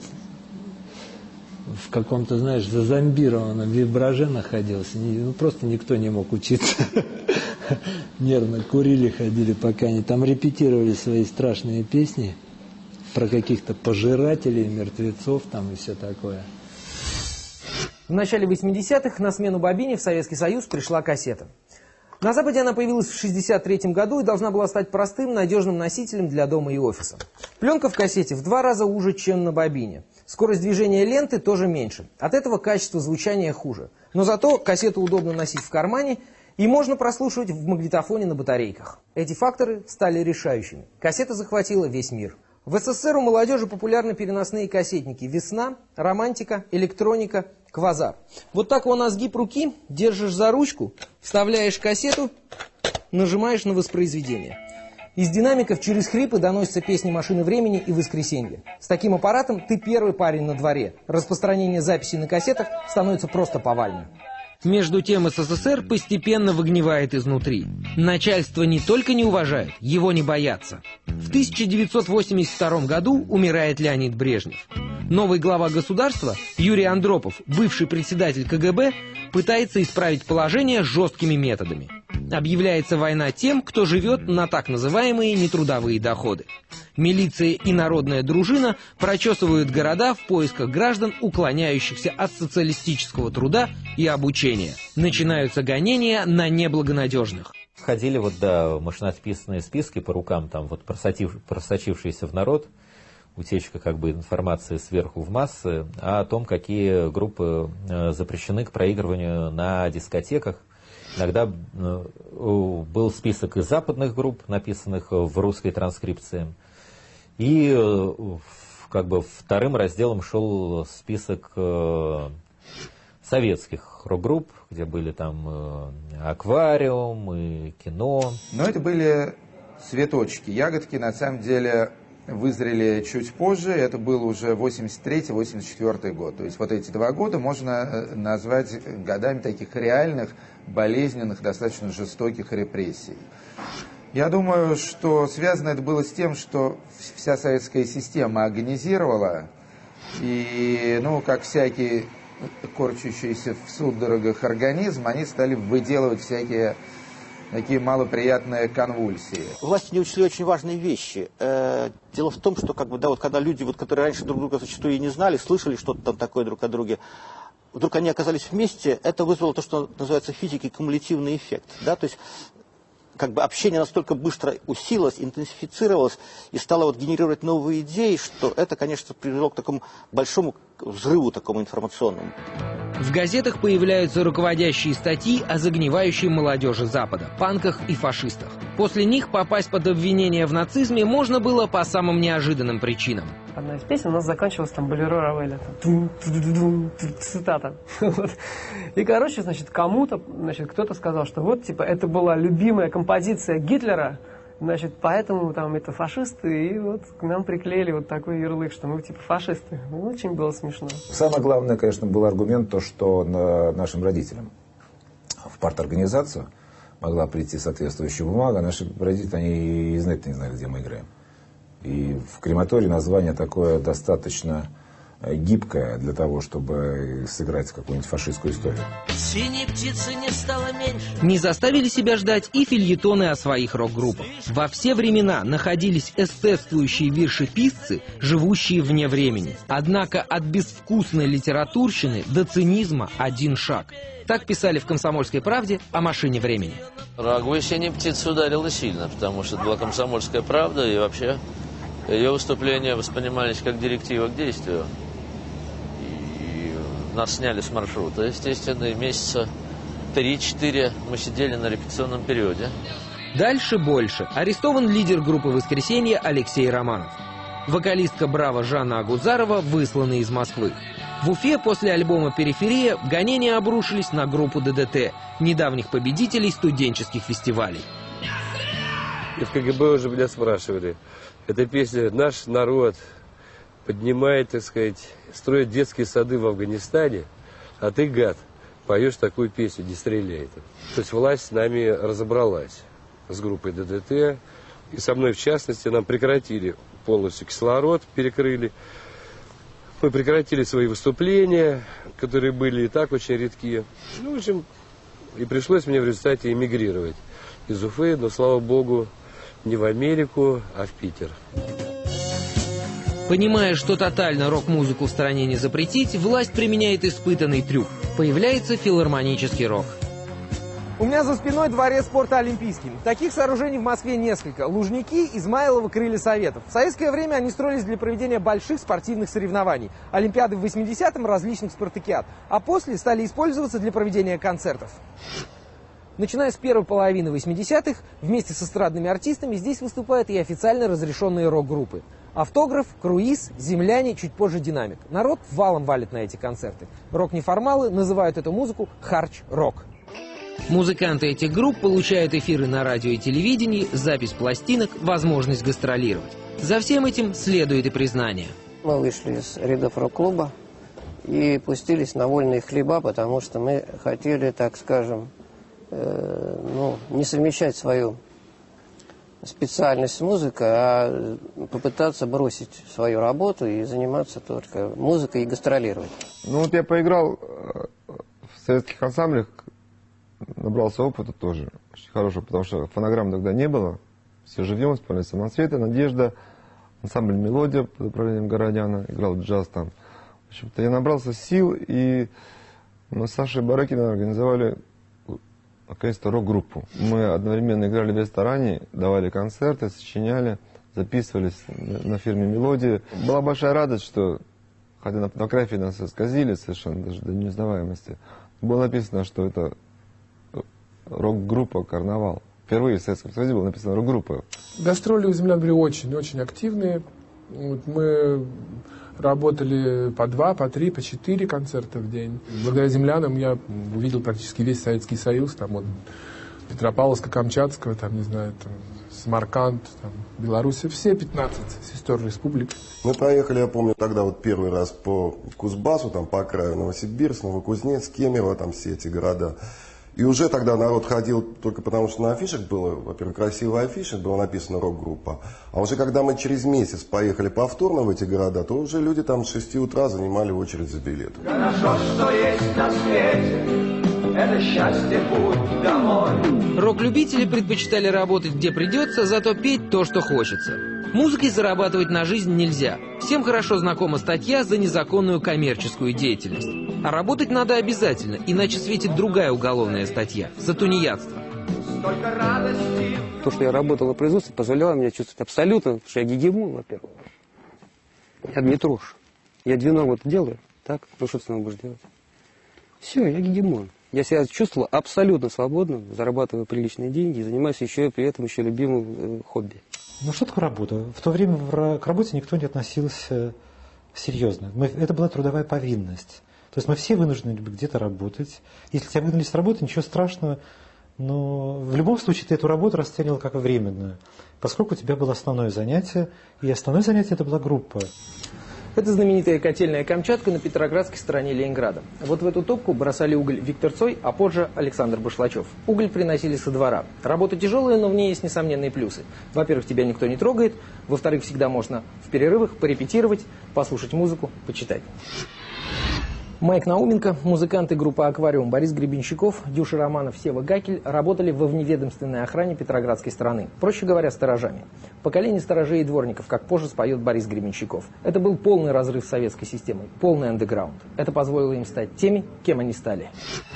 в каком-то, знаешь, зазомбированном вибраже находился. Ну, просто никто не мог учиться. Нервно курили, ходили, пока они там репетировали свои страшные песни про каких-то пожирателей, мертвецов там и все такое. В начале восьмидесятых на смену бобине в Советский Союз пришла кассета. На Западе она появилась в шестьдесят третьем году и должна была стать простым, надежным носителем для дома и офиса. Пленка в кассете в два раза уже, чем на бобине. Скорость движения ленты тоже меньше. От этого качество звучания хуже. Но зато кассету удобно носить в кармане и можно прослушивать в магнитофоне на батарейках. Эти факторы стали решающими. Кассета захватила весь мир. В эс эс эс эр у молодежи популярны переносные кассетники «Весна», «Романтика», «Электроника», «Квазар». Вот так его на сгиб руки держишь за ручку, вставляешь кассету, нажимаешь на воспроизведение. Из динамиков через хрипы доносятся песни «Машины времени» и «Воскресенье». С таким аппаратом ты первый парень на дворе. Распространение записей на кассетах становится просто повальным. Между тем эс эс эс эр постепенно выгнивает изнутри. Начальство не только не уважает, его не боятся. В тысяча девятьсот восемьдесят втором году умирает Леонид Брежнев. Новый глава государства, Юрий Андропов, бывший председатель ка гэ бэ, пытается исправить положение жесткими методами. Объявляется война тем, кто живет на так называемые нетрудовые доходы. Милиция и народная дружина прочесывают города в поисках граждан, уклоняющихся от социалистического труда и обучения. Начинаются гонения на неблагонадежных. Ходили вот, да, машиносписанные списки по рукам, там вот просочив, просочившиеся в народ, утечка как бы информации сверху в массы, о том, какие группы э, запрещены к проигрыванию на дискотеках. Иногда э, был список из западных групп, написанных в русской транскрипции. И как бы вторым разделом шел список советских рок-групп, где были там «Аквариум» и «Кино». Но это были цветочки. Ягодки на самом деле вызрели чуть позже. Это был уже восемьдесят третий — восемьдесят четвёртый год. То есть вот эти два года можно назвать годами таких реальных, болезненных, достаточно жестоких репрессий. Я думаю, что связано это было с тем, что вся советская система агонизировала, и, ну, как всякий корчащийся в судорогах организм, они стали выделывать всякие такие малоприятные конвульсии. Власти не учли очень важные вещи. Дело в том, что как бы, да, вот, когда люди, вот, которые раньше друг друга зачастую и не знали, слышали что-то там такое друг о друге, вдруг они оказались вместе, это вызвало то, что называется в физике кумулятивный эффект. Да? То есть как бы общение настолько быстро усилилось, интенсифицировалось и стало вот генерировать новые идеи, что это, конечно, привело к такому большому взрыву такому информационному. В газетах появляются руководящие статьи о загнивающей молодежи Запада, панках и фашистах. После них попасть под обвинение в нацизме можно было по самым неожиданным причинам. Одна из песен у нас заканчивалась там «Болеро Равеля», цитата. И, короче, значит, кому-то, значит, кто-то сказал, что вот, типа, это была любимая композиция Гитлера, значит, поэтому там это фашисты, и вот к нам приклеили вот такой ярлык, что мы типа фашисты. Ну, очень было смешно. Самое главное, конечно, был аргумент, то, что на нашим родителям в парторганизацию могла прийти соответствующая бумага, наши родители, они и знать не знали, где мы играем. И в крематории название такое достаточно гибкое для того, чтобы сыграть какую-нибудь фашистскую историю. Синей птицы не стало меньше. Не заставили себя ждать и фельетоны о своих рок-группах. Во все времена находились эстетствующие виршеписцы, живущие вне времени. Однако от безвкусной литературщины до цинизма один шаг. Так писали в «Комсомольской правде» о «Машине времени». Рогой синей птицы ударила сильно, потому что это была «Комсомольская правда», и вообще ее выступления воспринимались как директива к действию. Нас сняли с маршрута, естественно, и месяца три-четыре мы сидели на репетиционном периоде. Дальше больше. Арестован лидер группы «Воскресенье» Алексей Романов. Вокалистка «Браво» Жанна Агузарова выслана из Москвы. В Уфе после альбома «Периферия» гонения обрушились на группу ДДТ, недавних победителей студенческих фестивалей. И в КГБ уже меня спрашивали. Эта песня «Наш народ» поднимает, так сказать, строит детские сады в Афганистане, а ты, гад, поешь такую песню, не стреляй. То есть власть с нами разобралась, с группой ДДТ, и со мной в частности. Нам прекратили полностью кислород, перекрыли. Мы прекратили свои выступления, которые были и так очень редкие. Ну, в общем, и пришлось мне в результате эмигрировать из Уфы, но, слава богу, не в Америку, а в Питер. Понимая, что тотально рок-музыку в стране не запретить, власть применяет испытанный трюк. Появляется филармонический рок. У меня за спиной дворец спорта Олимпийский. Таких сооружений в Москве несколько. Лужники, Измайлово, Крылья Советов. В советское время они строились для проведения больших спортивных соревнований. Олимпиады в восьмидесятом, различных спартакиад. А после стали использоваться для проведения концертов. Начиная с первой половины восьмидесятых, вместе с эстрадными артистами здесь выступают и официально разрешенные рок-группы. Автограф, Круиз, Земляне, чуть позже Динамик. Народ валом валит на эти концерты. Рок-неформалы называют эту музыку харч-рок. Музыканты этих групп получают эфиры на радио и телевидении, запись пластинок, возможность гастролировать. За всем этим следует и признание. Мы вышли из рядов рок-клуба и пустились на вольные хлеба, потому что мы хотели, так скажем, э, ну, не совмещать свою специальность музыка, а попытаться бросить свою работу и заниматься только музыкой и гастролировать. Ну вот я поиграл в советских ансамблях, набрался опыта тоже очень хорошего, потому что фонограмм тогда не было. Все живьем, исполняли «Самоцветы», «Надежда», ансамбль «Мелодия» под управлением Городяна, играл джаз там. В общем-то, я набрался сил, и мы с Сашей Барыкиным организовали наконец-то рок-группу. Мы одновременно играли в ресторане, давали концерты, сочиняли, записывались на фирме «Мелодия». Была большая радость, что, хотя на фотографии нас исказили совершенно, даже до неузнаваемости, было написано, что это рок-группа «Карнавал». Впервые в Советском Союзе было написано рок-группа. Гастроли у «Землян» были очень-очень активные. Вот мы работали по два, по три, по четыре концерта в день. Благодаря землянам я увидел практически весь Советский Союз, там от Петропавловска, Камчатского, там, не знаю, там, Самарканд, там, Беларусь, все пятнадцать сестер республик. Мы проехали, я помню, тогда вот первый раз по Кузбассу, там по краю Новосибирск, Новокузнецк, Кемерово, там все эти города. И уже тогда народ ходил только потому, что на афишах было, во-первых, красивая афиша, было написано рок-группа. А уже когда мы через месяц поехали повторно в эти города, то уже люди там с шести утра занимали очередь за билет. Хорошо, что есть на свете, это счастье, путь домой. Рок-любители предпочитали работать где придется, зато петь то, что хочется. Музыкой зарабатывать на жизнь нельзя. Всем хорошо знакома статья за незаконную коммерческую деятельность. А работать надо обязательно, иначе светит другая уголовная статья – за тунеядство. То, что я работал на производстве, позволяло мне чувствовать абсолютно, что я гегемон, во-первых. Я Дмитруш. Я две нормы делаю, так? Ну что ты с ним будешь делать? Все, я гегемон. Я себя чувствовал абсолютно свободным, зарабатываю приличные деньги и занимаюсь еще при этом еще любимым э, хобби. Ну что такое работа? В то время к работе никто не относился серьезно. Мы, это была трудовая повинность. То есть мы все вынуждены были где-то работать. Если тебя выгнали с работы, ничего страшного. Но в любом случае ты эту работу расценивал как временную, поскольку у тебя было основное занятие, и основное занятие это была группа. Это знаменитая котельная Камчатка на Петроградской стороне Ленинграда. Вот в эту топку бросали уголь Виктор Цой, а позже Александр Башлачев. Уголь приносили со двора. Работа тяжелая, но в ней есть несомненные плюсы. Во-первых, тебя никто не трогает. Во-вторых, всегда можно в перерывах порепетировать, послушать музыку, почитать. Майк Науменко, музыканты группы «Аквариум», Борис Гребенщиков, Дюша Романов, Сева Гакель работали во вневедомственной охране Петроградской стороны. Проще говоря, сторожами. Поколение сторожей и дворников, как позже споет Борис Гребенщиков. Это был полный разрыв с советской системой, полный андеграунд. Это позволило им стать теми, кем они стали.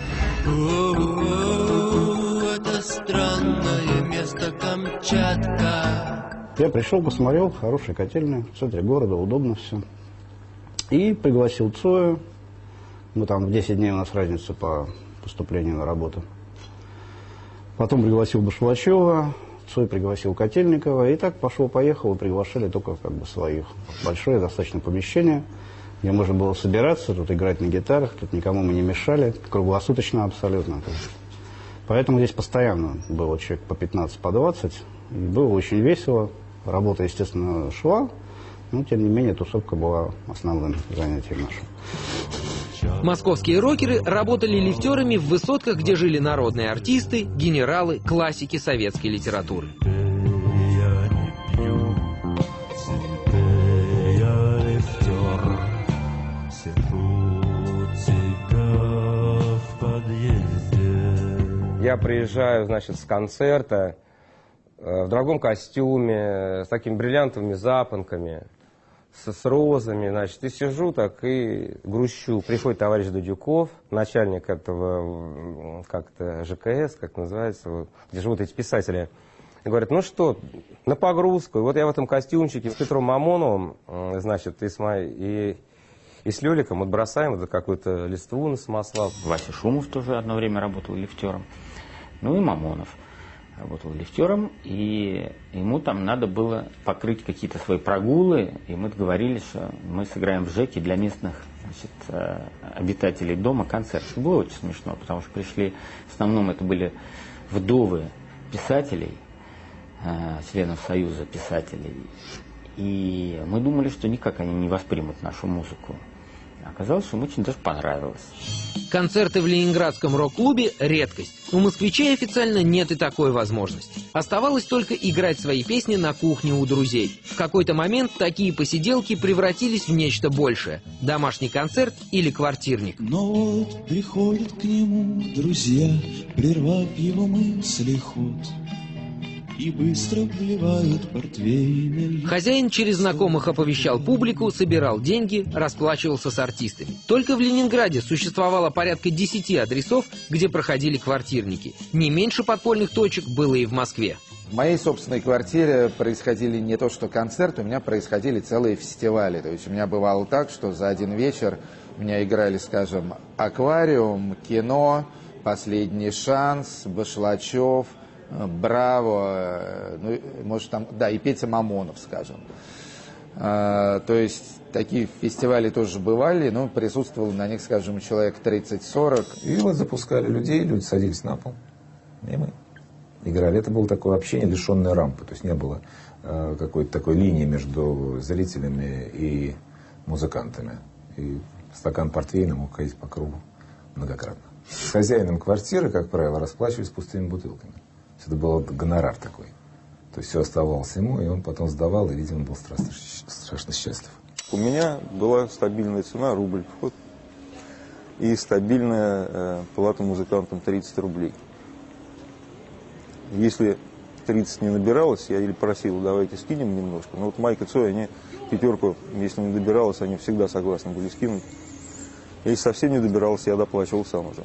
Это странное место Камчатка. Я пришел, посмотрел, хорошая котельная, в центре города, удобно все. И пригласил Цоя. Мы там в десять дней у нас разница по поступлению на работу. Потом пригласил Башлачева, Цой пригласил Котельникова. И так пошло-поехало, приглашали только как бы своих. Большое достаточно помещение, где можно было собираться, тут играть на гитарах, тут никому мы не мешали, круглосуточно абсолютно. Поэтому здесь постоянно было человек по пятнадцать, по двадцать. И было очень весело. Работа, естественно, шла, но тем не менее тусовка была основным занятием нашим. Московские рокеры работали лифтерами в высотках, где жили народные артисты, генералы, классики советской литературы. Я приезжаю, значит, с концерта э, в дорогом костюме, с такими бриллиантовыми запонками, с, с розами, значит, и сижу так и грущу. Приходит товарищ Дудюков, начальник этого, как-то ЖКС, как называется, вот, где живут эти писатели, и говорит, ну что, на погрузку. И вот я в этом костюмчике с Петром Мамоновым, э, значит, и с, моей, и, и с Лёликом вот бросаем вот какую-то листву на самосвал. Вася Шумов тоже одно время работал лифтером. Ну и Мамонов работал лифтером, и ему там надо было покрыть какие-то свои прогулы, и мы договорились, что мы сыграем в ЖЭКе для местных, значит, обитателей дома концерт. Это было очень смешно, потому что пришли, в основном это были вдовы писателей, членов Союза писателей, и мы думали, что никак они не воспримут нашу музыку. Оказалось, что им очень даже понравилось. Концерты в ленинградском рок-клубе – редкость. У москвичей официально нет и такой возможности. Оставалось только играть свои песни на кухне у друзей. В какой-то момент такие посиделки превратились в нечто большее – домашний концерт или квартирник. Но вот приходят к нему друзья, прервав его мысли ход, и быстро вливают портвейн. Хозяин через знакомых оповещал публику, собирал деньги, расплачивался с артистами. Только в Ленинграде существовало порядка десяти адресов, где проходили квартирники. Не меньше подпольных точек было и в Москве. В моей собственной квартире происходили не то что концерты, у меня происходили целые фестивали. То есть у меня бывало так, что за один вечер у меня играли, скажем, «Аквариум», «Кино», «Последний шанс», «Башлачев», «Браво», ну, может там, да, и Петя Мамонов, скажем. А, то есть такие фестивали тоже бывали, но присутствовало на них, скажем, человек тридцать-сорок. И вот запускали людей, люди садились на пол, и мы играли. Это было такое общение, лишенное рампы, то есть не было э, какой-то такой линии между зрителями и музыкантами. И стакан портвейна мог ходить по кругу многократно. С хозяином квартиры, как правило, расплачивались пустыми бутылками. Это был гонорар такой. То есть все оставалось ему, и он потом сдавал, и, видимо, был страшно, страшно счастлив. У меня была стабильная цена, рубль вход, и стабильная э, плата музыкантам тридцать рублей. Если тридцать не набиралось, я или просил, давайте скинем немножко. Но вот Майк и Цой, они пятерку, если не добиралось, они всегда согласны были скинуть. Если совсем не добиралось, я доплачивал сам уже.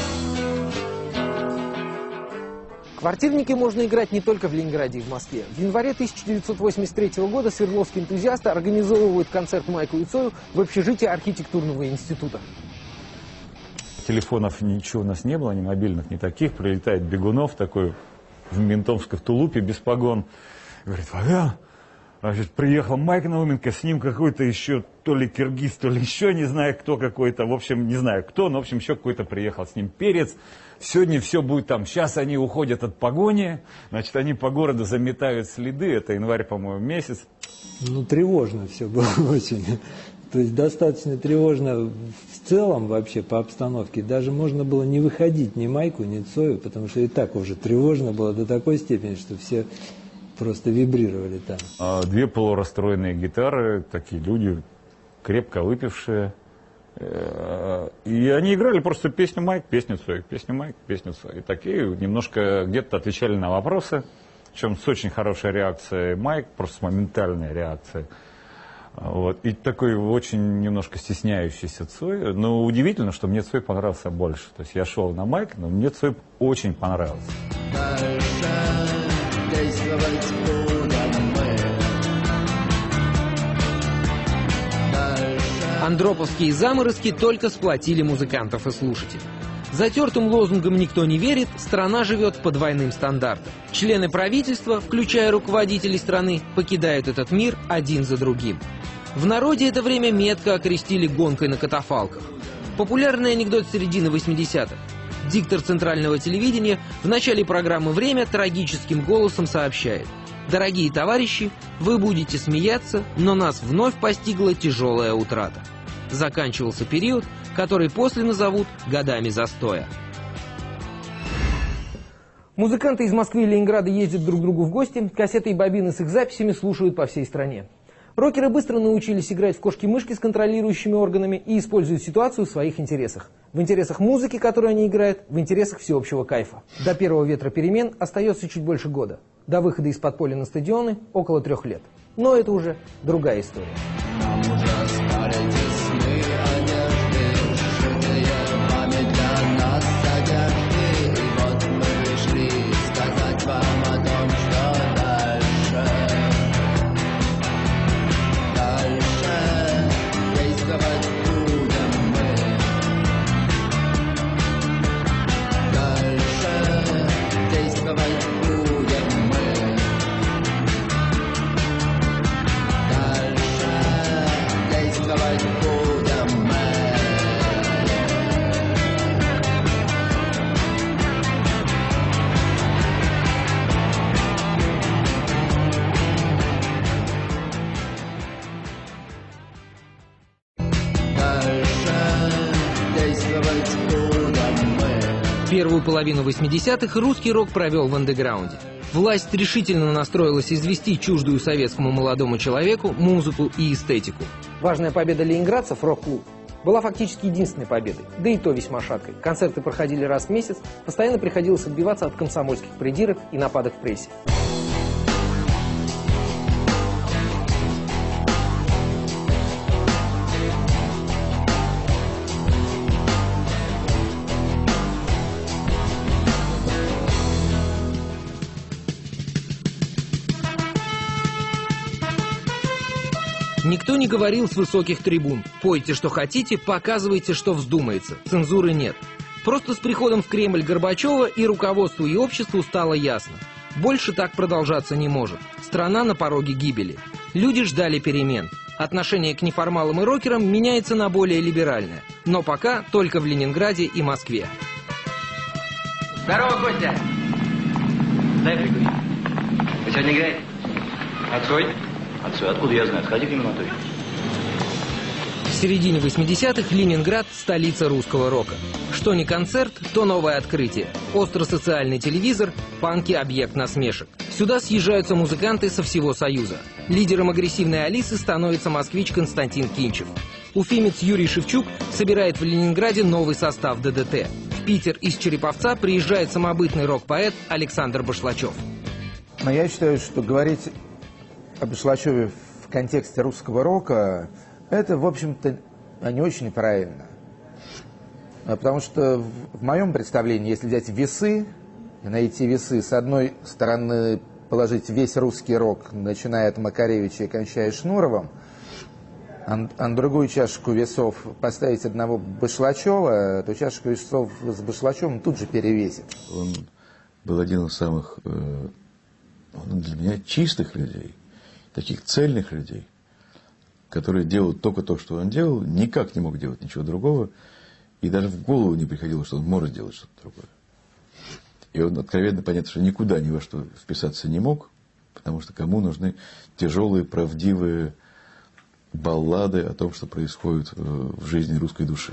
Квартирники можно играть не только в Ленинграде и в Москве. В январе тысяча девятьсот восемьдесят третьего года свердловские энтузиасты организовывают концерт Майку и Цою в общежитии архитектурного института. Телефонов ничего у нас не было, ни мобильных, ни таких. Прилетает Бегунов такой в ментовской тулупе без погон. Говорит: ага, значит, приехал Майк Науменко, с ним какой-то еще то ли киргиз, то ли еще не знаю кто какой-то. В общем, не знаю кто, но в общем еще какой-то приехал с ним перец. Сегодня все будет там. Сейчас они уходят от погони, значит, они по городу заметают следы. Это январь, по-моему, месяц. Ну, тревожно все было очень. То есть достаточно тревожно в целом вообще по обстановке. Даже можно было не выходить ни Майку, ни Цою, потому что и так уже тревожно было до такой степени, что все просто вибрировали там. А две полурастроенные гитары, такие люди, крепко выпившие. И они играли просто песню Майк, песню Цой, песню Майк, песню Цой. И такие немножко где-то отвечали на вопросы, причем с очень хорошей реакцией Майк, просто с моментальной реакцией. Вот. И такой очень немножко стесняющийся Цой. Но удивительно, что мне Цой понравился больше. То есть я шел на Майк, но мне Цой очень понравился. Андроповские заморозки только сплотили музыкантов и слушателей. Затертым лозунгам никто не верит, страна живет по двойным стандартам. Члены правительства, включая руководителей страны, покидают этот мир один за другим. В народе это время метко окрестили гонкой на катафалках. Популярный анекдот середины восьмидесятых. Диктор центрального телевидения в начале программы «Время» трагическим голосом сообщает: «Дорогие товарищи, вы будете смеяться, но нас вновь постигла тяжелая утрата». Заканчивался период, который после назовут годами застоя. Музыканты из Москвы и Ленинграда ездят друг к другу в гости, кассеты и бобины с их записями слушают по всей стране. Рокеры быстро научились играть в кошки-мышки с контролирующими органами и используют ситуацию в своих интересах. В интересах музыки, которую они играют, в интересах всеобщего кайфа. До первого ветра перемен остается чуть больше года. До выхода из подполья на стадионы около трех лет. Но это уже другая история. Первую половину восьмидесятых русский рок провел в андеграунде. Власть решительно настроилась извести чуждую советскому молодому человеку музыку и эстетику. Важная победа ленинградцев, рок-клуб, была фактически единственной победой, да и то весьма шаткой. Концерты проходили раз в месяц, постоянно приходилось отбиваться от комсомольских придирок и нападок в прессе. Никто не говорил с высоких трибун: пойте, что хотите, показывайте, что вздумается. Цензуры нет. Просто с приходом в Кремль Горбачева и руководству, и обществу стало ясно: больше так продолжаться не может. Страна на пороге гибели. Люди ждали перемен. Отношение к неформалам и рокерам меняется на более либеральное. Но пока только в Ленинграде и Москве. Здорово, Костя! Дай прикурить. Вы сегодня играете? Отцой? Отцой, откуда я знаю? Сходи к нему на то. В середине восьмидесятых Ленинград – столица русского рока. Что не концерт, то новое открытие. Остросоциальный телевизор, панки – объект насмешек. Сюда съезжаются музыканты со всего Союза. Лидером агрессивной Алисы становится москвич Константин Кинчев. Уфимец Юрий Шевчук собирает в Ленинграде новый состав ДДТ. В Питер из Череповца приезжает самобытный рок-поэт Александр Башлачев. Но я считаю, что говорить о Башлачеве в контексте русского рока – это, в общем-то, не очень правильно. Потому что в моем представлении, если взять весы, найти весы, с одной стороны положить весь русский рок, начиная от Макаревича и кончая Шнуровым, а на другую чашку весов поставить одного Башлачева, то чашку весов с Башлачевым тут же перевесит. Он был один из самых, э, для меня, чистых людей, таких цельных людей, которые делают только то, что он делал, никак не мог делать ничего другого, и даже в голову не приходило, что он может делать что-то другое. И он откровенно понятно, что никуда ни во что вписаться не мог, потому что кому нужны тяжелые, правдивые баллады о том, что происходит в жизни русской души.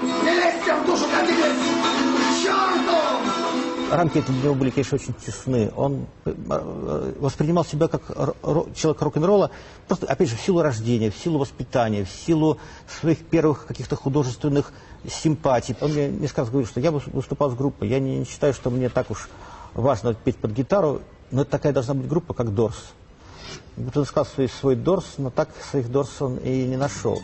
Рамки для него были, конечно, очень тесны. Он воспринимал себя как человек рок-н-ролла, просто, опять же, в силу рождения, в силу воспитания, в силу своих первых каких-то художественных симпатий. Он мне несколько раз говорил, что я выступал с группой, я не считаю, что мне так уж важно петь под гитару, но это такая должна быть группа, как Дорс. Он искал свой, свой Дорс, но так своих Дорс он и не нашел.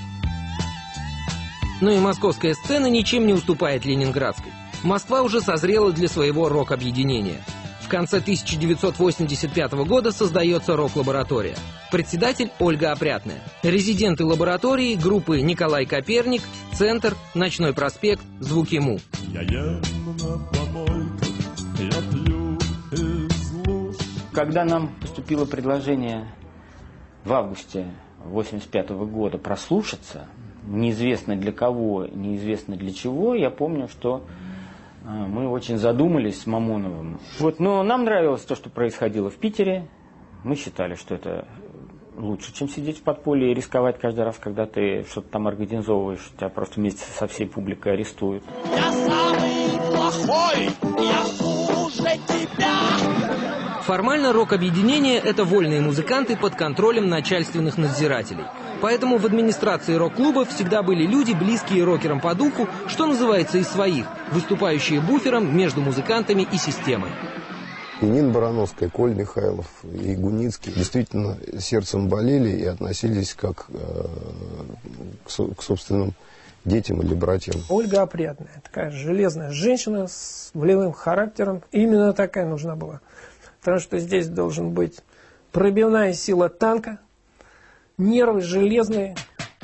Но и московская сцена ничем не уступает ленинградской. Москва уже созрела для своего рок-объединения. В конце тысяча девятьсот восемьдесят пятого года создается рок-лаборатория. Председатель Ольга Опрятная. Резиденты лаборатории – группы Николай Коперник, Центр, Ночной проспект, Звуки Му. Я ем на помойках, я пью из луж. Когда нам поступило предложение в августе восемьдесят пятого года прослушаться, неизвестно для кого, неизвестно для чего, я помню, что мы очень задумались с Мамоновым. Вот, но нам нравилось то, что происходило в Питере. Мы считали, что это лучше, чем сидеть в подполье и рисковать каждый раз, когда ты что-то там организовываешь, тебя просто вместе со всей публикой арестуют. Я самый плохой, я хуже тебя. Формально рок-объединение – это вольные музыканты под контролем начальственных надзирателей. Поэтому в администрации рок-клуба всегда были люди, близкие рокерам по духу, что называется, из своих, выступающие буфером между музыкантами и системой. И Нина Барановская, Коль Михайлов и Гуницкий действительно сердцем болели и относились как э, к, со, к собственным детям или братьям. Ольга Опрятная, такая железная женщина с волевым характером. Именно такая нужна была. Потому что здесь должен быть пробивная сила танка, нервы железные.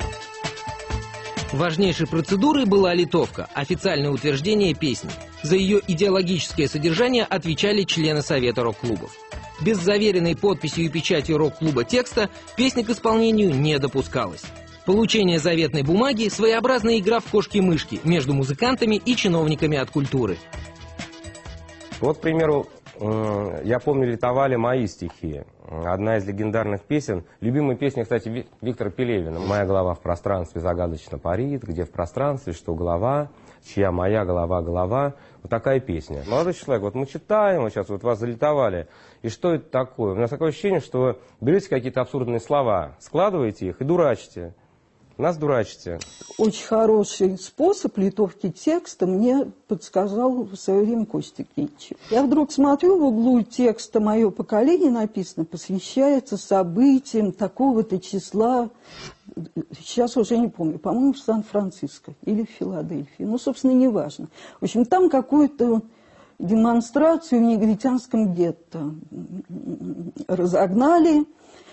Важнейшей процедурой была литовка, официальное утверждение песни. За ее идеологическое содержание отвечали члены Совета рок-клубов. Без заверенной подписью и печатью рок-клуба текста песня к исполнению не допускалась. Получение заветной бумаги – своеобразная игра в кошки-мышки между музыкантами и чиновниками от культуры. Вот, к примеру, я помню, литовали мои стихи. Одна из легендарных песен, любимая песня, кстати, Виктора Пелевина. «Моя голова в пространстве загадочно парит, где в пространстве, что голова, чья моя голова, голова». Вот такая песня. Молодой человек, вот мы читаем, вот сейчас вот вас залитовали, и что это такое? У нас такое ощущение, что вы берете какие-то абсурдные слова, складываете их и дурачите. Нас дурачите. Очень хороший способ литовки текста мне подсказал в свое время Костя Кинчев. Я вдруг смотрю, в углу текста «Мое поколение» написано, посвящается событиям такого-то числа. Сейчас уже не помню, по-моему, в Сан-Франциско или в Филадельфии. Ну, собственно, неважно. В общем, там какую-то демонстрацию в негритянском гетто разогнали.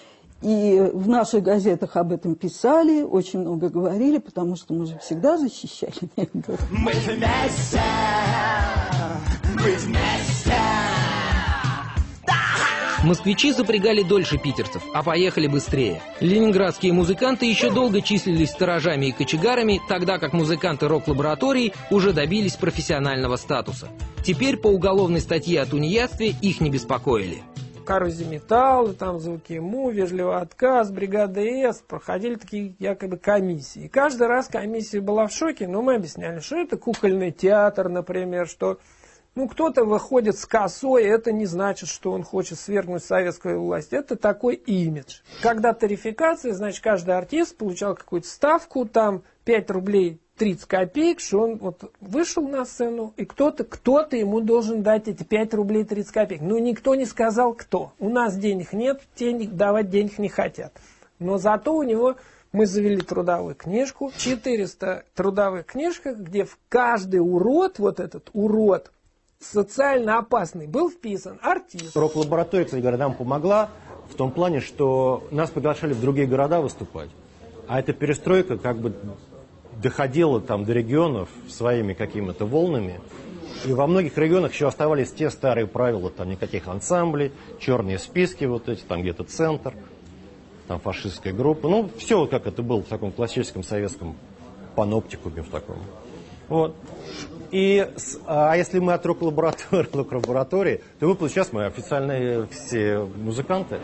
И в наших газетах об этом писали, очень много говорили, потому что мы же всегда защищали негров. Мы вместе, мы вместе. Москвичи запрягали дольше питерцев, а поехали быстрее. Ленинградские музыканты еще долго числились сторожами и кочегарами, тогда как музыканты рок-лаборатории уже добились профессионального статуса. Теперь по уголовной статье о тунеядстве их не беспокоили. Коррозия металла, там звуки ему, вежливый отказ, бригада С, проходили такие якобы комиссии. И каждый раз комиссия была в шоке, но мы объясняли, что это кукольный театр, например, что ну, кто-то выходит с косой, это не значит, что он хочет свергнуть советскую власть. Это такой имидж. Когда тарификация, значит, каждый артист получал какую-то ставку, там пять рублей тридцать копеек, что он вот вышел на сцену, и кто-то кто-то ему должен дать эти пять рублей тридцать копеек. Но никто не сказал, кто. У нас денег нет, денег, давать денег не хотят. Но зато у него мы завели трудовую книжку, четыреста трудовых книжек, где в каждый урод, вот этот урод, социально опасный, был вписан артист. Рок-лаборатория, кстати говоря, нам помогла в том плане, что нас приглашали в другие города выступать. А эта перестройка как бы доходила там до регионов своими какими-то волнами. И во многих регионах еще оставались те старые правила, там никаких ансамблей, черные списки вот эти, там где-то центр, там фашистская группа. Ну, все как это было в таком классическом советском паноптикуме в таком. Вот. И, а если мы от рок-лаборатории, рок-лаборатории, то мы, сейчас мы официальные все музыканты.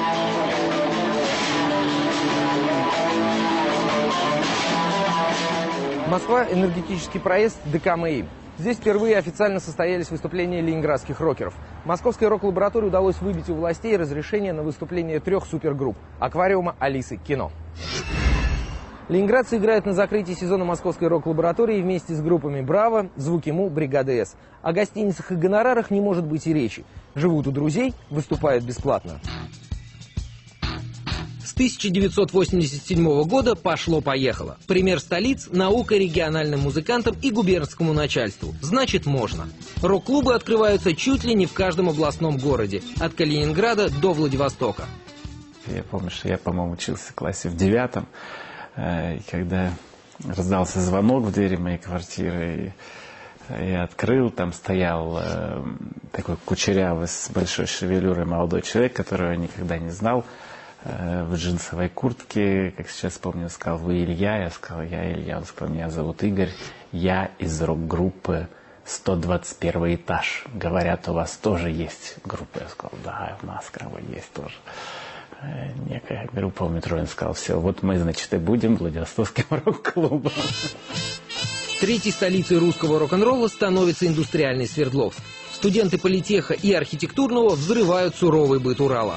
Москва, энергетический проезд, ДК МАИ. Здесь впервые официально состоялись выступления ленинградских рокеров. Московской рок-лаборатории удалось выбить у властей разрешение на выступление трех супергрупп – «Аквариума», «Алисы», «Кино». Ленинградцы играют на закрытии сезона Московской рок-лаборатории вместе с группами «Браво», «Звуки Му», «Бригада С». О гостиницах и гонорарах не может быть и речи. Живут у друзей, выступают бесплатно. С тысяча девятьсот восемьдесят седьмого года пошло-поехало. Пример столиц – наука региональным музыкантам и губернскому начальству. Значит, можно. Рок-клубы открываются чуть ли не в каждом областном городе. От Калининграда до Владивостока. Я помню, что я, по-моему, учился в классе в девятом. И когда раздался звонок в двери моей квартиры, я открыл, там стоял такой кучерявый с большой шевелюрой молодой человек, которого я никогда не знал, в джинсовой куртке, как сейчас помню, сказал: «Вы Илья?» Я сказал: «Я Илья». Он сказал: «Меня зовут Игорь, я из рок-группы сто двадцать первый этаж. Говорят, у вас тоже есть группа?» Я сказал: «Да, у нас как бы есть тоже некая группа в метро». Он сказал: «Все, вот мы, значит, и будем Владивостокским рок-клубом». Третьей столицей русского рок-н-ролла становится индустриальный Свердловск. Студенты политеха и архитектурного взрывают суровый быт Урала.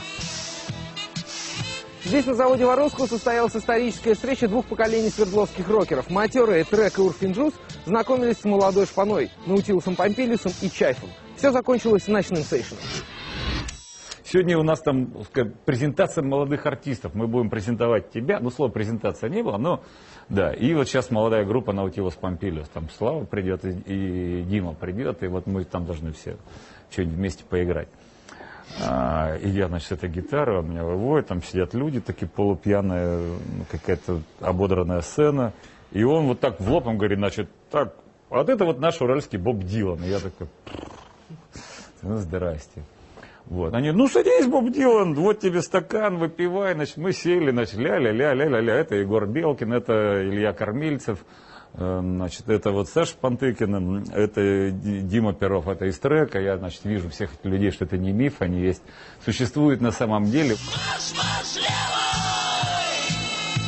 Здесь, на заводе Воровского, состоялась историческая встреча двух поколений свердловских рокеров. Матерые Трек и Урфин Джюс знакомились с молодой шпаной Наутилусом Помпилиусом и Чайфом. Все закончилось ночным сейшеном. Сегодня у нас там презентация молодых артистов. Мы будем презентовать тебя. Ну, слова презентация не было, но да. И вот сейчас молодая группа Наутилус Помпилиус. Там Слава придет, и, и Дима придет, и вот мы там должны все что-нибудь вместе поиграть. А, и я, значит, эта гитара, у меня выводит, там сидят люди, такие полупьяные, какая-то ободранная сцена. И он вот так в лоб им говорит, значит, так, вот это вот наш уральский Боб Дилан. И я такой, ну, здрасте. Вот. Они, ну, садись, Боб Дилан, вот тебе стакан, выпивай. Значит, мы сели, значит, ля-ля-ля-ля-ля-ля. Это Егор Белкин, это Илья Кормильцев. Значит, это вот Саша Пантыкин, это Дима Перов, это из Трека. Я, значит, вижу всех этих людей, что это не миф, они есть, существуют на самом деле. Марш, марш, левой!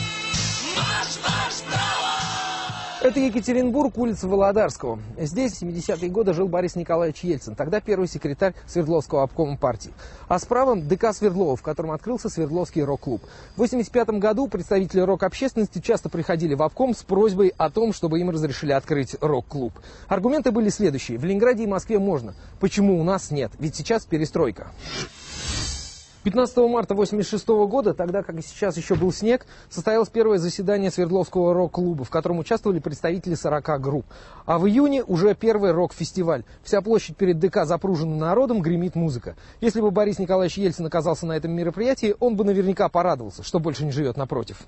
Марш, марш, правой! Это Екатеринбург, улица Володарского. Здесь в семидесятые годы жил Борис Николаевич Ельцин, тогда первый секретарь Свердловского обкома партии. А справа ДК Свердлова, в котором открылся Свердловский рок-клуб. В восемьдесят пятом году представители рок-общественности часто приходили в обком с просьбой о том, чтобы им разрешили открыть рок-клуб. Аргументы были следующие. В Ленинграде и Москве можно. Почему у нас нет? Ведь сейчас перестройка. пятнадцатого марта восемьдесят шестого года, тогда как и сейчас еще был снег, состоялось первое заседание Свердловского рок-клуба, в котором участвовали представители сорока групп. А в июне уже первый рок-фестиваль. Вся площадь перед ДК запружена народом, гремит музыка. Если бы Борис Николаевич Ельцин оказался на этом мероприятии, он бы наверняка порадовался, что больше не живет напротив.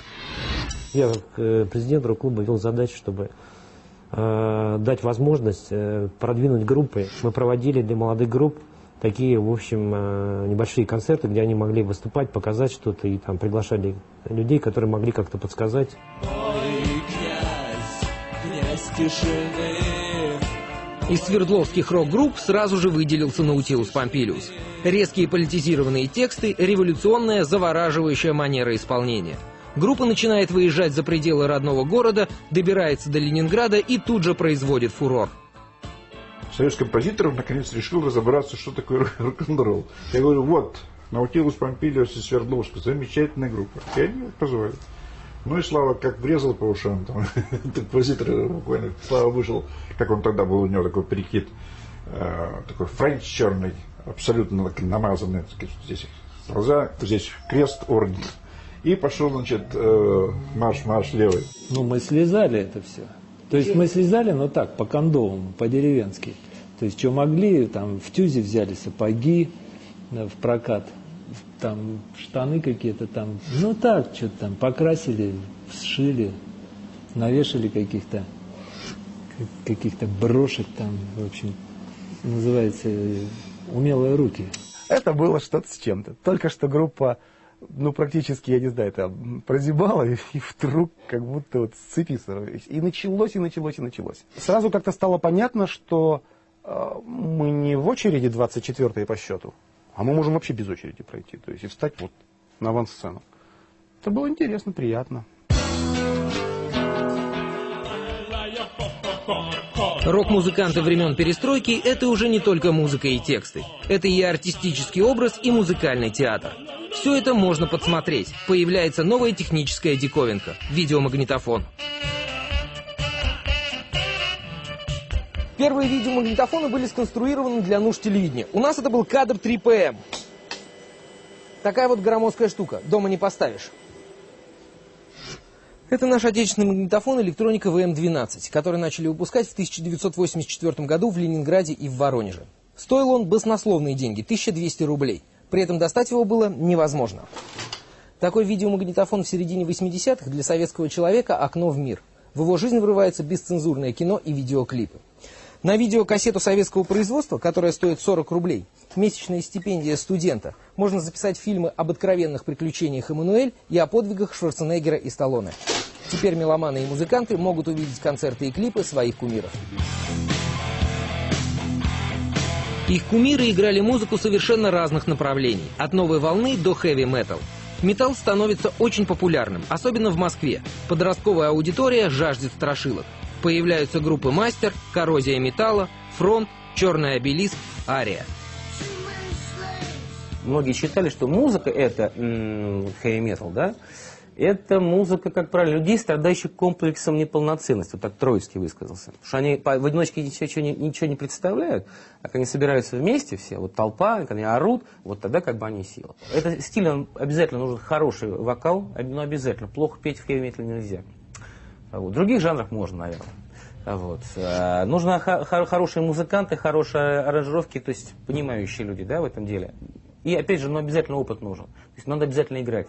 Я, как э, президент рок-клуба, вел задачу, чтобы э, дать возможность э, продвинуть группы. Мы проводили для молодых групп такие, в общем, небольшие концерты, где они могли выступать, показать что-то, и там приглашали людей, которые могли как-то подсказать. Ой, князь, князь тишины. Из свердловских рок-групп сразу же выделился Наутилус Помпилиус. Резкие политизированные тексты, революционная, завораживающая манера исполнения. Группа начинает выезжать за пределы родного города, добирается до Ленинграда и тут же производит фурор. Союз композиторов наконец решил разобраться, что такое рок-н-ролл. Я говорю, вот, Наутилус Помпилиус из Свердловска, замечательная группа. И они его позвали. Ну и Слава как врезал по ушам, там, композитор буквально, Слава вышел, как он тогда был, у него такой прикид, э, такой френч черный, абсолютно намазанный, здесь глаза, здесь крест, орден. И пошел, значит, э, марш-марш левый. Ну, мы слезали это все. То есть мы слезали, но так, по кондовому, по-деревенски. То есть, что могли, там, в Тюзе взяли сапоги да, в прокат, там, штаны какие-то там, ну так, что-то там, покрасили, сшили, навешали каких-то, каких-то брошек там, в общем, называется, умелые руки. Это было что-то с чем-то. Только что группа, ну, практически, я не знаю, там, прозябала, и, и вдруг как будто вот с цепи сорвались. И началось, и началось, и началось. Сразу как-то стало понятно, что э, мы не в очереди двадцать четвёртые по счету, а мы можем вообще без очереди пройти, то есть и встать вот на авансцену. Это было интересно, приятно. Рок-музыканты времен перестройки – это уже не только музыка и тексты. Это и артистический образ, и музыкальный театр. Все это можно подсмотреть. Появляется новая техническая диковинка – видеомагнитофон. Первые видеомагнитофоны были сконструированы для нужд телевидения. У нас это был кадр три пэ эм. Такая вот громоздкая штука. Дома не поставишь. Это наш отечественный магнитофон электроника вэ эм двенадцать, который начали выпускать в тысяча девятьсот восемьдесят четвёртом году в Ленинграде и в Воронеже. Стоил он баснословные деньги – тысяча двести рублей. При этом достать его было невозможно. Такой видеомагнитофон в середине восьмидесятых для советского человека – окно в мир. В его жизнь врывается бесцензурное кино и видеоклипы. На видеокассету советского производства, которая стоит сорок рублей, месячная стипендия студента, можно записать фильмы об откровенных приключениях Эммануэль и о подвигах Шварценеггера и Сталлоне. Теперь меломаны и музыканты могут увидеть концерты и клипы своих кумиров. Их кумиры играли музыку совершенно разных направлений, от новой волны до хэви-метал. Металл становится очень популярным, особенно в Москве. Подростковая аудитория жаждет страшилок. Появляются группы «Мастер», «Коррозия металла», «Фронт», «Черный обелиск», «Ария». Многие считали, что музыка — это хэви-метал, да? Это музыка, как правило, людей, страдающих комплексом неполноценности. Вот так Троицкий высказался. Потому что они в одиночке ничего не, ничего не представляют, а когда они собираются вместе все, вот толпа, когда они орут, вот тогда как бы они сила. Это стиль, обязательно нужен хороший вокал, но обязательно. Плохо петь в хэви-метале нельзя. Вот. В других жанрах можно, наверное. Вот. А, нужны хор хорошие музыканты, хорошие аранжировки, то есть понимающие люди, да, в этом деле. И опять же, ну, обязательно опыт нужен. То есть надо обязательно играть.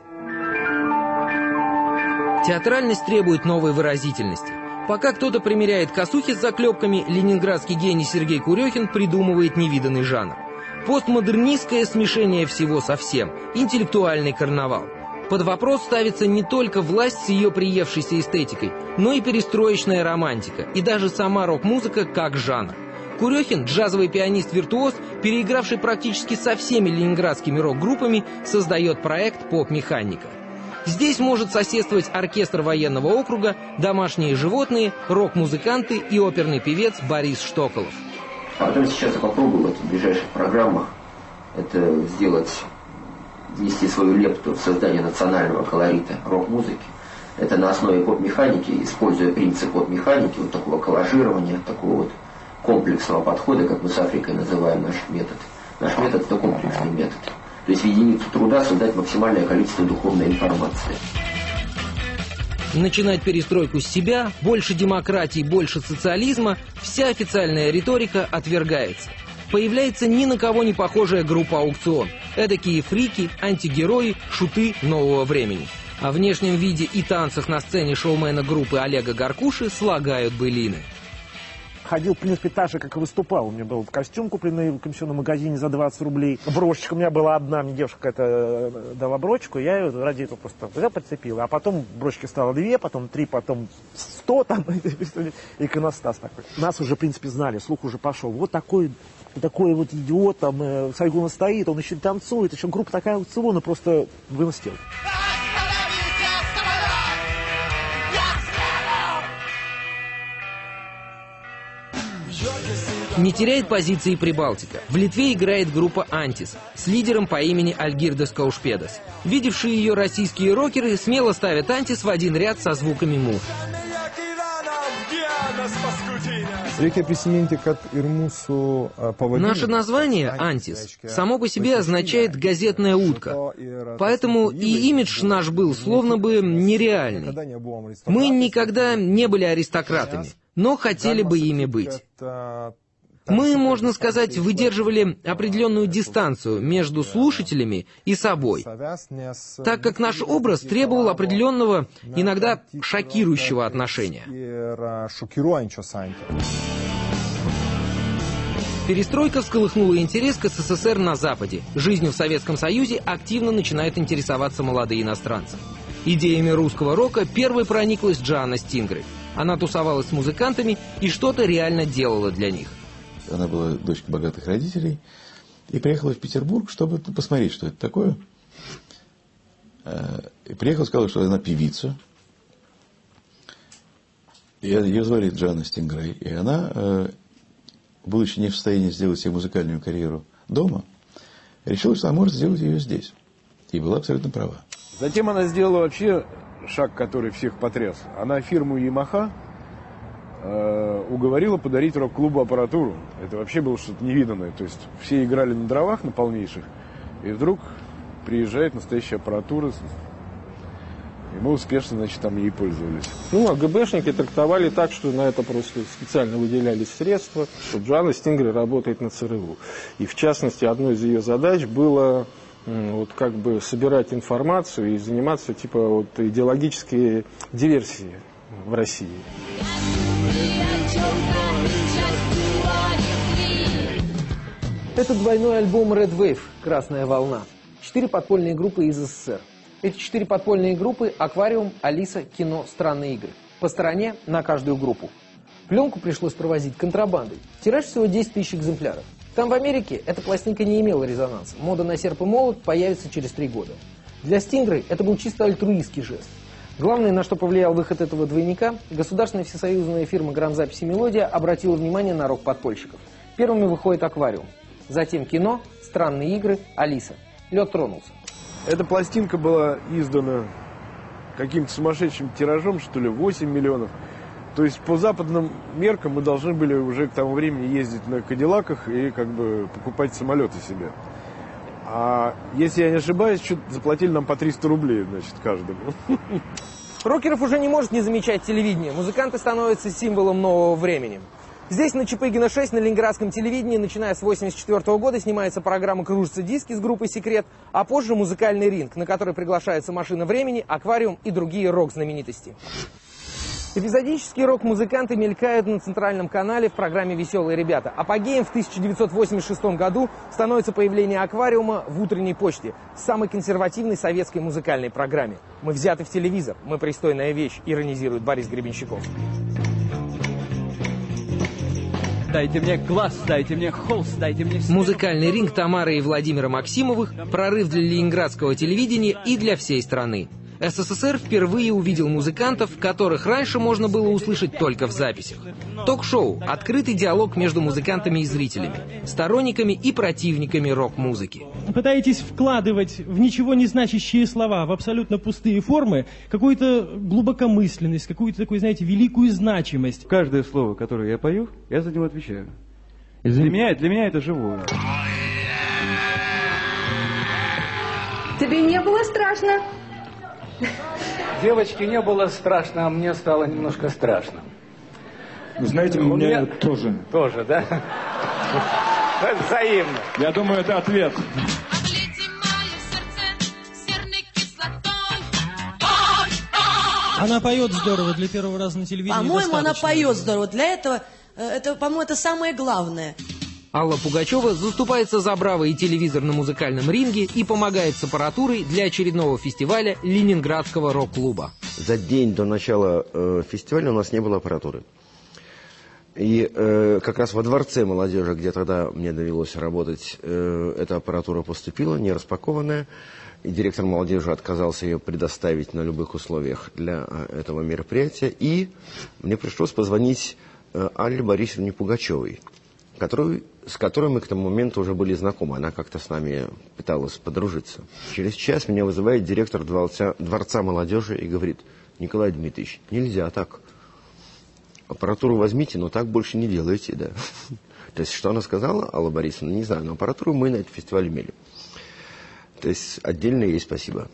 Театральность требует новой выразительности. Пока кто-то примеряет косухи с заклепками, ленинградский гений Сергей Курехин придумывает невиданный жанр. Постмодернистское смешение всего со всем, интеллектуальный карнавал. Под вопрос ставится не только власть с ее приевшейся эстетикой, но и перестроечная романтика, и даже сама рок-музыка как жанр. Курехин, джазовый пианист-виртуоз, переигравший практически со всеми ленинградскими рок-группами, создает проект «Поп-механика». Здесь может соседствовать оркестр военного округа, домашние животные, рок-музыканты и оперный певец Борис Штоколов. А потом сейчас я попробую в ближайших программах это сделать, внести свою лепту в создание национального колорита рок-музыки. Это на основе поп-механики, используя принцип поп-механики, вот такого коллажирования, такого вот комплексного подхода, как мы с Африкой называем наш метод. Наш метод – это комплексный метод. То есть в единицу труда создать максимальное количество духовной информации. Начинать перестройку с себя, больше демократии, больше социализма, вся официальная риторика отвергается. Появляется ни на кого не похожая группа «Аукцион». Эдакие фрики, антигерои, шуты нового времени. О внешнем виде и танцах на сцене шоумена группы Олега Гаркуши слагают былины. ходил, в принципе, так же, как и выступал. У меня был костюм, купленный в комиссионном магазине за двадцать рублей. Брошечка у меня была одна, мне девушка какая-то дала брошечку, я ее ради этого просто взял, подцепил. А потом брошечки стало две, потом три, потом сто, там, иконостас такой. Нас уже, в принципе, знали, слух уже пошел. Вот такой, такой вот идиот, там, э, Сайгуна стоит, он еще танцует, еще группа такая аукциона, просто выносил. Не теряет позиции Прибалтика. В Литве играет группа «Антис» с лидером по имени Альгирдас Каушпедас. Видевшие ее российские рокеры смело ставят «Антис» в один ряд со звуками «му». Наше название «Антис» само по себе означает «газетная утка». Поэтому и имидж наш был словно бы нереальный. Мы никогда не были аристократами, но хотели бы ими быть. Мы, можно сказать, выдерживали определенную дистанцию между слушателями и собой, так как наш образ требовал определенного, иногда шокирующего отношения. Перестройка всколыхнула интерес к СССР на Западе. Жизнью в Советском Союзе активно начинают интересоваться молодые иностранцы. Идеями русского рока первой прониклась Джоанна Стингрей. Она тусовалась с музыкантами и что-то реально делала для них. Она была дочкой богатых родителей и приехала в Петербург, чтобы посмотреть, что это такое. И приехала, сказала, что она певица. И ее звали Джоанна Стингрей. И она, будучи не в состоянии сделать себе музыкальную карьеру дома, решила, что она может сделать ее здесь. И была абсолютно права. Затем она сделала вообще шаг, который всех потряс. Она фирму Yamaha э, уговорила подарить рок-клубу аппаратуру. Это вообще было что-то невиданное. То есть все играли на дровах, на полнейших, и вдруг приезжает настоящая аппаратура, и мы успешно, значит, там ей пользовались. Ну, а ГБшники трактовали так, что на это просто специально выделялись средства, что Джоанна Стингрей работает на ЦРУ. И в частности, одной из ее задач было вот как бы собирать информацию и заниматься типа вот идеологической диверсией в России. Это двойной альбом Red Wave «Красная волна». Четыре подпольные группы из СССР. Эти четыре подпольные группы – «Аквариум», «Алиса», «Кино», «Странные игры». По стороне на каждую группу. Пленку пришлось провозить контрабандой. Тираж всего десять тысяч экземпляров. Там в Америке эта пластинка не имела резонанса. Мода на серп и молот появится через три года. Для Стингрей это был чисто альтруистский жест. Главное, на что повлиял выход этого двойника, государственная всесоюзная фирма «Грамзаписи Мелодия» обратила внимание на рок-подпольщиков. Первыми выходит «Аквариум». Затем «Кино», «Странные игры», «Алиса». Лед тронулся. Эта пластинка была издана каким-то сумасшедшим тиражом, что ли, восемь миллионов. То есть по западным меркам мы должны были уже к тому времени ездить на кадиллаках и как бы покупать самолеты себе. А если я не ошибаюсь, что-то заплатили нам по триста рублей, значит, каждому. Рокеров уже не может не замечать телевидение. Музыканты становятся символом нового времени. Здесь, на Чапыгина шесть, на ленинградском телевидении, начиная с восемьдесят четвёртого года, снимается программа «Кружатся диски» с группой «Секрет», а позже музыкальный ринг, на который приглашается «Машина времени», «Аквариум» и другие рок-знаменитости. Эпизодические рок-музыканты мелькают на центральном канале в программе «Веселые ребята». Апогеем в тысяча девятьсот восемьдесят шестом году становится появление «Аквариума» в «Утренней почте», самой консервативной советской музыкальной программе. «Мы взяты в телевизор, мы пристойная вещь», иронизирует Борис Гребенщиков. Дайте мне глаз, дайте мне холст, дайте мне... Музыкальный ринг Тамары и Владимира Максимовых – прорыв для ленинградского телевидения и для всей страны. СССР впервые увидел музыкантов, которых раньше можно было услышать только в записях. Ток-шоу – открытый диалог между музыкантами и зрителями, сторонниками и противниками рок-музыки. Пытаетесь вкладывать в ничего не значащие слова, в абсолютно пустые формы, какую-то глубокомысленность, какую-то такую, знаете, великую значимость. Каждое слово, которое я пою, я за него отвечаю. И для меня, для меня это живое. Тебе не было страшно? Девочке не было страшно, а мне стало немножко страшно. Вы знаете, У меня, меня тоже. Тоже, да? Взаимно. Я думаю, это ответ. Она поет здорово, для первого раза на телевидении. По-моему, она достаточно. поет здорово. Для этого Это, по-моему, это самое главное. Алла Пугачева заступается за браво и телевизор на музыкальном ринге и помогает с аппаратурой для очередного фестиваля Ленинградского рок-клуба. За день до начала э, фестиваля у нас не было аппаратуры. И э, как раз во Дворце молодежи, где тогда мне довелось работать, э, эта аппаратура поступила, не распакованная. И директор молодежи отказался ее предоставить на любых условиях для э, этого мероприятия. И мне пришлось позвонить э, Алле Борисовне Пугачевой, которую, с которой мы к тому моменту уже были знакомы. Она как-то с нами пыталась подружиться. Через час меня вызывает директор Дворца, Дворца молодежи и говорит: Николай Дмитриевич, нельзя так. Аппаратуру возьмите, но так больше не делайте, да. То есть, что она сказала, Алла Борисовна, не знаю, но аппаратуру мы на этот фестиваль имели. То есть, отдельно ей спасибо.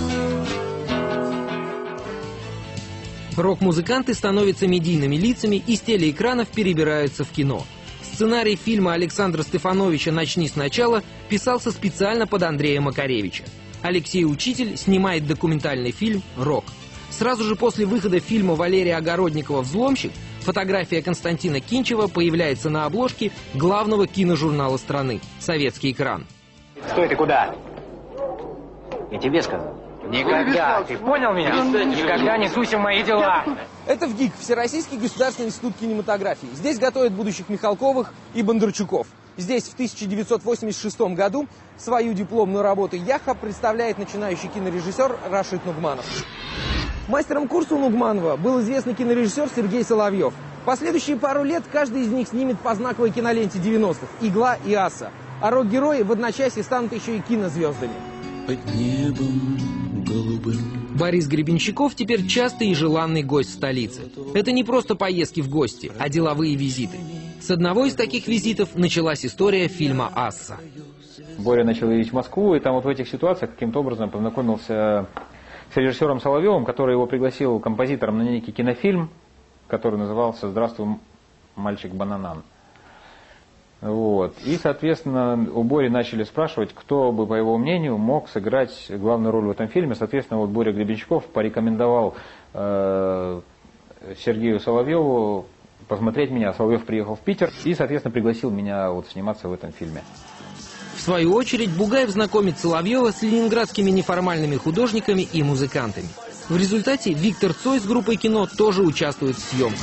Рок-музыканты становятся медийными лицами и с телеэкранов перебираются в кино. Сценарий фильма Александра Стефановича «Начни сначала» писался специально под Андрея Макаревича. Алексей Учитель снимает документальный фильм «Рок». Сразу же после выхода фильма Валерия Огородникова «Взломщик» фотография Константина Кинчева появляется на обложке главного киножурнала страны «Советский экран». Стой, ты куда? Я тебе сказал. Никогда, ты понял меня? Никогда не суйся в мои дела. Это ВГИК, Всероссийский государственный институт кинематографии. Здесь готовят будущих Михалковых и Бондарчуков. Здесь в тысяча девятьсот восемьдесят шестом году свою дипломную работу «Яха» представляет начинающий кинорежиссер Рашид Нугманов. Мастером курса у Нугманова был известный кинорежиссер Сергей Соловьев. В последующие пару лет каждый из них снимет по знаковой киноленте девяностых «Игла» и «Аса». А рок-герои в одночасье станут еще и кинозвездами. Под небом голубым. Борис Гребенщиков теперь частый и желанный гость столицы. Это не просто поездки в гости, а деловые визиты. С одного из таких визитов началась история фильма «Асса». Боря начал ездить в Москву, и там вот в этих ситуациях каким-то образом познакомился с режиссером Соловьевым, который его пригласил композитором на некий кинофильм, который назывался «Здравствуй, мальчик Бананан». Вот. И, соответственно, у Бори начали спрашивать, кто бы, по его мнению, мог сыграть главную роль в этом фильме. Соответственно, вот Боря Гребенщиков порекомендовал э, Сергею Соловьеву посмотреть меня. Соловьев приехал в Питер и, соответственно, пригласил меня вот сниматься в этом фильме. В свою очередь, Бугаев знакомит Соловьева с ленинградскими неформальными художниками и музыкантами. В результате Виктор Цой с группой «Кино» тоже участвует в съемках.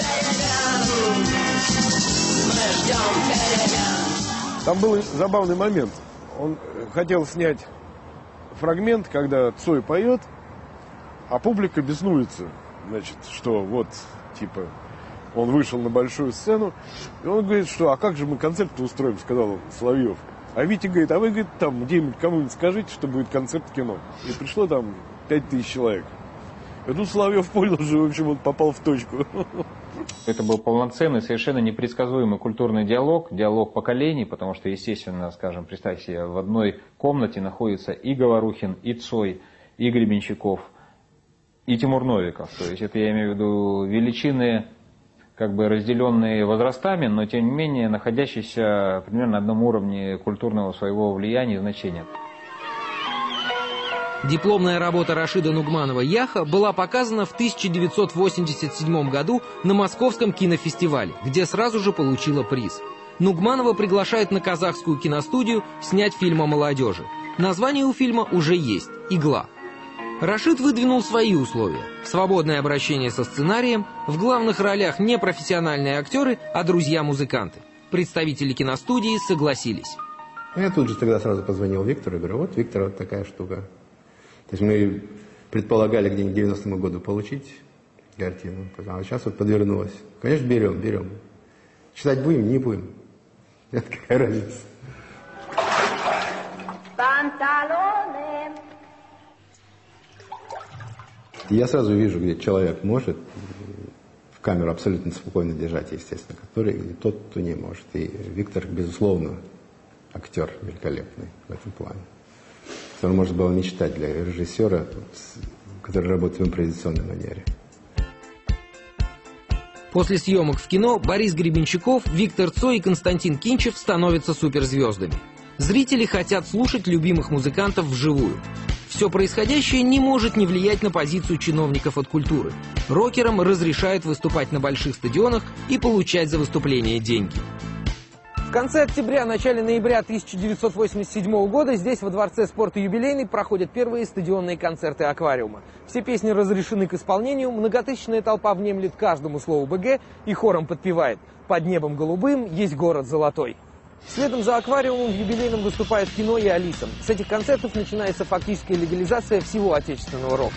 Там был забавный момент. Он хотел снять фрагмент, когда Цой поет, а публика беснуется. Значит, что вот, типа, он вышел на большую сцену, и он говорит, что, а как же мы концерт-то устроим, сказал Соловьев. А Витя говорит, а вы, говорит, там где-нибудь кому-нибудь скажите, что будет концерт в кино. И пришло там пять тысяч человек. И тут Соловьев понял, что, в общем, он попал в точку. Это был полноценный, совершенно непредсказуемый культурный диалог, диалог поколений, потому что, естественно, скажем, представьте себе, в одной комнате находятся и Говорухин, и Цой, и Гребенщиков, и Тимур Новиков. То есть это, я имею в виду, величины, как бы разделенные возрастами, но, тем не менее, находящиеся примерно на одном уровне культурного своего влияния и значения. Дипломная работа Рашида Нугманова «Яха» была показана в тысяча девятьсот восемьдесят седьмом году на Московском кинофестивале, где сразу же получила приз. Нугманова приглашает на казахскую киностудию снять фильм о молодежи. Название у фильма уже есть – «Игла». Рашид выдвинул свои условия. Свободное обращение со сценарием, в главных ролях не профессиональные актеры, а друзья-музыканты. Представители киностудии согласились. Я тут же тогда сразу позвонил Виктору и говорю, вот, Виктор, вот такая штука. То есть мы предполагали где-нибудь к девяностому году получить картину, а сейчас вот подвернулось. Конечно, берем, берем. Читать будем, не будем. Это какая разница. Я сразу вижу, где человек может в камеру абсолютно спокойно держать, естественно, который, тот, кто не может. И Виктор, безусловно, актер великолепный в этом плане. Который можно было мечтать для режиссера, который работает в импровизационной манере. После съемок в кино Борис Гребенщиков, Виктор Цой и Константин Кинчев становятся суперзвездами. Зрители хотят слушать любимых музыкантов вживую. Все происходящее не может не влиять на позицию чиновников от культуры. Рокерам разрешают выступать на больших стадионах и получать за выступление деньги. В конце октября, начале ноября тысяча девятьсот восемьдесят седьмого года здесь, во Дворце спорта «Юбилейный», проходят первые стадионные концерты «Аквариума». Все песни разрешены к исполнению, многотысячная толпа внемлет каждому слову БГ и хором подпевает: «Под небом голубым есть город золотой». Следом за «Аквариумом» в «Юбилейном» выступают «Кино» и «Алиса». С этих концертов начинается фактическая легализация всего отечественного рока.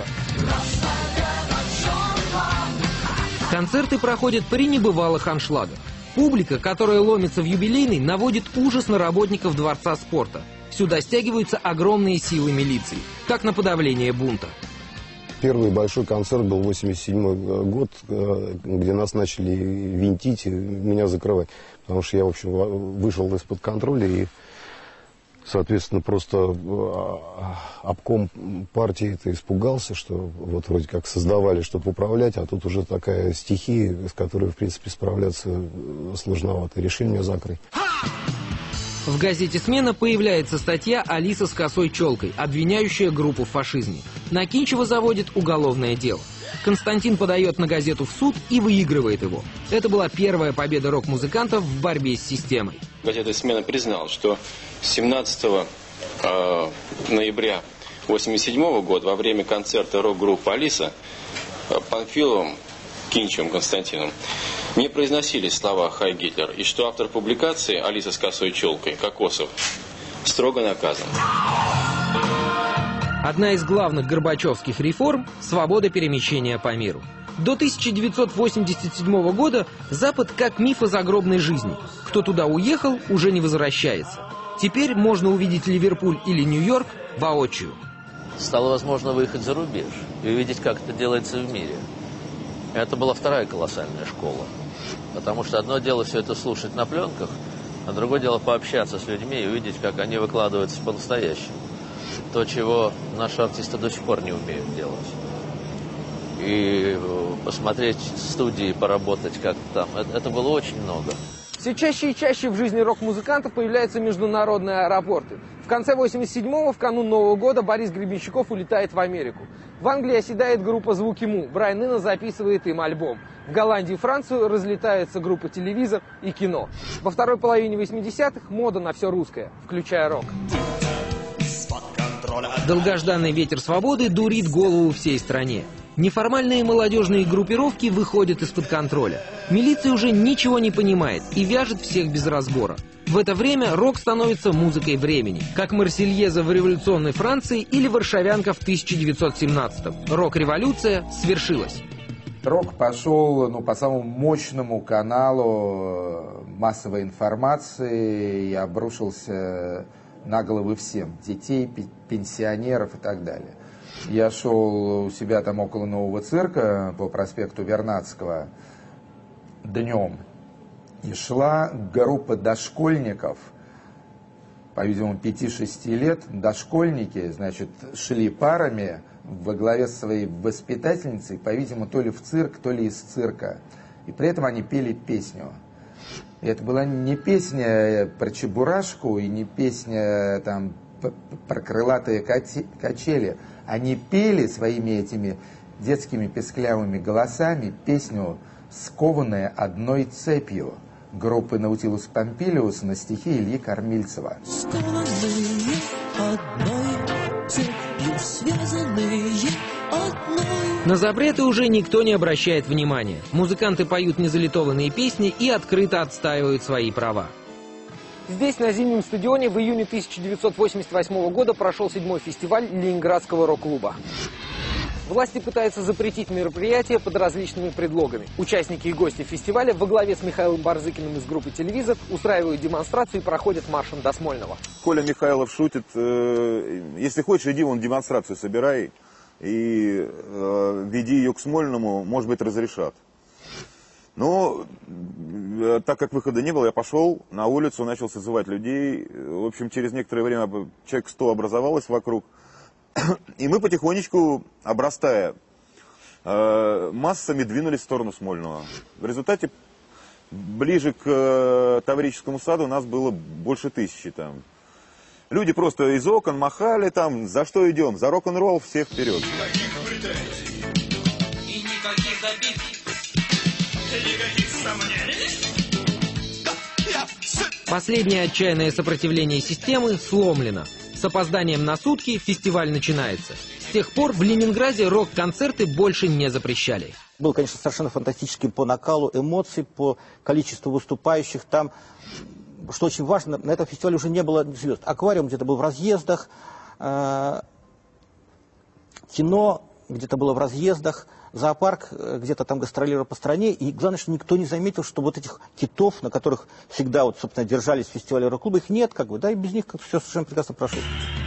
Концерты проходят при небывалых аншлагах. Публика, которая ломится в «Юбилейный», наводит ужас на работников Дворца спорта. Сюда стягиваются огромные силы милиции, как на подавление бунта. Первый большой концерт был восемьдесят седьмой год, где нас начали винтить и меня закрывать. Потому что я, в общем, вышел из-под контроля и, соответственно, просто обком партии-то испугался, что вот вроде как создавали, чтобы управлять, а тут уже такая стихия, с которой, в принципе, справляться сложновато. Решили меня закрыть. В газете «Смена» появляется статья «Алиса с косой челкой», обвиняющая группу в фашизме. На Кинчева заводит уголовное дело. Константин подает на газету в суд и выигрывает его. Это была первая победа рок-музыкантов в борьбе с системой. Газета «Смена» признала, что семнадцатого ноября восемьдесят седьмого года во время концерта рок-группы «Алиса» Панфиловым, Кинчевым Константином не произносились слова «Хай Гитлер», и что автор публикации «Алиса с косой челкой» Кокосов строго наказан. Одна из главных горбачевских реформ – свобода перемещения по миру. До тысяча девятьсот восемьдесят седьмого года Запад как миф о загробной жизни. Кто туда уехал, уже не возвращается. Теперь можно увидеть Ливерпуль или Нью-Йорк воочию. Стало возможно выехать за рубеж и увидеть, как это делается в мире. Это была вторая колоссальная школа. Потому что одно дело все это слушать на пленках, а другое дело пообщаться с людьми и увидеть, как они выкладываются по-настоящему. То, чего наши артисты до сих пор не умеют делать. И посмотреть студии, поработать как-то там, это, это было очень много. Все чаще и чаще в жизни рок-музыкантов появляются международные аэропорты. В конце восемьдесят седьмого, в канун Нового года, Борис Гребенщиков улетает в Америку. В Англии оседает группа «Звуки Му». Брайан Ино записывает им альбом. В Голландии и Францию разлетается группа «Телевизор» и «Кино». Во второй половине восьмидесятых мода на все русское, включая рок. Долгожданный ветер свободы дурит голову всей стране. Неформальные молодежные группировки выходят из-под контроля. Милиция уже ничего не понимает и вяжет всех без разбора. В это время рок становится музыкой времени, как «Марсельеза» в революционной Франции или «Варшавянка» в тысяча девятьсот семнадцатом. Рок-революция свершилась. Рок пошел ну, по самому мощному каналу массовой информации и обрушился на головы всем. Детей, пенсионеров и так далее. Я шел у себя там около Нового цирка по проспекту Вернадского днем. И шла группа дошкольников, по-видимому, пяти-шести лет. Дошкольники, значит, шли парами во главе своей воспитательницей, по-видимому, то ли в цирк, то ли из цирка. И при этом они пели песню. И это была не песня про Чебурашку и не песня там, про крылатые качели. Они пели своими этими детскими песклявыми голосами песню «Скованная одной цепью» группы «Наутилус Помпилиус» на стихи Ильи Кормильцева. Скованные одной цепью, связанные одной. На запреты уже никто не обращает внимания. Музыканты поют незалитованные песни и открыто отстаивают свои права. Здесь, на Зимнем стадионе, в июне тысяча девятьсот восемьдесят восьмого года прошел седьмой фестиваль Ленинградского рок-клуба. Власти пытаются запретить мероприятия под различными предлогами. Участники и гости фестиваля во главе с Михаилом Барзыкиным из группы «Телевизор» устраивают демонстрацию и проходят маршем до Смольного. Коля Михайлов шутит, э, если хочешь, иди вон демонстрацию собирай и э, веди ее к Смольному, может быть, разрешат. Но, э, так как выхода не было, я пошел на улицу, начал созывать людей. В общем, через некоторое время человек сто образовалось вокруг. И мы потихонечку, обрастая э, массами, двинулись в сторону Смольного. В результате, ближе к э, Таврическому саду нас было больше тысячи там. Люди просто из окон махали там, за что идем, за рок-н-ролл, всех вперед. И никаких обид, никаких сомнений. Последнее отчаянное сопротивление системы сломлено. С опозданием на сутки фестиваль начинается. С тех пор в Ленинграде рок-концерты больше не запрещали. Был, конечно, совершенно фантастический по накалу эмоций, по количеству выступающих. Там, что очень важно, на этом фестивале уже не было звезд. Аквариум где-то был в разъездах, э, кино где-то было в разъездах, зоопарк где-то там гастролировал по стране. И главное, что никто не заметил, что вот этих китов, на которых всегда, вот, собственно, держались фестивали рок-клуба, их нет, как бы, да, и без них как-то все совершенно прекрасно прошло.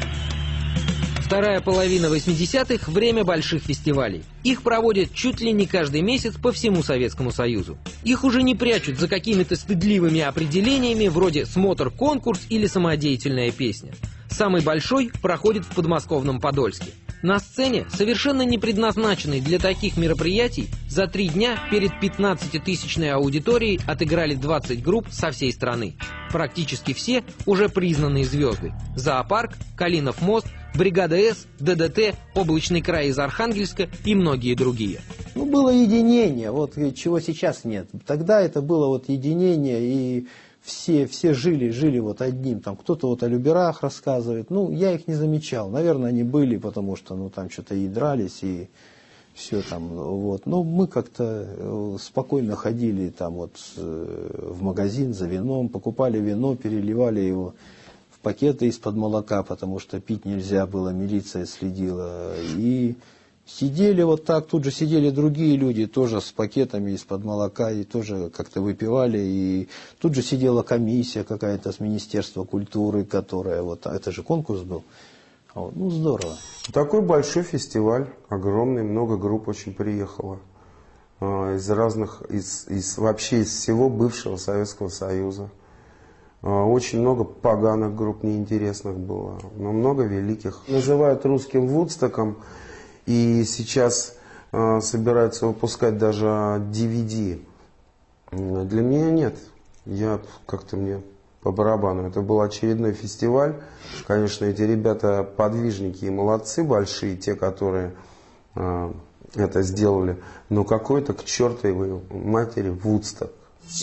Вторая половина восьмидесятых – время больших фестивалей. Их проводят чуть ли не каждый месяц по всему Советскому Союзу. Их уже не прячут за какими-то стыдливыми определениями вроде «смотр-конкурс» или «самодеятельная песня». Самый большой проходит в подмосковном Подольске. На сцене, совершенно не предназначенной для таких мероприятий, за три дня перед пятнадцатитысячной аудиторией отыграли двадцать групп со всей страны. Практически все уже признанные звезды. Зоопарк, Калинов мост, Бригада С, ДДТ, Облачный край из Архангельска и многие другие. Ну, было единение, вот чего сейчас нет. Тогда это было вот единение, и все, все жили, жили вот одним. Там кто-то вот о Люберах рассказывает. Ну, я их не замечал. Наверное, они были, потому что, ну, там что-то и дрались, и все там, вот. Но мы как-то спокойно ходили там вот в магазин за вином, покупали вино, переливали его в пакеты из-под молока, потому что пить нельзя было, милиция следила. И сидели вот так, тут же сидели другие люди, тоже с пакетами из-под молока, и тоже как-то выпивали. И тут же сидела комиссия какая-то с Министерства культуры, которая вот, это же конкурс был. Вот, ну, здорово. Такой большой фестиваль, огромный, много групп очень приехало. Из разных, из, из, вообще из всего бывшего Советского Союза. Очень много поганых групп, неинтересных было, но много великих. Называют русским Вудстоком, и сейчас э, собираются выпускать даже ди ви ди. Для меня нет, я как-то мне по барабану. Это был очередной фестиваль. Конечно, эти ребята подвижники и молодцы большие, те, которые э, это сделали. Но какой-то к чертовой матери Вудсток.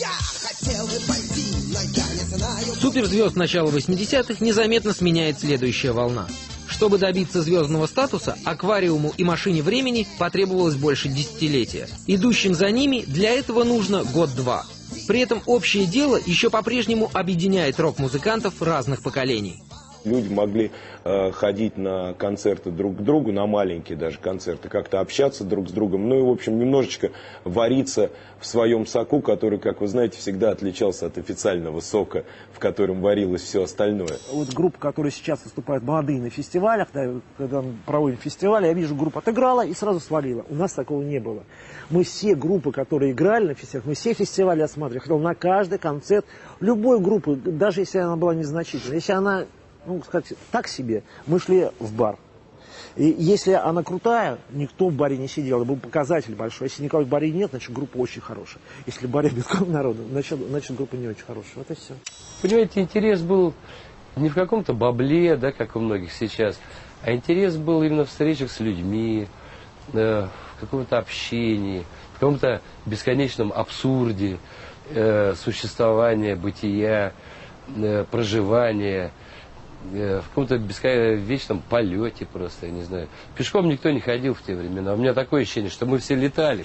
Суперзвезд начала восьмидесятых незаметно сменяет следующая волна. Чтобы добиться звездного статуса, «Аквариуму» и «Машине времени» потребовалось больше десятилетия. Идущим за ними для этого нужно год-два. При этом общее дело еще по-прежнему объединяет рок-музыкантов разных поколений. Люди могли э, ходить на концерты друг к другу, на маленькие даже концерты, как-то общаться друг с другом, ну и, в общем, немножечко вариться в своем соку, который, как вы знаете, всегда отличался от официального сока, в котором варилось все остальное. Вот группа, которая сейчас выступает молодые на фестивалях, да, когда мы проводим фестивали, я вижу, группа отыграла и сразу свалила. У нас такого не было. Мы все группы, которые играли на фестивалях, мы все фестивали осматривали, ходил на каждый концерт любой группы, даже если она была незначительной. Если она, ну, сказать, так себе, мы шли в бар. И если она крутая, никто в баре не сидел, это был показатель большой. Если никого в баре нет, значит группа очень хорошая. Если в баре битком народу, значит, значит группа не очень хорошая. Вот и все. Понимаете, интерес был не в каком-то бабле, да, как у многих сейчас, а интерес был именно в встречах с людьми, э, в каком-то общении, в каком-то бесконечном абсурде э, существования, бытия, э, проживания, в каком-то бесконечном полете просто, я не знаю. Пешком никто не ходил в те времена. У меня такое ощущение, что мы все летали.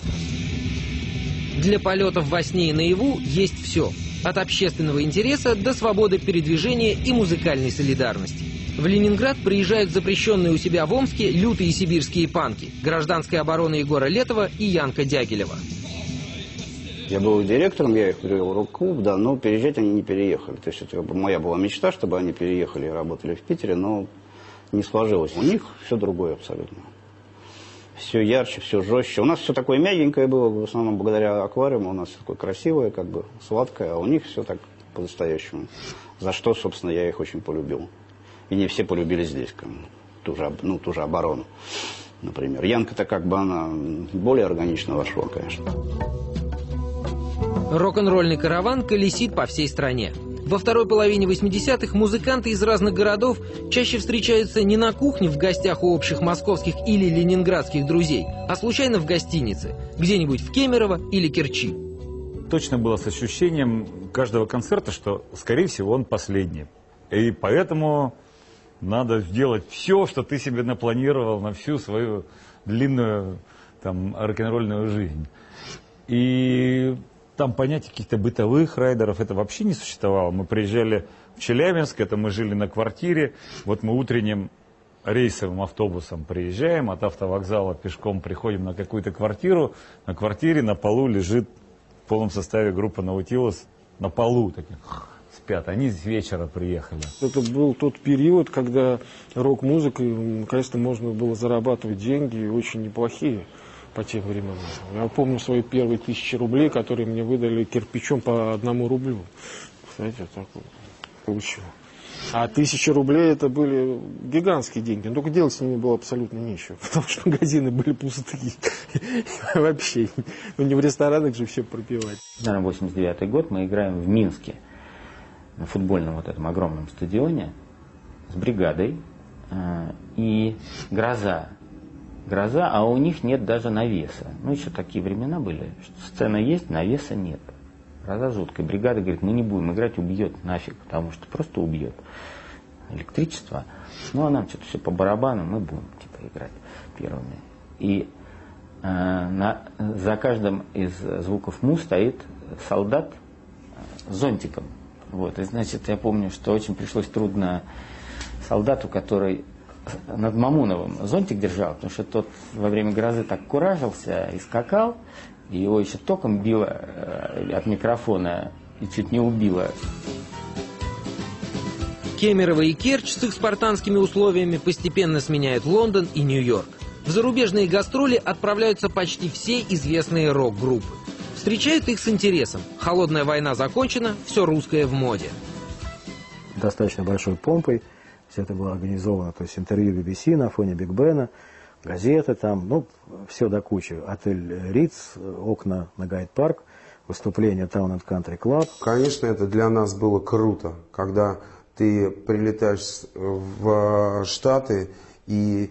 Для полетов во сне и наяву есть все. От общественного интереса до свободы передвижения и музыкальной солидарности. В Ленинград приезжают запрещенные у себя в Омске лютые сибирские панки, гражданская оборона Егора Летова и Янка Дягилева. Я был директором, я их привел в рок-клуб, да, но переезжать они не переехали. То есть это моя была мечта, чтобы они переехали и работали в Питере, но не сложилось. У них все другое абсолютно. Все ярче, все жестче. У нас все такое мягенькое было, в основном благодаря «Аквариуму». У нас все такое красивое, как бы сладкое, а у них все так по-настоящему. За что, собственно, я их очень полюбил. И не все полюбили здесь, как, ту же, ну, ту же оборону, например. Янка-то как бы она более органично вошла, конечно. Рок-н-ролльный караван колесит по всей стране. Во второй половине восьмидесятых музыканты из разных городов чаще встречаются не на кухне в гостях у общих московских или ленинградских друзей, а случайно в гостинице, где-нибудь в Кемерово или Керчи. Точно было с ощущением каждого концерта, что, скорее всего, он последний. И поэтому надо сделать все, что ты себе напланировал на всю свою длинную там, рок-н-ролльную жизнь. И там понятия каких-то бытовых райдеров это вообще не существовало. Мы приезжали в Челябинск, это мы жили на квартире. Вот мы утренним рейсовым автобусом приезжаем, от автовокзала пешком приходим на какую-то квартиру. На квартире на полу лежит в полном составе группа «Наутилус». На полу таких спят. Они с вечера приехали. Это был тот период, когда рок-музыкой наконец-то можно было зарабатывать деньги, очень неплохие по тем временам. Я помню свои первые тысячи рублей, которые мне выдали кирпичом по одному рублю. Кстати, вот так вот получил. А тысяча рублей это были гигантские деньги. Но только делать с ними было абсолютно нечего, потому что магазины были пустые. Вообще. Ну не в ресторанах же все пропивать. Наверное, восемьдесят девятый год, мы играем в Минске, на футбольном вот этом огромном стадионе, с бригадой, и гроза. Гроза, а у них нет даже навеса. Ну, еще такие времена были, что сцена есть, навеса нет. Гроза жуткая. Бригада говорит, мы не будем играть, убьет нафиг, потому что просто убьет электричество. Ну, а нам что-то все по барабану, мы будем типа играть первыми. И э, на, за каждым из звуков му стоит солдат с зонтиком. Вот, и, значит, я помню, что очень пришлось трудно солдату, который над Мамуновым зонтик держал, потому что тот во время грозы так куражился и скакал, и его еще током било от микрофона и чуть не убило. Кемерово и Керчь с их спартанскими условиями постепенно сменяют Лондон и Нью-Йорк. В зарубежные гастроли отправляются почти все известные рок-группы. Встречают их с интересом. Холодная война закончена, все русское в моде. Достаточно большой помпой. Все это было организовано, то есть интервью би би си на фоне Биг Бена, газеты там, ну, все до кучи. Отель Ritz, окна на Гайд-парк, выступление Town and Country Club. Конечно, это для нас было круто, когда ты прилетаешь в Штаты и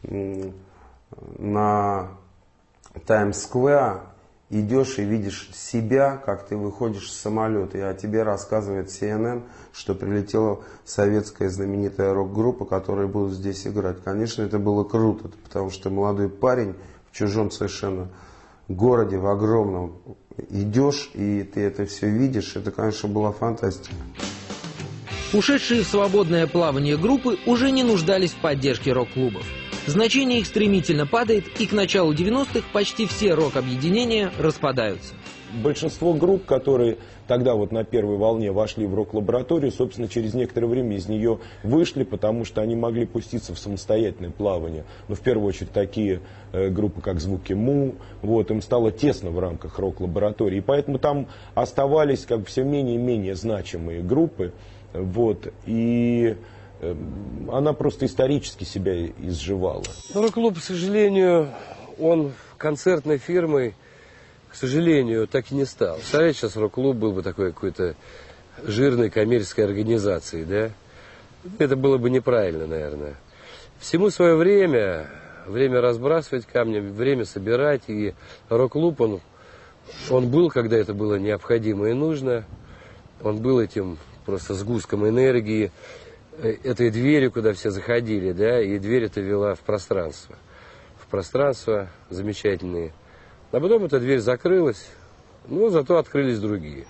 на Таймс-сквер идешь и видишь себя, как ты выходишь с самолета, и о тебе рассказывает си эн эн, что прилетела советская знаменитая рок-группа, которая будет здесь играть. Конечно, это было круто, потому что молодой парень в чужом совершенно городе, в огромном, идешь, и ты это все видишь, это, конечно, была фантастика. Ушедшие в свободное плавание группы уже не нуждались в поддержке рок-клубов. Значение их стремительно падает, и к началу девяностых почти все рок-объединения распадаются. Большинство групп, которые тогда вот на первой волне вошли в рок-лабораторию, собственно, через некоторое время из нее вышли, потому что они могли пуститься в самостоятельное плавание. Но в первую очередь такие э, группы, как «Звуки Му», вот, им стало тесно в рамках рок-лаборатории. И поэтому там оставались как бы все менее и менее значимые группы. Вот, и э, она просто исторически себя изживала. Рок-клуб, к сожалению, он концертной фирмой, к сожалению, так и не стал. Представляете, сейчас рок-клуб был бы такой какой-то жирной коммерческой организацией, да? Это было бы неправильно, наверное. Всему свое время, время разбрасывать камни, время собирать, и рок-клуб, он, он был, когда это было необходимо и нужно, он был этим просто сгустком энергии, этой дверью, куда все заходили, да, и дверь это вела в пространство. В пространство замечательные. А потом эта дверь закрылась, но зато открылись другие.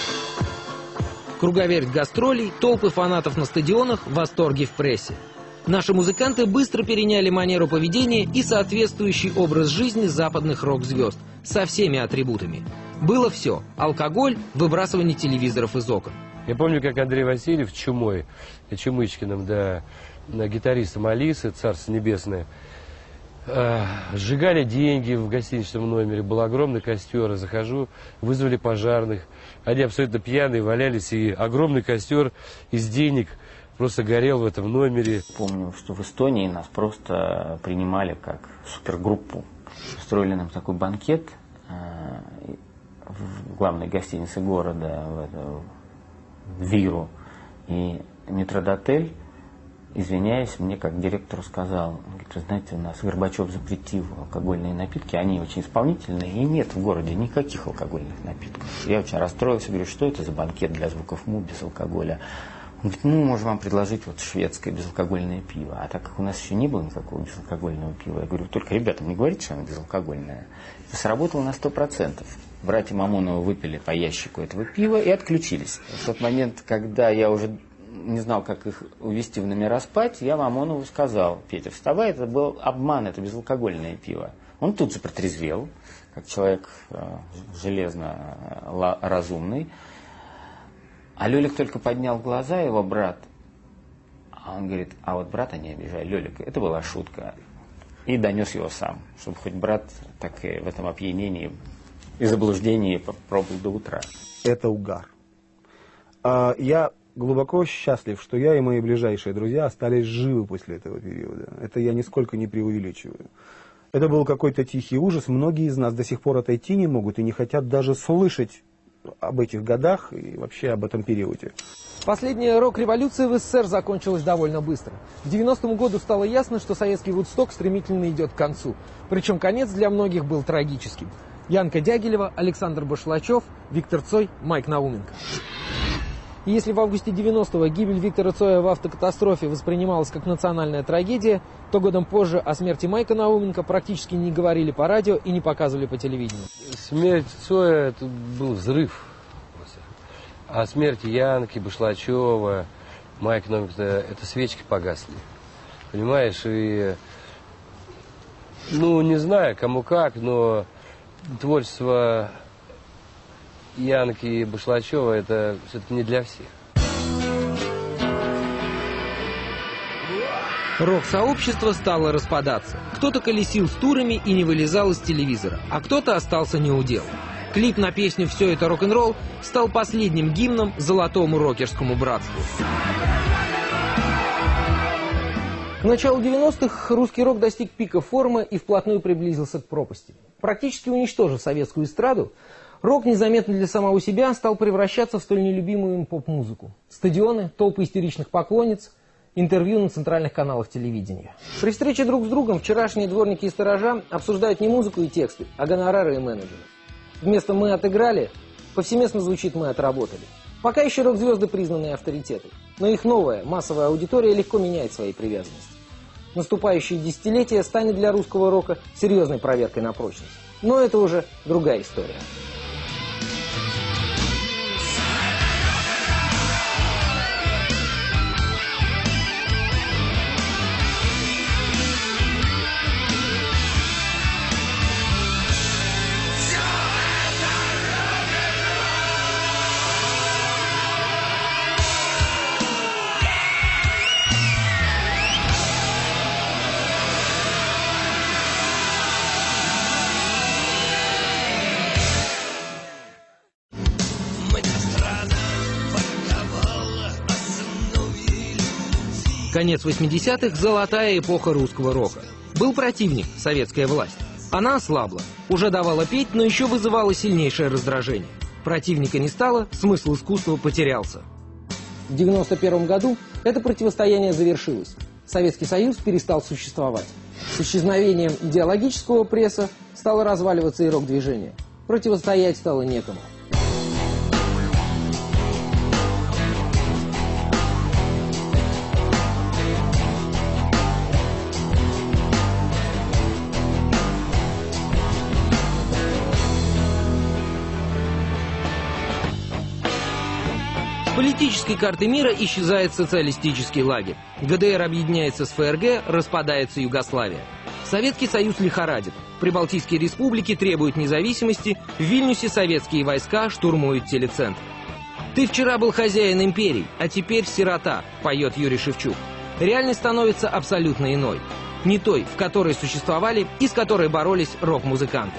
Круговерть гастролей, толпы фанатов на стадионах, восторги в прессе. Наши музыканты быстро переняли манеру поведения и соответствующий образ жизни западных рок-звезд со всеми атрибутами. Было все – алкоголь, выбрасывание телевизоров из окон. Я помню, как Андрей Васильев Чумой, Чумычкиным, да, гитаристом Алисы, Царство Небесное, э, сжигали деньги в гостиничном номере, был огромный костер, я захожу, вызвали пожарных, они абсолютно пьяные валялись, и огромный костер из денег просто горел в этом номере. Помню, что в Эстонии нас просто принимали как супергруппу. Устроили нам такой банкет э, в главной гостинице города, в, это, Виру и Метродотель, извиняясь, мне как директору сказал, он говорит, вы знаете, у нас Горбачев запретил алкогольные напитки, они очень исполнительные, и нет в городе никаких алкогольных напитков. Я очень расстроился, говорю, что это за банкет для звуков Му без алкоголя? Он говорит, ну, можем вам предложить вот шведское безалкогольное пиво. А так как у нас еще не было никакого безалкогольного пива, я говорю, только ребятам не говорите, что оно безалкогольное. Это сработало на сто процентов. Братья Мамоновы выпили по ящику этого пива и отключились. В тот момент, когда я уже не знал, как их увезти в номера спать, я Мамонову сказал, Петя, вставай, это был обман, это безалкогольное пиво. Он тут же протрезвел, как человек э, железно э, разумный. А Лёлик только поднял глаза, его брат, а он говорит, а вот брата не обижай, Лёлик, это была шутка. И донес его сам, чтобы хоть брат так и в этом опьянении и заблуждении пробыл до утра. Это угар. А, я глубоко счастлив, что я и мои ближайшие друзья остались живы после этого периода. Это я нисколько не преувеличиваю. Это был какой-то тихий ужас. Многие из нас до сих пор отойти не могут и не хотят даже слышать об этих годах и вообще об этом периоде. Последняя рок-революция в СССР закончилась довольно быстро. К девяностому году стало ясно, что советский Вудсток стремительно идет к концу. Причем конец для многих был трагическим. Янка Дягилева, Александр Башлачев, Виктор Цой, Майк Науменко. И если в августе девяностого гибель Виктора Цоя в автокатастрофе воспринималась как национальная трагедия, то годом позже о смерти Майка Науменко практически не говорили по радио и не показывали по телевидению. Смерть Цоя – это был взрыв. А смерть Янки, Башлачева, Майка Науменко – это свечки погасли. Понимаешь? И, ну, не знаю, кому как, но творчество Янки и Башлачева это все-таки не для всех. Рок-сообщество стало распадаться. Кто-то колесил с турами и не вылезал из телевизора, а кто-то остался неудел. Клип на песню «Все это рок-н-ролл» стал последним гимном золотому рокерскому братству. К началу девяностых русский рок достиг пика формы и вплотную приблизился к пропасти. Практически уничтожив советскую эстраду, рок незаметно для самого себя стал превращаться в столь нелюбимую им поп-музыку. Стадионы, толпы истеричных поклонниц, интервью на центральных каналах телевидения. При встрече друг с другом вчерашние дворники и сторожа обсуждают не музыку и тексты, а гонорары и менеджеры. Вместо «мы отыграли» повсеместно звучит «мы отработали». Пока еще рок-звезды признанные авторитеты, но их новая массовая аудитория легко меняет свои привязанности. Наступающее десятилетие станет для русского рока серьезной проверкой на прочность. Но это уже другая история. Конец восьмидесятых – золотая эпоха русского рока. Был противник – советская власть. Она ослабла, уже давала петь, но еще вызывала сильнейшее раздражение. Противника не стало, смысл искусства потерялся. В девяносто первом году это противостояние завершилось. Советский Союз перестал существовать. С исчезновением идеологического пресса стало разваливаться и рок-движение. Противостоять стало некому. С политической карты мира исчезает социалистический лагерь. ГДР объединяется с ФРГ, распадается Югославия. Советский Союз лихорадит. Прибалтийские республики требуют независимости, в Вильнюсе советские войска штурмуют телецентр. «Ты вчера был хозяин империи, а теперь сирота», — поет Юрий Шевчук. Реальность становится абсолютно иной. Не той, в которой существовали и с которой боролись рок-музыканты.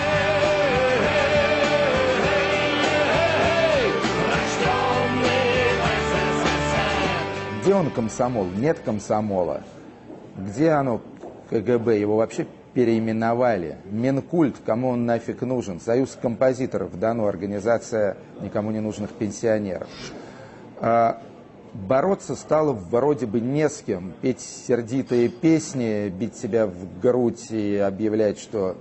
Где он комсомол? Нет комсомола. Где оно, КГБ? Его вообще переименовали. Минкульт, кому он нафиг нужен? Союз композиторов, да, ну, организация никому не нужных пенсионеров. А бороться стало вроде бы не с кем. Петь сердитые песни, бить себя в грудь и объявлять, что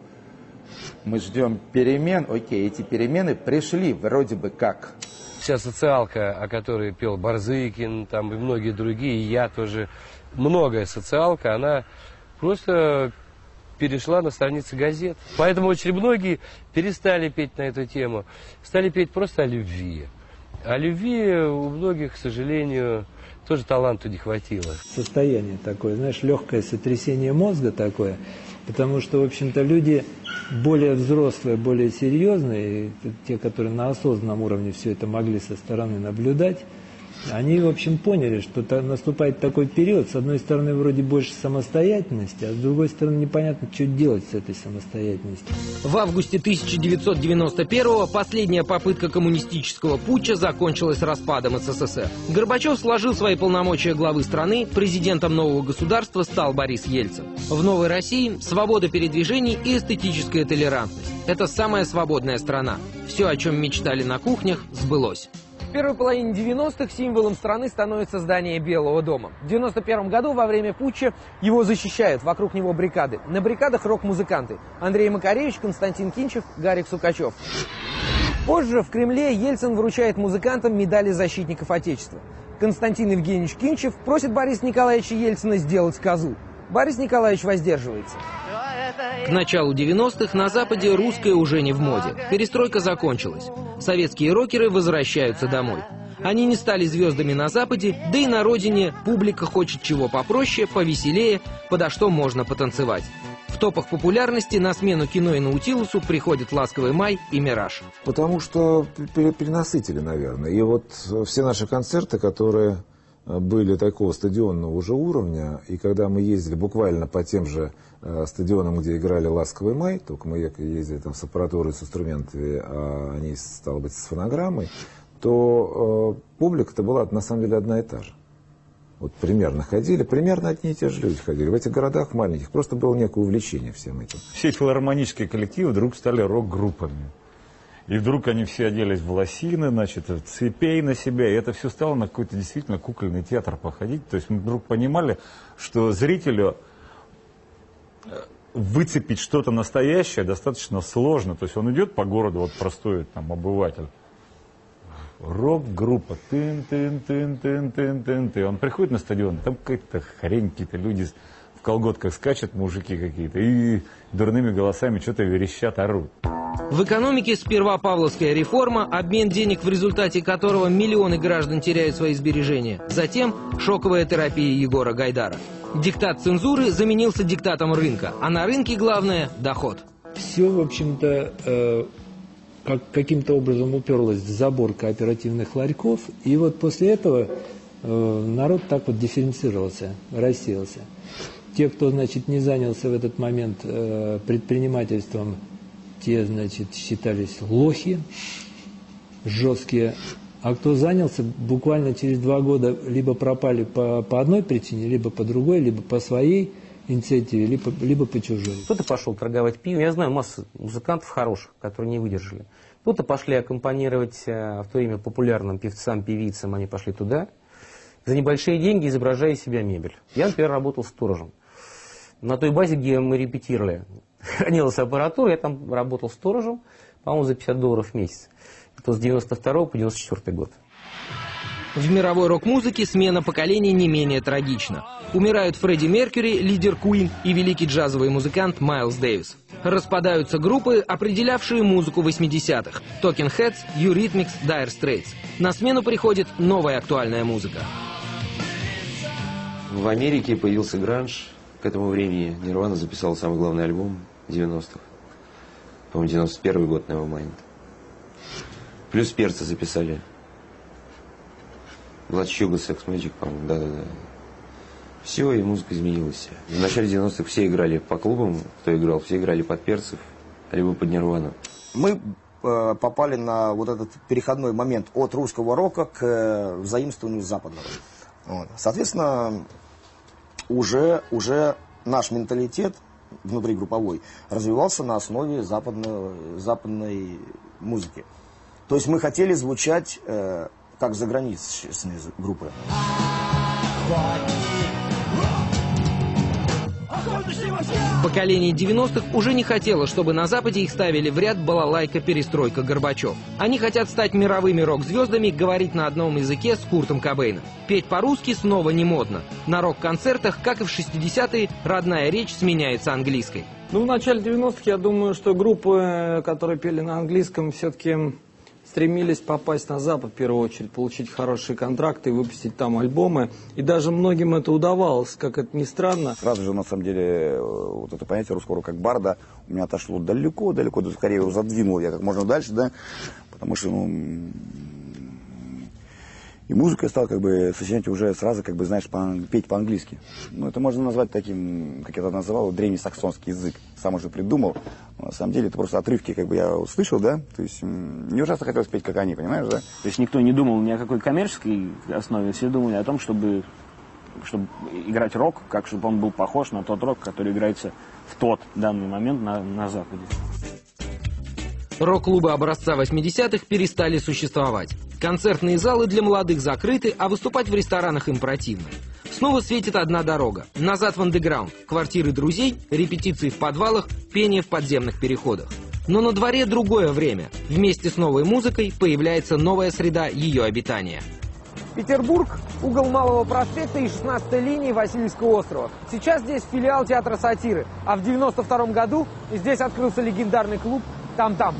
мы ждем перемен. Окей, эти перемены пришли вроде бы как. Вся социалка, о которой пел Барзыкин, там и многие другие, и я тоже, многое социалка, она просто перешла на страницы газет. Поэтому очень многие перестали петь на эту тему, стали петь просто о любви. О любви у многих, к сожалению, тоже таланту не хватило. Состояние такое, знаешь, легкое сотрясение мозга такое, потому что, в общем-то, люди более взрослые, более серьезные, те, которые на осознанном уровне все это могли со стороны наблюдать, они, в общем, поняли, что наступает такой период, с одной стороны, вроде больше самостоятельности, а с другой стороны, непонятно, что делать с этой самостоятельностью. В августе тысяча девятьсот девяносто первого последняя попытка коммунистического путча закончилась распадом СССР. Горбачев сложил свои полномочия главы страны, президентом нового государства стал Борис Ельцин. В новой России свобода передвижений и эстетическая толерантность. Это самая свободная страна. Все, о чем мечтали на кухнях, сбылось. В первой половине девяностых символом страны становится здание Белого дома. В девяносто первом году во время путча его защищают, вокруг него баррикады. На баррикадах рок-музыканты. Андрей Макаревич, Константин Кинчев, Гарик Сукачев. Позже в Кремле Ельцин вручает музыкантам медали защитников Отечества. Константин Евгеньевич Кинчев просит Бориса Николаевича Ельцина сделать козу. Борис Николаевич воздерживается. К началу девяностых на Западе русское уже не в моде. Перестройка закончилась. Советские рокеры возвращаются домой. Они не стали звездами на Западе, да и на родине публика хочет чего попроще, повеселее, подо что можно потанцевать. В топах популярности на смену кино и Наутилусу приходят «Ласковый май» и «Мираж». Потому что перенасытили, наверное. И вот все наши концерты, которые были такого стадионного уже уровня, и когда мы ездили буквально по тем же э, стадионам, где играли «Ласковый май», только мы ездили там с аппаратурой, с инструментами, а они, стало быть, с фонограммой, то э, публика-то была на самом деле одна и та же. Вот примерно ходили, примерно одни и те же люди ходили. В этих городах маленьких просто было некое увлечение всем этим. Все филармонические коллективы вдруг стали рок-группами. И вдруг они все оделись в лосины, значит, цепей на себя, и это все стало на какой-то действительно кукольный театр походить. То есть мы вдруг понимали, что зрителю выцепить что-то настоящее достаточно сложно. То есть он идет по городу, вот простой там обыватель, рок-группа, тын-тын-тын-тын-тын-тын-тын. Он приходит на стадион, там какая-то хрень, какие-то люди в колготках скачут, мужики какие-то, и дурными голосами что-то верещат, орут. В экономике сперва Павловская реформа, обмен денег, в результате которого миллионы граждан теряют свои сбережения. Затем шоковая терапия Егора Гайдара. Диктат цензуры заменился диктатом рынка, а на рынке главное – доход. Все, в общем-то, э, как, каким-то образом уперлось в забор кооперативных ларьков, и вот после этого э, народ так вот дифференцировался, рассеялся. Те, кто, значит, не занялся в этот момент э, предпринимательством, те, значит, считались лохи жесткие, а кто занялся, буквально через два года либо пропали по, по одной причине, либо по другой, либо по своей инициативе, либо, либо по чужой. Кто-то пошел торговать пивом. Я знаю массу музыкантов хороших, которые не выдержали. Кто-то пошли аккомпанировать в то время популярным певцам, певицам, они пошли туда, за небольшие деньги изображая из себя мебель. Я, например, работал сторожем. На той базе, где мы репетировали, хранилась аппаратура, я там работал сторожем, по-моему, за пятьдесят долларов в месяц. Это с девяносто второго по девяносто четвёртый год. В мировой рок-музыке смена поколений не менее трагична. Умирают Фредди Меркьюри, лидер Queen, и великий джазовый музыкант Майлз Дэвис. Распадаются группы, определявшие музыку восьмидесятых. Talking Heads, Eurythmics, Dire Straits. На смену приходит новая актуальная музыка. В Америке появился гранж. К этому времени Нирвана записала самый главный альбом девяностых. По-моему, девяносто первый год, Nevermind. Плюс перцы записали. Blood Sugar, Sex Magic, по-моему, да-да-да. Все, и музыка изменилась. В начале девяностых все играли по клубам, кто играл, все играли под перцев, либо под Нирвану. Мы э, попали на вот этот переходной момент от русского рока к э, заимствованию западного. Вот. Соответственно, уже, уже наш менталитет внутригрупповой развивался на основе западной, западной музыки. То есть мы хотели звучать э, как заграничные группы. Поколение девяностых уже не хотело, чтобы на Западе их ставили в ряд балалайка, перестройка, Горбачев. Они хотят стать мировыми рок-звездами, говорить на одном языке с Куртом Кобейном. Петь по-русски снова не модно. На рок-концертах, как и в шестидесятые, родная речь сменяется английской. Ну, в начале девяностых, я думаю, что группы, которые пели на английском, все-таки стремились попасть на Запад в первую очередь, получить хорошие контракты и выпустить там альбомы. И даже многим это удавалось, как это ни странно. Сразу же, на самом деле, вот это понятие русского рока как барда у меня отошло далеко, далеко, скорее его задвинул я как можно дальше, да, потому что, ну, и музыку я стал как бы сочинять уже сразу, как бы, знаешь, по, петь по-английски. Ну, это можно назвать таким, как я это называл, древнесаксонский язык. Сам уже придумал. Но на самом деле это просто отрывки, как бы я услышал, да. То есть мне ужасно хотелось петь, как они, понимаешь, да? То есть никто не думал ни о какой коммерческой основе, все думали о том, чтобы, чтобы играть рок, как чтобы он был похож на тот рок, который играется в тот данный момент на, на Западе. Рок-клубы образца восьмидесятых перестали существовать. Концертные залы для молодых закрыты, а выступать в ресторанах им противно. Снова светит одна дорога. Назад в андеграунд. Квартиры друзей, репетиции в подвалах, пение в подземных переходах. Но на дворе другое время. Вместе с новой музыкой появляется новая среда ее обитания. Петербург, угол Малого проспекта и шестнадцатой линии Васильевского острова. Сейчас здесь филиал театра сатиры, а в девяносто втором году здесь открылся легендарный клуб «Там-там».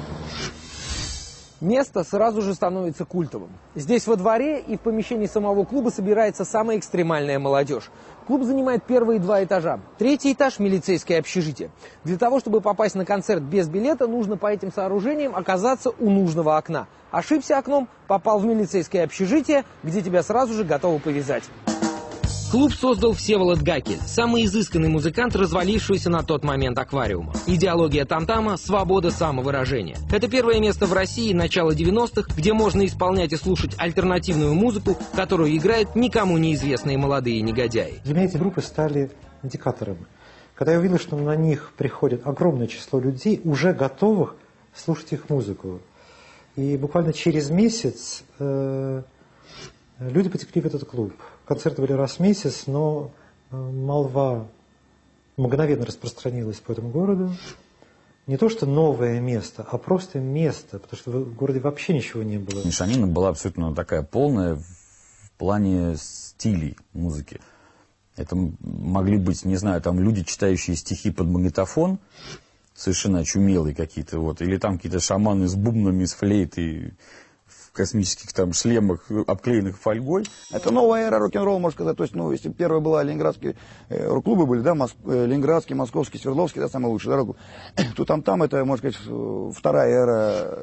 Место сразу же становится культовым. Здесь во дворе и в помещении самого клуба собирается самая экстремальная молодежь. Клуб занимает первые два этажа. Третий этаж – милицейское общежитие. Для того, чтобы попасть на концерт без билета, нужно по этим сооружениям оказаться у нужного окна. Ошибся окном, попал в милицейское общежитие, где тебя сразу же готовы повязать. Клуб создал Всеволод Гакель, самый изысканный музыкант, развалившийся на тот момент аквариума. Идеология там-тама – свобода самовыражения. Это первое место в России начала девяностых, где можно исполнять и слушать альтернативную музыку, которую играют никому неизвестные молодые негодяи. Для меня эти группы стали индикаторами. Когда я увидел, что на них приходит огромное число людей, уже готовых слушать их музыку. И буквально через месяц э, люди потекли в этот клуб. Концерты были раз в месяц, но молва мгновенно распространилась по этому городу. Не то, что новое место, а просто место, потому что в городе вообще ничего не было. Мешанина была абсолютно такая полная в плане стилей музыки. Это могли быть, не знаю, там люди, читающие стихи под магнитофон, совершенно очумелые какие-то, вот, или там какие-то шаманы с бубнами, с флейтой, в космических там шлемах, обклеенных фольгой. Это новая эра рок-н-ролла, можно сказать. То есть, ну, если первая была ленинградские э, рок-клубы были, да, Моск... э, ленинградский, московский, Свердловский, да, самый лучший, да, то там-там это, можно сказать, вторая эра,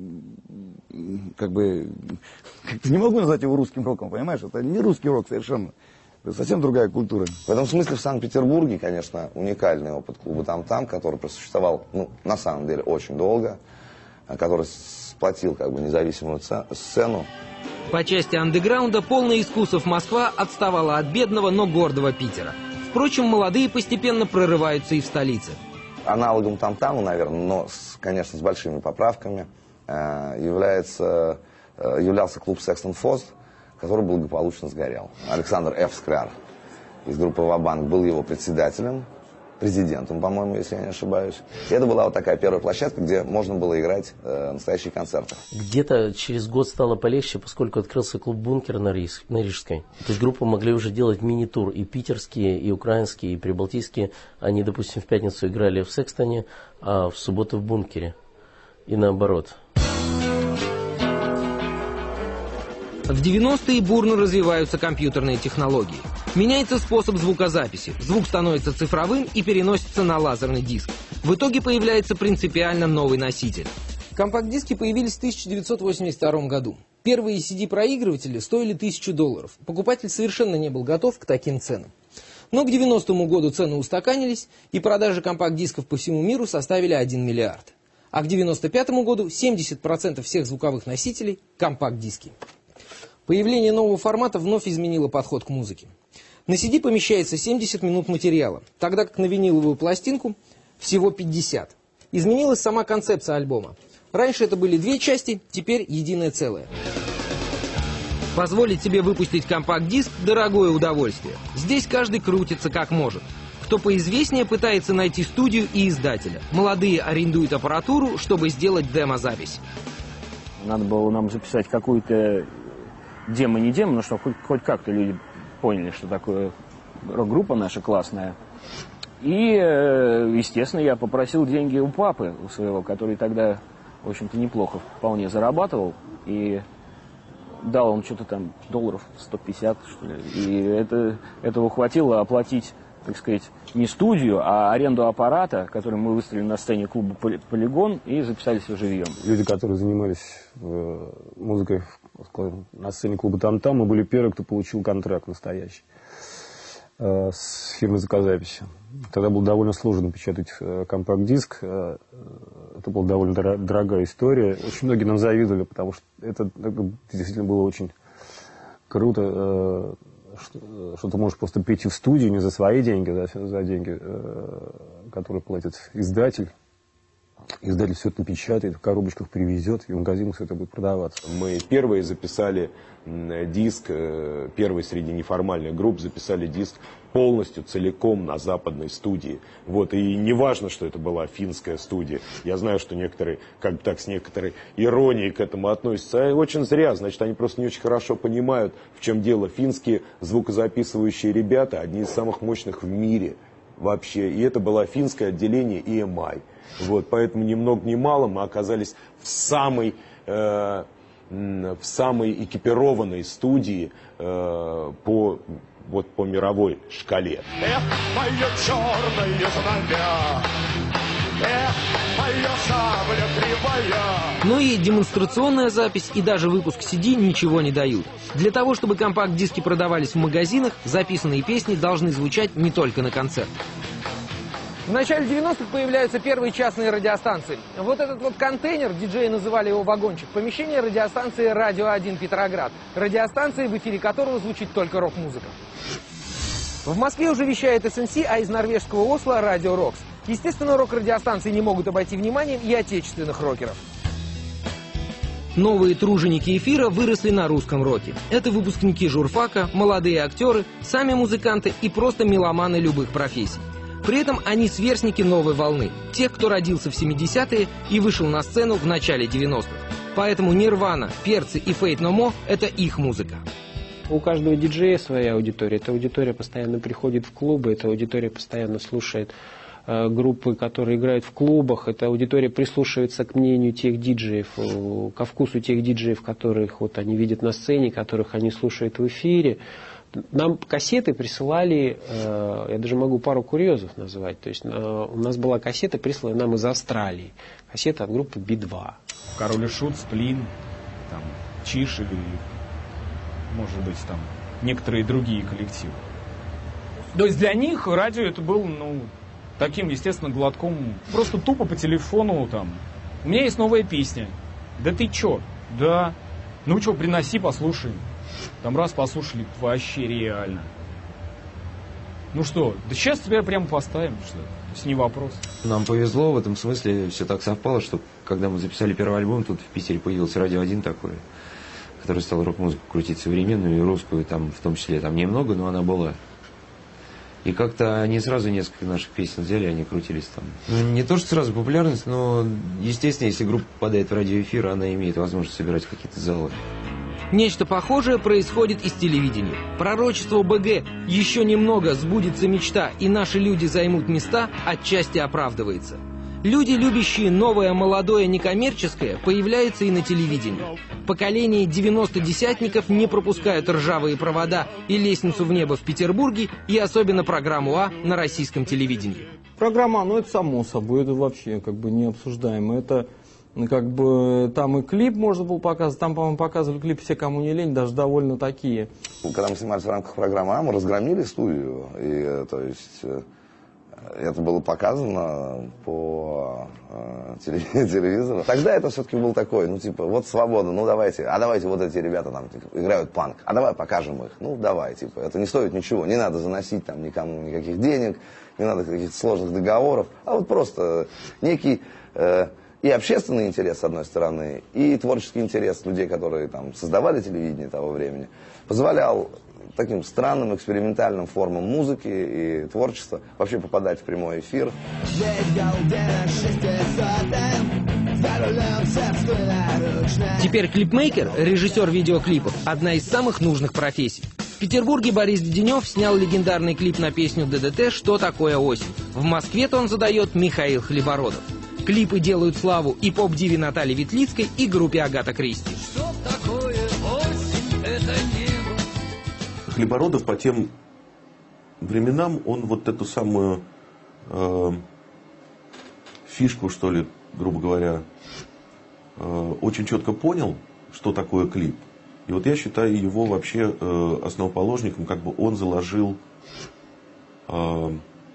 как бы, как не могу назвать его русским роком, понимаешь? Это не русский рок совершенно. Это совсем другая культура. В этом смысле в Санкт-Петербурге, конечно, уникальный опыт клуба «Там-там», который просуществовал, ну, на самом деле, очень долго, который сплотил как бы независимую сцену. По части андеграунда полная искусов Москва отставала от бедного, но гордого Питера. Впрочем, молодые постепенно прорываются и в столице. Аналогом «Там-таму», наверное, но, с, конечно, с большими поправками, является, являлся клуб «Секс энд Фост», который благополучно сгорел. Александр Ф. Скляр из группы «Ва-банк» был его председателем, президентом, по-моему, если я не ошибаюсь. И это была вот такая первая площадка, где можно было играть э, настоящие концерты. Где-то через год стало полегче, поскольку открылся клуб «Бункер» на, Рис, на Рижской. То есть группы могли уже делать мини-тур, и питерские, и украинские, и прибалтийские. Они, допустим, в пятницу играли в Секстоне, а в субботу в «Бункере». И наоборот. В девяностые бурно развиваются компьютерные технологии. Меняется способ звукозаписи. Звук становится цифровым и переносится на лазерный диск. В итоге появляется принципиально новый носитель. Компакт-диски появились в тысяча девятьсот восемьдесят втором году. Первые си ди-проигрыватели стоили тысячу долларов. Покупатель совершенно не был готов к таким ценам. Но к девяностому году цены устаканились, и продажи компакт-дисков по всему миру составили один миллиард. А к девяносто пятому году семьдесят процентов всех звуковых носителей – компакт-диски. Появление нового формата вновь изменило подход к музыке. На си ди помещается семьдесят минут материала, тогда как на виниловую пластинку всего пятьдесят. Изменилась сама концепция альбома. Раньше это были две части, теперь единое целое. Позволить себе выпустить компакт-диск – дорогое удовольствие. Здесь каждый крутится как может. Кто поизвестнее, пытается найти студию и издателя. Молодые арендуют аппаратуру, чтобы сделать демо-запись. Надо было нам записать какую-то демо, не демо, но чтобы хоть, хоть как-то люди поняли, что такое рок-группа наша классная. И, естественно, я попросил деньги у папы, у своего, который тогда, в общем-то, неплохо вполне зарабатывал. И дал он что-то там долларов сто пятьдесят, что ли. И это, этого хватило оплатить, так сказать, не студию, а аренду аппарата, который мы выставили на сцене клуба «Полигон» и записали все живьем. Люди, которые занимались музыкой на сцене клуба «Там-Там», мы были первые, кто получил контракт настоящий с фирмой звукозаписи. Тогда было довольно сложно печатать компакт-диск. Это была довольно дорогая история. Очень многие нам завидовали, потому что это, это действительно было очень круто, что, что ты можешь просто прийти в студию не за свои деньги, за, за деньги, которые платит издатель. Издатель все это напечатает, в коробочках привезет, и в магазинах все это будет продаваться. Мы первые записали диск, первый среди неформальных групп записали диск полностью, целиком на западной студии. Вот, и не важно, что это была финская студия. Я знаю, что некоторые, как бы так, с некоторой иронией к этому относятся. А очень зря, значит, они просто не очень хорошо понимают, в чем дело. Финские звукозаписывающие ребята, одни из самых мощных в мире вообще. И это было финское отделение и эм ай. Вот, поэтому ни много ни мало мы оказались в самой, э, в самой экипированной студии э, по, вот, по мировой шкале. Эх, мое черное знамя, эх, моя сабля кривая. Но и демонстрационная запись, и даже выпуск си ди ничего не дают. Для того, чтобы компакт-диски продавались в магазинах, записанные песни должны звучать не только на концертах. В начале девяностых появляются первые частные радиостанции. Вот этот вот контейнер, диджеи называли его вагончик, помещение радиостанции «Радио один Петроград», радиостанции, в эфире которого звучит только рок-музыка. В Москве уже вещает эс эн си, а из норвежского Осло «Радио Рокс». Естественно, рок-радиостанции не могут обойти вниманием и отечественных рокеров. Новые труженики эфира выросли на русском роке. Это выпускники журфака, молодые актеры, сами музыканты и просто меломаны любых профессий. При этом они сверстники новой волны, тех, кто родился в семидесятые и вышел на сцену в начале девяностых. Поэтому Нирвана, Перцы и Фейт Но Мо – это их музыка. У каждого диджея своя аудитория. Эта аудитория постоянно приходит в клубы, эта аудитория постоянно слушает э, группы, которые играют в клубах. Эта аудитория прислушивается к мнению тех диджеев, э, ко вкусу тех диджеев, которых вот, они видят на сцене, которых они слушают в эфире. Нам кассеты присылали, э, я даже могу пару курьезов назвать. То есть э, у нас была кассета, прислана нам из Австралии. Кассета от группы би два. Король и Шут, Сплин, там, Чиш или, может быть, там, некоторые другие коллективы. То есть для них радио это был, ну, таким, естественно, глотком, просто тупо по телефону, там, у меня есть новая песня. Да ты чё? Да. Ну чё, приноси, послушаем. Там раз послушали, вообще реально. Ну что, да сейчас тебя прямо поставим, что ли? То есть не вопрос. Нам повезло в этом смысле, все так совпало, что когда мы записали первый альбом, тут в Питере появился Радио один такой, который стал рок-музыку крутить современную и русскую, там в том числе, там немного, но она была. И как-то они сразу несколько наших песен взяли, они крутились там. Ну, не то, что сразу популярность, но, естественно, если группа попадает в радиоэфир, она имеет возможность собирать какие-то залы. Нечто похожее происходит и с телевидением. Пророчество бэ гэ «Еще немного, сбудется мечта, и наши люди займут места» отчасти оправдывается. Люди, любящие новое, молодое, некоммерческое, появляются и на телевидении. Поколение девяностодесятников не пропускают ржавые провода и лестницу в небо в Петербурге, и особенно программу А на российском телевидении. Программа, ну это само собой, это вообще как бы необсуждаемо. Это как бы там и клип можно было показывать, там, по-моему, показывали клип «Все, кому не лень», даже довольно такие. Когда мы снимались в рамках программы А, мы разгромили студию, и то есть это было показано по э, телевизору. Тогда это все-таки был такой, ну типа, вот свобода, ну давайте, а давайте вот эти ребята там типа, играют панк, а давай покажем их, ну давай, типа, это не стоит ничего, не надо заносить там никому никаких денег, не надо каких-то сложных договоров, а вот просто некий э, и общественный интерес, с одной стороны, и творческий интерес людей, которые там создавали телевидение того времени, позволял таким странным экспериментальным формам музыки и творчества вообще попадать в прямой эфир. Теперь клипмейкер, режиссер видеоклипов, одна из самых нужных профессий. В Петербурге Борис Деденев снял легендарный клип на песню ДДТ «Что такое осень?». В Москве-то он задает Михаил Хлебородов. Клипы делают славу и поп-диве Наталье Ветлицкой, и группе Агата Кристи. Что такое осень? Это небо. Хлебородов по тем временам, он вот эту самую э, фишку, что ли, грубо говоря, э, очень четко понял, что такое клип. И вот я считаю его вообще э, основоположником, как бы он заложил э,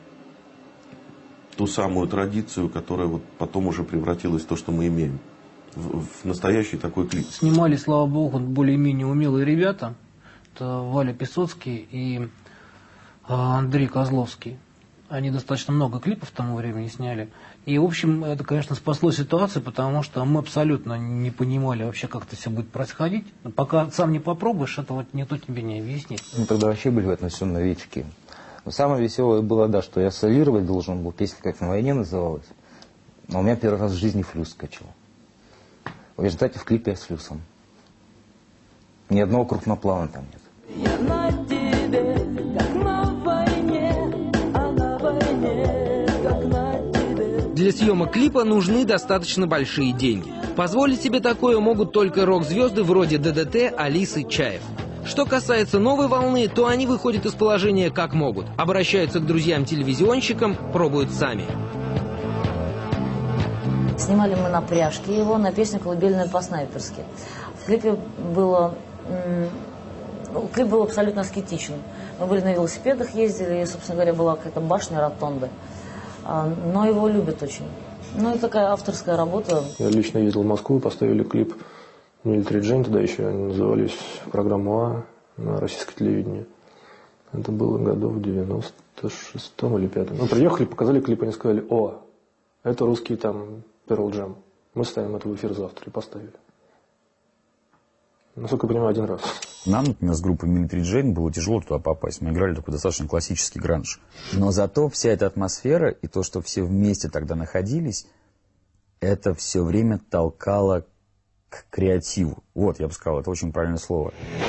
ту самую традицию, которая вот потом уже превратилась в то, что мы имеем, в, в настоящий такой клип. Снимали, слава богу, более-менее умелые ребята. Это Валя Песоцкий и Андрей Козловский. Они достаточно много клипов к тому времени сняли. И, в общем, это, конечно, спасло ситуацию, потому что мы абсолютно не понимали вообще, как это все будет происходить. Пока сам не попробуешь, это вот никто тебе не объяснит. Мы тогда вообще были в этом всем новички. Но самое веселое было, да, что я солировать должен был, песня как на войне называлась. Но у меня первый раз в жизни флюс скачал. В результате в клипе я с флюсом. Ни одного крупноплана там нет. Я на тебе, как на войне, а на войне, как на тебе. Для съемок клипа нужны достаточно большие деньги. Позволить себе такое могут только рок-звезды вроде ДДТ, Алисы, Чаев. Что касается новой волны, то они выходят из положения как могут. Обращаются к друзьям-телевизионщикам, пробуют сами. Снимали мы на пряжке его, на песню «Колыбельная по-снайперски». В клипе было... Ну, клип был абсолютно аскетичен. Мы были на велосипедах, ездили, и, собственно говоря, была какая-то башня, ротонда. Но его любят очень. Ну, это такая авторская работа. Я лично ездил в Москву, поставили клип «Military Jane», тогда еще они назывались «Программа А» на российское телевидение. Это было году в девяносто шестом или пятом. Ну, приехали, показали клип, они сказали: «О, это русский там Pearl Jam. Мы ставим это в эфир завтра». И поставили. Насколько я понимаю, один раз. Нам, например, с группой Military Jane было тяжело туда попасть. Мы играли такой достаточно классический гранж. Но зато вся эта атмосфера и то, что все вместе тогда находились, это все время толкало к креативу. Вот, я бы сказал, это очень правильное слово.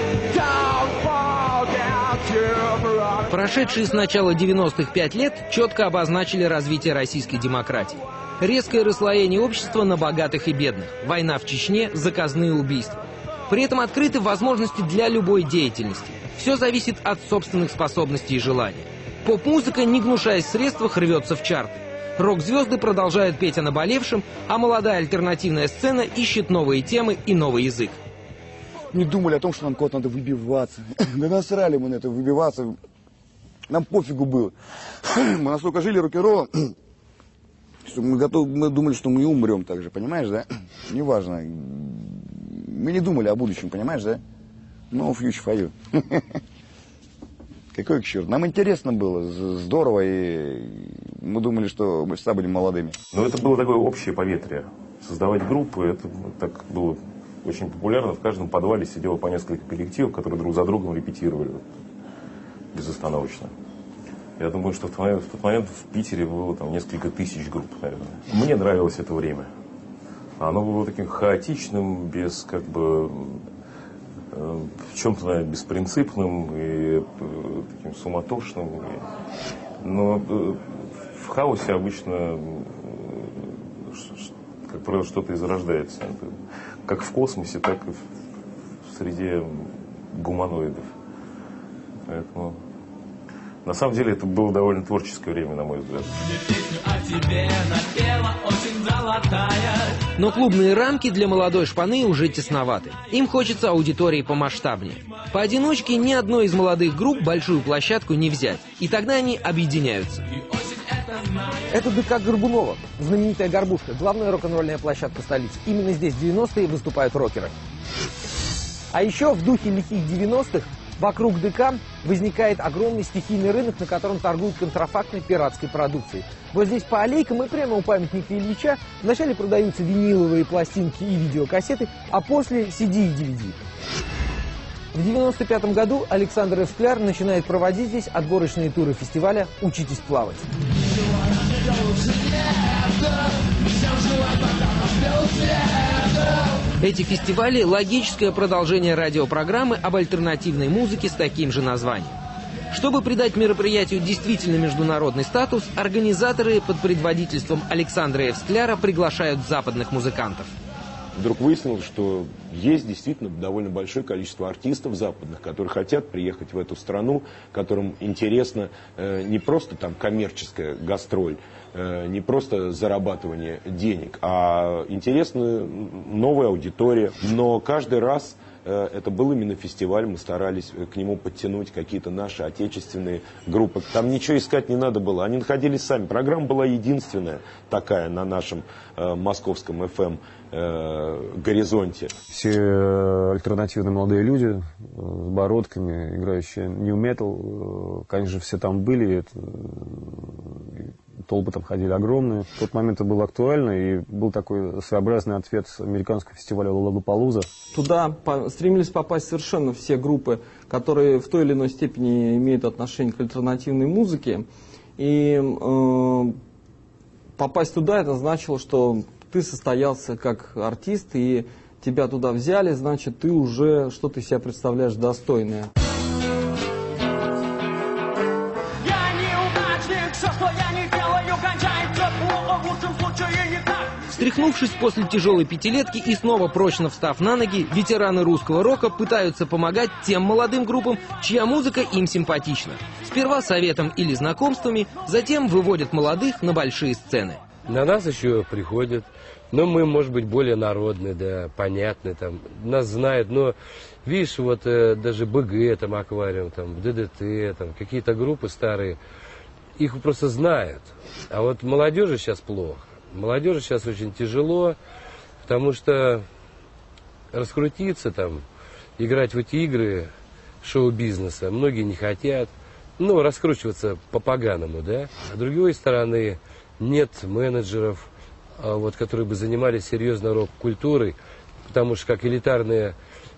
Прошедшие с начала девяностых пять лет четко обозначили развитие российской демократии. Резкое расслоение общества на богатых и бедных, война в Чечне, заказные убийства. При этом открыты возможности для любой деятельности. Все зависит от собственных способностей и желаний. Поп-музыка, не гнушаясь в средствах, рвется в чарты. Рок-звезды продолжают петь о наболевшем, а молодая альтернативная сцена ищет новые темы и новый язык. Не думали о том, что нам куда-то надо выбиваться. Да насрали мы на это выбиваться. Нам пофигу было. Мы настолько жили рок-н-роллом, что мы, готовы, мы думали, что мы и умрем так же, понимаешь, да? Неважно. Мы не думали о будущем, понимаешь, да? No future for you. Какой к черту? Нам интересно было, здорово, и мы думали, что мы всегда будем молодыми. Но это было такое общее поветрие. Создавать группы, это так было очень популярно. В каждом подвале сидело по несколько коллективов, которые друг за другом репетировали безостановочно. Я думаю, что в тот момент, в тот момент в Питере было там несколько тысяч групп, наверное. Мне нравилось это время. Оно было таким хаотичным, без как бы э, в чем-то, наверное, беспринципным и э, таким суматошным. И, но э, в хаосе обычно, э, как правило, что-то и зарождается. Это как в космосе, так и в среде гуманоидов. Поэтому на самом деле это было довольно творческое время, на мой взгляд. Но клубные рамки для молодой шпаны уже тесноваты. Им хочется аудитории помасштабнее. Поодиночке ни одной из молодых групп большую площадку не взять. И тогда они объединяются. Это ДК Горбунова, знаменитая «Горбушка», главная рок-н-ролльная площадка столицы. Именно здесь в девяностые выступают рокеры. А еще в духе лихих девяностых Вокруг ДК возникает огромный стихийный рынок, на котором торгуют контрафактной пиратской продукцией. Вот здесь по аллейкам и прямо у памятника Ильича вначале продаются виниловые пластинки и видеокассеты, а после си ди и ди ви ди. В девяносто пятом году Александр Ф. Скляр начинает проводить здесь отборочные туры фестиваля «Учитесь плавать». Эти фестивали – логическое продолжение радиопрограммы об альтернативной музыке с таким же названием. Чтобы придать мероприятию действительно международный статус, организаторы под предводительством Александра Ф. Скляра приглашают западных музыкантов. Вдруг выяснилось, что есть действительно довольно большое количество артистов западных, которые хотят приехать в эту страну, которым интересно э, не просто там коммерческая гастроль, э, не просто зарабатывание денег, а интересна новая аудитория. Но каждый раз э, это был именно фестиваль, мы старались к нему подтянуть какие-то наши отечественные группы. Там ничего искать не надо было, они находились сами. Программа была единственная такая на нашем э, московском эф эм горизонте. Все альтернативные молодые люди с бородками, играющие нью метал, конечно, все там были, это, толпы там ходили огромные. В тот момент это было актуально, и был такой своеобразный ответ американского фестиваля Лоллапалуза. Туда по стремились попасть совершенно все группы, которые в той или иной степени имеют отношение к альтернативной музыке. И э, попасть туда, это значило, что ты состоялся как артист, и тебя туда взяли, значит, ты уже что-то из себя представляешь достойное. Встряхнувшись после тяжелой пятилетки и снова прочно встав на ноги, ветераны русского рока пытаются помогать тем молодым группам, чья музыка им симпатична. Сперва советом или знакомствами, затем выводят молодых на большие сцены. На нас еще приходят, но мы, может быть, более народные, да, понятные, там, нас знают, но, видишь, вот э, даже БГ, там, Аквариум, там, ДДТ, там, какие-то группы старые, их просто знают, а вот молодежи сейчас плохо, молодежи сейчас очень тяжело, потому что раскрутиться, там, играть в эти игры шоу-бизнеса многие не хотят, ну, раскручиваться по-поганому, да, а с другой стороны, нет менеджеров, вот, которые бы занимались серьезно рок-культурой, потому что как элитарная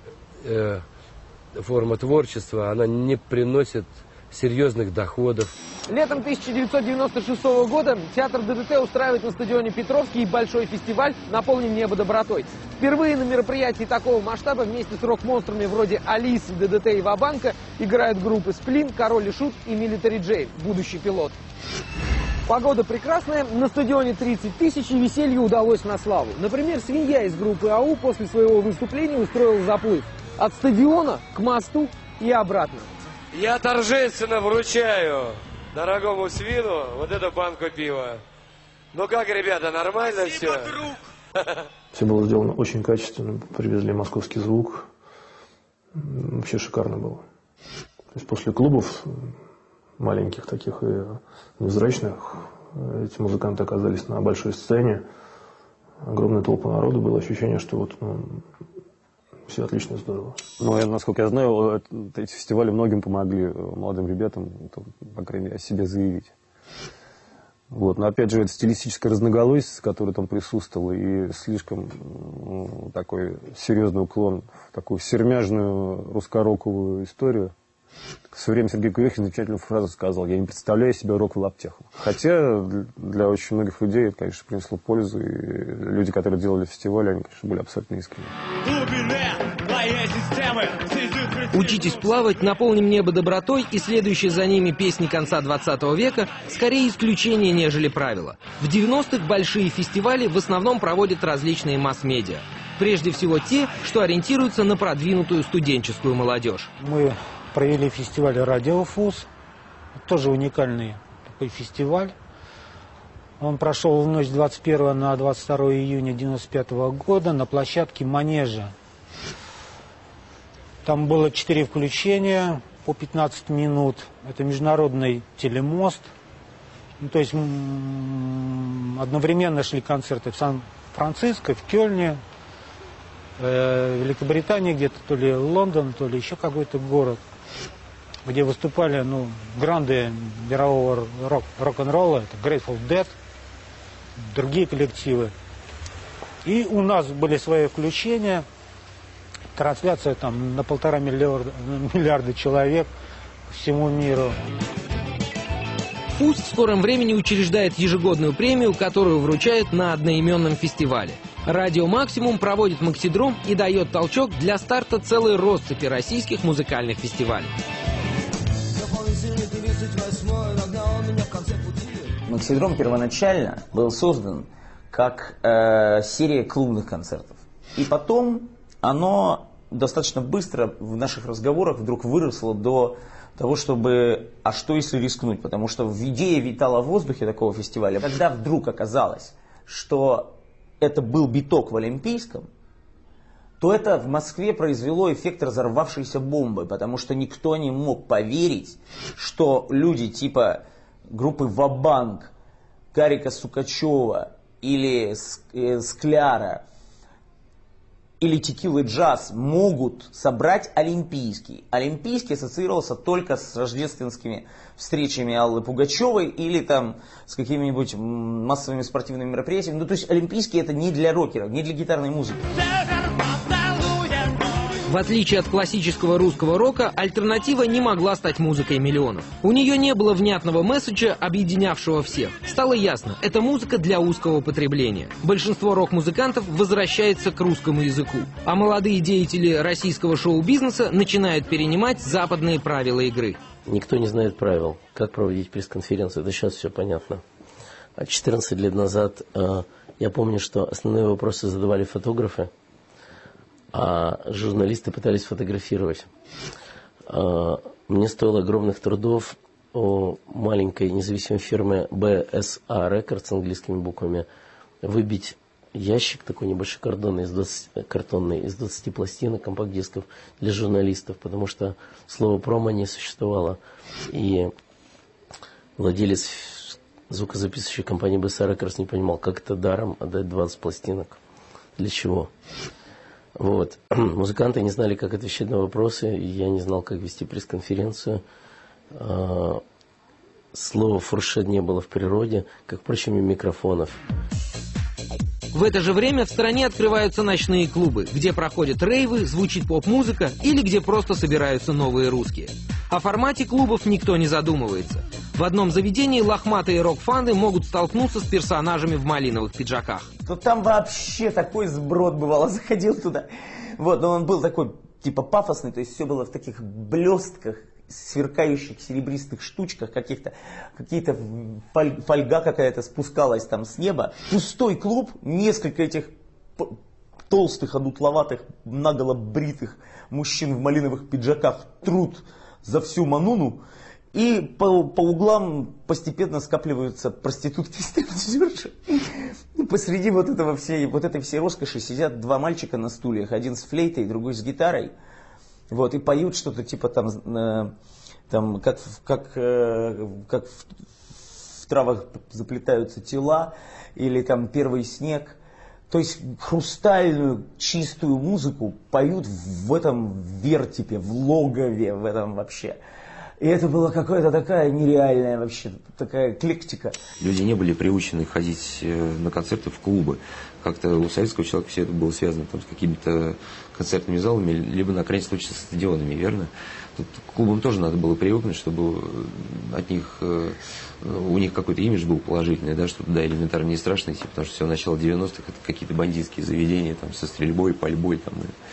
э, форма творчества, она не приносит серьезных доходов. Летом тысяча девятьсот девяносто шестого года театр ДДТ устраивает на стадионе Петровский большой фестиваль «Наполним небо добротой». Впервые на мероприятии такого масштаба вместе с рок-монстрами вроде Алисы, ДДТ и Ва-Банка играют группы «Сплин», «Король и Шут» и «Милитари Джей», будущий пилот. Погода прекрасная, на стадионе тридцать тысяч, и веселье удалось на славу. Например, свинья из группы АУ после своего выступления устроил заплыв от стадиона к мосту и обратно. Я торжественно вручаю дорогому свину вот эту банку пива. Ну как, ребята, нормально все? Все было сделано очень качественно, привезли московский звук. Вообще шикарно было. То есть после клубов маленьких таких и невзрачных, эти музыканты оказались на большой сцене, огромная толпа народу, было ощущение, что вот, ну, все отлично, здорово. Ну, я, насколько я знаю, эти фестивали многим помогли молодым ребятам, по крайней мере, о себе заявить. Вот. Но опять же, это стилистическая разноголосица, которая там присутствовала, и слишком ну, такой серьезный уклон в такую сермяжную русско-роковую историю. В свое время Сергей Курехин замечательную фразу сказал: «Я не представляю себе рок в лаптях». Хотя для очень многих людей это, конечно, принесло пользу, и люди, которые делали фестиваль, они, конечно, были абсолютно искренни. «Учитесь плавать», «Наполним небо добротой» и следующие за ними песни конца двадцатого века скорее исключение, нежели правило. В девяностых большие фестивали в основном проводят различные масс-медиа. Прежде всего те, что ориентируются на продвинутую студенческую молодежь. Мы провели фестиваль «Радиофуз». Тоже уникальный такой фестиваль. Он прошел в ночь с двадцать первого на двадцать второе июня девяносто пятого года на площадке Манежа. Там было четыре включения по пятнадцать минут. Это международный телемост. Ну, то есть одновременно шли концерты в Сан-Франциско, в Кёльне, э, в Великобритании где-то, то ли Лондон, то ли еще какой-то город. где выступали ну, гранды мирового рок, рок-н-ролла, это Grateful Dead, другие коллективы. И у нас были свои включения, трансляция там на полтора миллиарда, миллиарда человек по всему миру. ФУС в скором времени учреждает ежегодную премию, которую вручают на одноименном фестивале. Радио «Максимум» проводит «Максидром» и дает толчок для старта целой россыпи российских музыкальных фестивалей. «Максидром» первоначально был создан как э, серия клубных концертов. И потом оно достаточно быстро в наших разговорах вдруг выросло до того, чтобы, а что если рискнуть? Потому что в идее витала в воздухе такого фестиваля. Когда вдруг оказалось, что это был биток в Олимпийском, то это в Москве произвело эффект разорвавшейся бомбы, потому что никто не мог поверить, что люди типа группы «Ва-банк», Гарика Сукачева или Скляра или Текила Джаз могут собрать Олимпийский. Олимпийский ассоциировался только с рождественскими встречами Аллы Пугачевой или там с какими-нибудь массовыми спортивными мероприятиями. Ну, то есть Олимпийский это не для рокеров, не для гитарной музыки. В отличие от классического русского рока, альтернатива не могла стать музыкой миллионов. У нее не было внятного месседжа, объединявшего всех. Стало ясно, это музыка для узкого потребления. Большинство рок-музыкантов возвращается к русскому языку, а молодые деятели российского шоу-бизнеса начинают перенимать западные правила игры. Никто не знает правил, как проводить пресс-конференцию, это сейчас все понятно. А четырнадцать лет назад э, я помню, что основные вопросы задавали фотографы, а журналисты пытались фотографировать. Мне стоило огромных трудов у маленькой независимой фирмы би эс эй Records с английскими буквами выбить ящик такой небольшой картонный из двадцати, картонный из двадцати пластинок, компакт-дисков для журналистов, потому что слова промо не существовало. И владелец звукозаписывающей компании би эс эй Records не понимал, как это даром отдать двадцать пластинок. Для чего? Вот. Музыканты не знали, как отвечать на вопросы, и я не знал, как вести пресс-конференцию. Слова «фуршет» не было в природе, как, впрочем, и микрофонов. В это же время в стране открываются ночные клубы, где проходят рейвы, звучит поп-музыка или где просто собираются новые русские. О формате клубов никто не задумывается. В одном заведении лохматые рок-фаны могут столкнуться с персонажами в малиновых пиджаках. То там вообще такой сброд бывало, заходил туда. Вот, но он был такой, типа, пафосный, то есть все было в таких блестках, сверкающих серебристых штучках, каких-то, какие-то фоль, фольга какая-то спускалась там с неба. Пустой клуб, несколько этих толстых, одутловатых, наголо бритых мужчин в малиновых пиджаках трут за всю мануну. И по, по углам постепенно скапливаются проститутки и стриптизерши. И посреди вот, этого всей, вот этой всей роскоши сидят два мальчика на стульях, один с флейтой, другой с гитарой. Вот, и поют что-то типа там, э, там как, как, э, как в, в травах заплетаются тела, или там первый снег. То есть хрустальную, чистую музыку поют в этом вертипе, в логове, в этом вообще. И это была какая-то такая нереальная вообще, такая эклектика. Люди не были приучены ходить на концерты в клубы. Как-то у советского человека все это было связано там, с какими-то концертными залами, либо на крайний случай со стадионами, верно? Тут к клубам тоже надо было привыкнуть, чтобы от них, у них какой-то имидж был положительный, да, что туда элементарно не страшно идти, потому что все начало девяностых это какие-то бандитские заведения там, со стрельбой, пальбой там,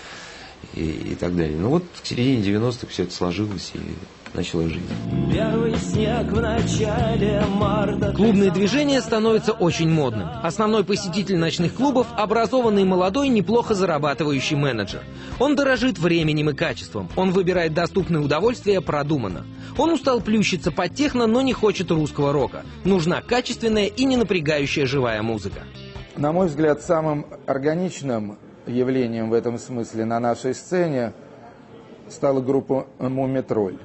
и, и, и так далее. Ну вот к середине девяностых все это сложилось и начала жить. Первый снег в начале марта. Клубное движение становится очень модным. Основной посетитель ночных клубов – образованный молодой, неплохо зарабатывающий менеджер. Он дорожит временем и качеством. Он выбирает доступные удовольствия продуманно. Он устал плющиться под техно, но не хочет русского рока. Нужна качественная и не напрягающая живая музыка. На мой взгляд, самым органичным явлением в этом смысле на нашей сцене стала группа «Мумитроль».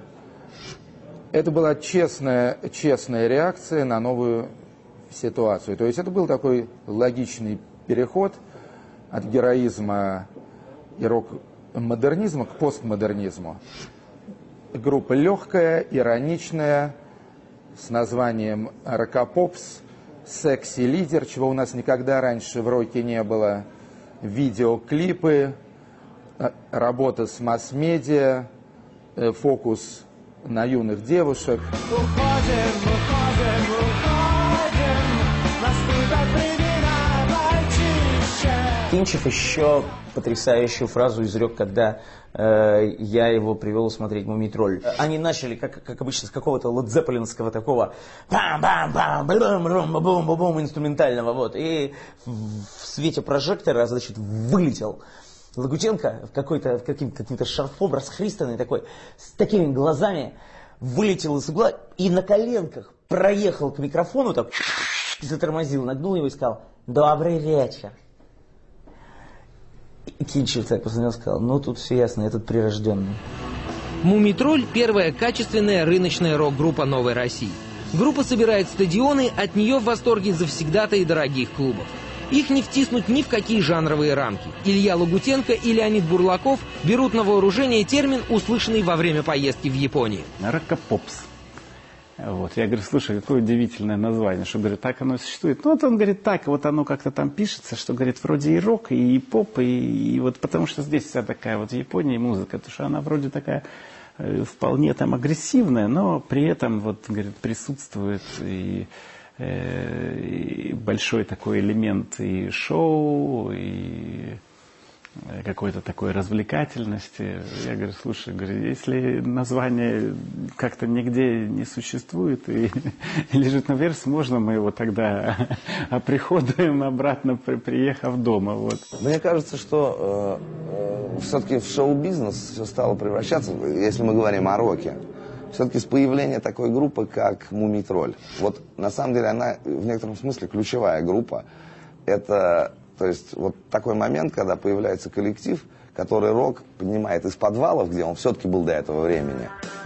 Это была честная, честная реакция на новую ситуацию. То есть это был такой логичный переход от героизма и рок-модернизма к постмодернизму. группа легкая, ироничная, с названием «Рокопопс», «Секси-лидер», чего у нас никогда раньше в роке не было, видеоклипы, работа с масс-медиа, фокус на юных девушек. Уходим, уходим, уходим, наступят времена мальчишек. Кинчев еще потрясающую фразу изрек, когда э, я его привел смотреть «Мумий-тролль». Они начали, как, как обычно, с какого-то ладзеппелинского такого бам-бам-бам-бум-бум-бум инструментального, вот, и в свете прожектора, значит, вылетел Лагутенко в какой-то, каким, каким-то шарфом расхристанный такой, с такими глазами, вылетел из угла и на коленках проехал к микрофону, так, затормозил, нагнул его и сказал: «Добрый вечер». И Кинчев так посмотрел и сказал: «Ну, тут все ясно, этот прирожденный». «Мумий-тролль» — первая качественная рыночная рок-группа Новой России. Группа собирает стадионы, от нее в восторге завсегдатаи дорогих клубов. Их не втиснуть ни в какие жанровые рамки. Илья Лагутенко и Леонид Бурлаков берут на вооружение термин, услышанный во время поездки в Японию. Рокопопс. Вот. Я говорю: слушай, какое удивительное название, что, говорит, так оно и существует. Ну, вот он говорит, так, вот оно как-то там пишется, что, говорит, вроде и рок, и поп, и, и вот потому что здесь вся такая вот в Японии музыка, потому что она вроде такая э, вполне там агрессивная, но при этом, вот, говорит, присутствует и, э, и большой такой элемент и шоу, и какой-то такой развлекательности. Я говорю: слушай, говорю, если название как-то нигде не существует и лежит на версии, можно мы его тогда оприходуем обратно, приехав дома. Вот. Мне кажется, что э, э, все-таки в шоу-бизнес все стало превращаться, если мы говорим о роке, все-таки с появления такой группы, как «Мумий-тролль». Вот на самом деле она в некотором смысле ключевая группа. Это... То есть вот такой момент, когда появляется коллектив, который рок поднимает из подвалов, где он все-таки был до этого времени.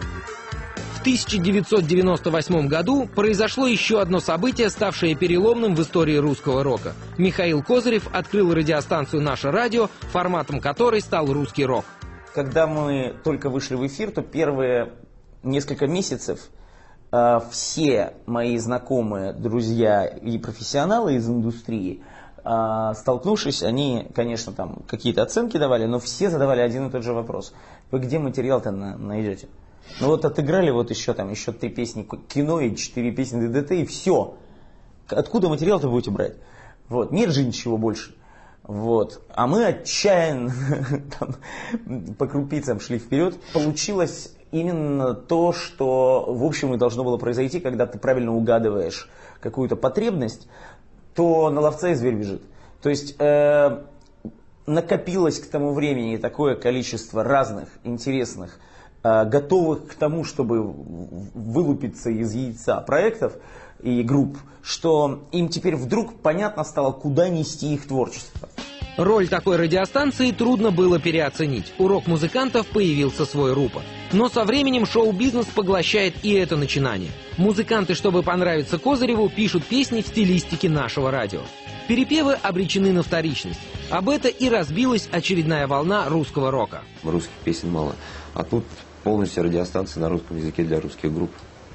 В тысяча девятьсот девяносто восьмом году произошло еще одно событие, ставшее переломным в истории русского рока. Михаил Козырев открыл радиостанцию «Наше радио», форматом которой стал русский рок. Когда мы только вышли в эфир, то первые несколько месяцев э, все мои знакомые, друзья и профессионалы из индустрии, столкнувшись, они, конечно, там какие-то оценки давали, но все задавали один и тот же вопрос: вы где материал-то на найдете? Ну вот отыграли вот еще там еще три песни кино и четыре песни ДДТ, и все. Откуда материал-то будете брать? Вот, нет же ничего больше. Вот. А мы отчаянно там, по крупицам шли вперед. Получилось именно то, что в общем и должно было произойти, когда ты правильно угадываешь какую-то потребность, то на ловца и зверь бежит. То есть э, накопилось к тому времени такое количество разных, интересных, э, готовых к тому, чтобы вылупиться из яйца проектов и групп, что им теперь вдруг понятно стало, куда нести их творчество. Роль такой радиостанции трудно было переоценить. У рок-музыкантов появился свой рупор. Но со временем шоу-бизнес поглощает и это начинание. Музыканты, чтобы понравиться Козыреву, пишут песни в стилистике нашего радио. Перепевы обречены на вторичность. Об это и разбилась очередная волна русского рока. Русских песен мало. А тут полностью радиостанция на русском языке для русских групп.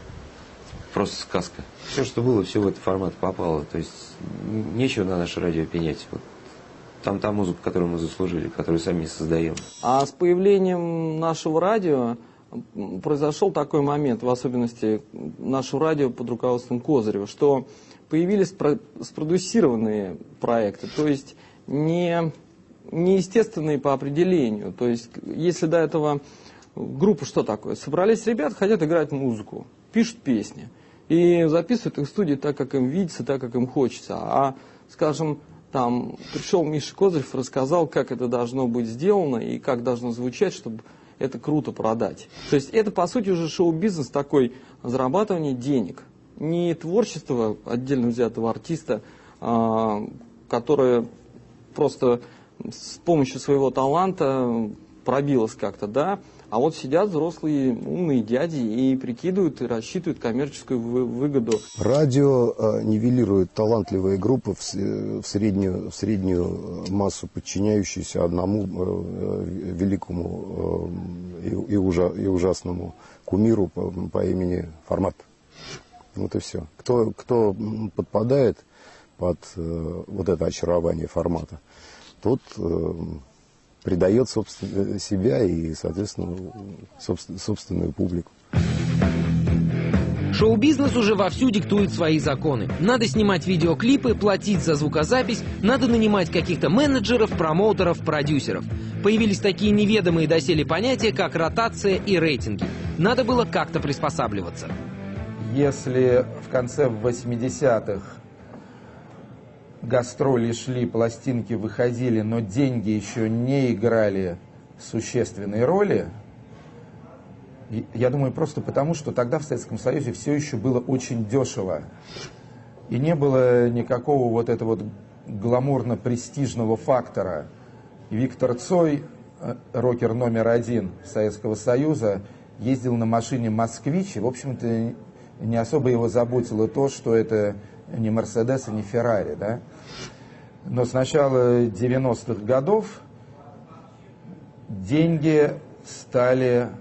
Просто сказка. Все, что было, все в этот формат попало. То есть нечего на наше радио пенять. Вот. Там та музыка, которую мы заслужили, которую сами создаем. А с появлением нашего радио произошел такой момент, в особенности нашего радио под руководством Козырева, что появились спродюсированные проекты, то есть не, неестественные по определению. То есть если до этого группа что такое? Собрались ребята, хотят играть музыку, пишут песни и записывают их в студии так, как им видится, так, как им хочется. А, скажем, там пришел Миша Козырев, рассказал, как это должно быть сделано и как должно звучать, чтобы это круто продать. То есть это, по сути, уже шоу-бизнес такой, зарабатывание денег. Не творчество отдельно взятого артиста, а, которое просто с помощью своего таланта пробилось как-то, да, а вот сидят взрослые умные дяди и прикидывают и рассчитывают коммерческую выгоду. Радио э, нивелирует талантливые группы в, в, среднюю, в среднюю массу, подчиняющуюся одному э, великому и, и, ужа, и ужасному кумиру по, по имени Формат. Вот и все. Кто, кто подпадает под э, вот это очарование Формата, тот э, предает собствен, себя и, соответственно, собствен, собственную публику. Шоу-бизнес уже вовсю диктует свои законы. Надо снимать видеоклипы, платить за звукозапись, надо нанимать каких-то менеджеров, промоутеров, продюсеров. Появились такие неведомые доселе понятия, как ротация и рейтинги. Надо было как-то приспосабливаться. Если в конце восьмидесятых гастроли шли, пластинки выходили, но деньги еще не играли существенной роли, я думаю, просто потому, что тогда в Советском Союзе все еще было очень дешево. И не было никакого вот этого вот гламурно-престижного фактора. Виктор Цой, рокер номер один Советского Союза, ездил на машине «Москвич», и, в общем-то, не особо его заботило то, что это не «Мерседес» и не «Феррари», да? Но с начала девяностых годов деньги стали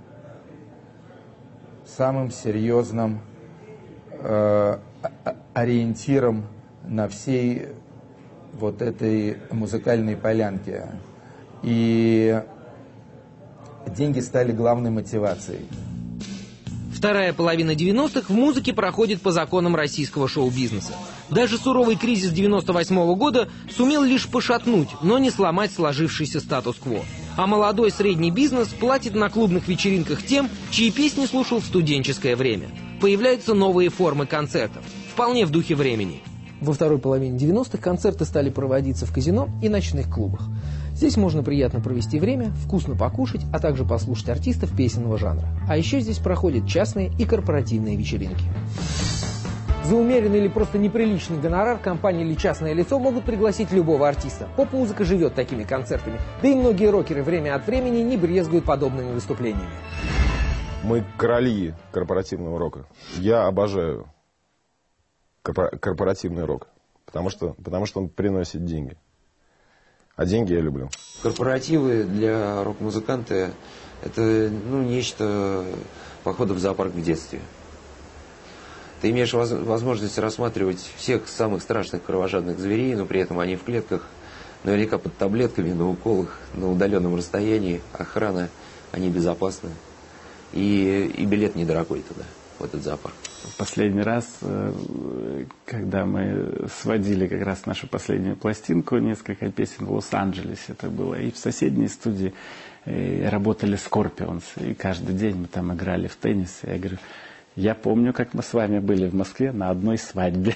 самым серьезным э, ориентиром на всей вот этой музыкальной полянке. И деньги стали главной мотивацией. Вторая половина девяностых в музыке проходит по законам российского шоу-бизнеса. Даже суровый кризис девяносто восьмого года сумел лишь пошатнуть, но не сломать сложившийся статус-кво. А молодой средний бизнес платит на клубных вечеринках тем, чьи песни слушал в студенческое время. Появляются новые формы концертов, вполне в духе времени. Во второй половине девяностых концерты стали проводиться в казино и ночных клубах. Здесь можно приятно провести время, вкусно покушать, а также послушать артистов песенного жанра. А еще здесь проходят частные и корпоративные вечеринки. За умеренный или просто неприличный гонорар компания или частное лицо могут пригласить любого артиста. Поп-музыка живет такими концертами, да и многие рокеры время от времени не брезгуют подобными выступлениями. Мы короли корпоративного рока. Я обожаю корпоративный рок, потому что, потому что он приносит деньги. А деньги я люблю. Корпоративы для рок-музыканта – это ну, нечто похода в зоопарк в детстве. Ты имеешь воз возможность рассматривать всех самых страшных кровожадных зверей, но при этом они в клетках, наверняка под таблетками, на уколах, на удаленном расстоянии, охрана, они безопасны. И, и билет недорогой туда, в этот зоопарк. Последний раз, когда мы сводили как раз нашу последнюю пластинку, несколько песен в Лос-Анджелесе это было, и в соседней студии работали Scorpions, и каждый день мы там играли в теннис. Я говорю, я помню, как мы с вами были в Москве на одной свадьбе.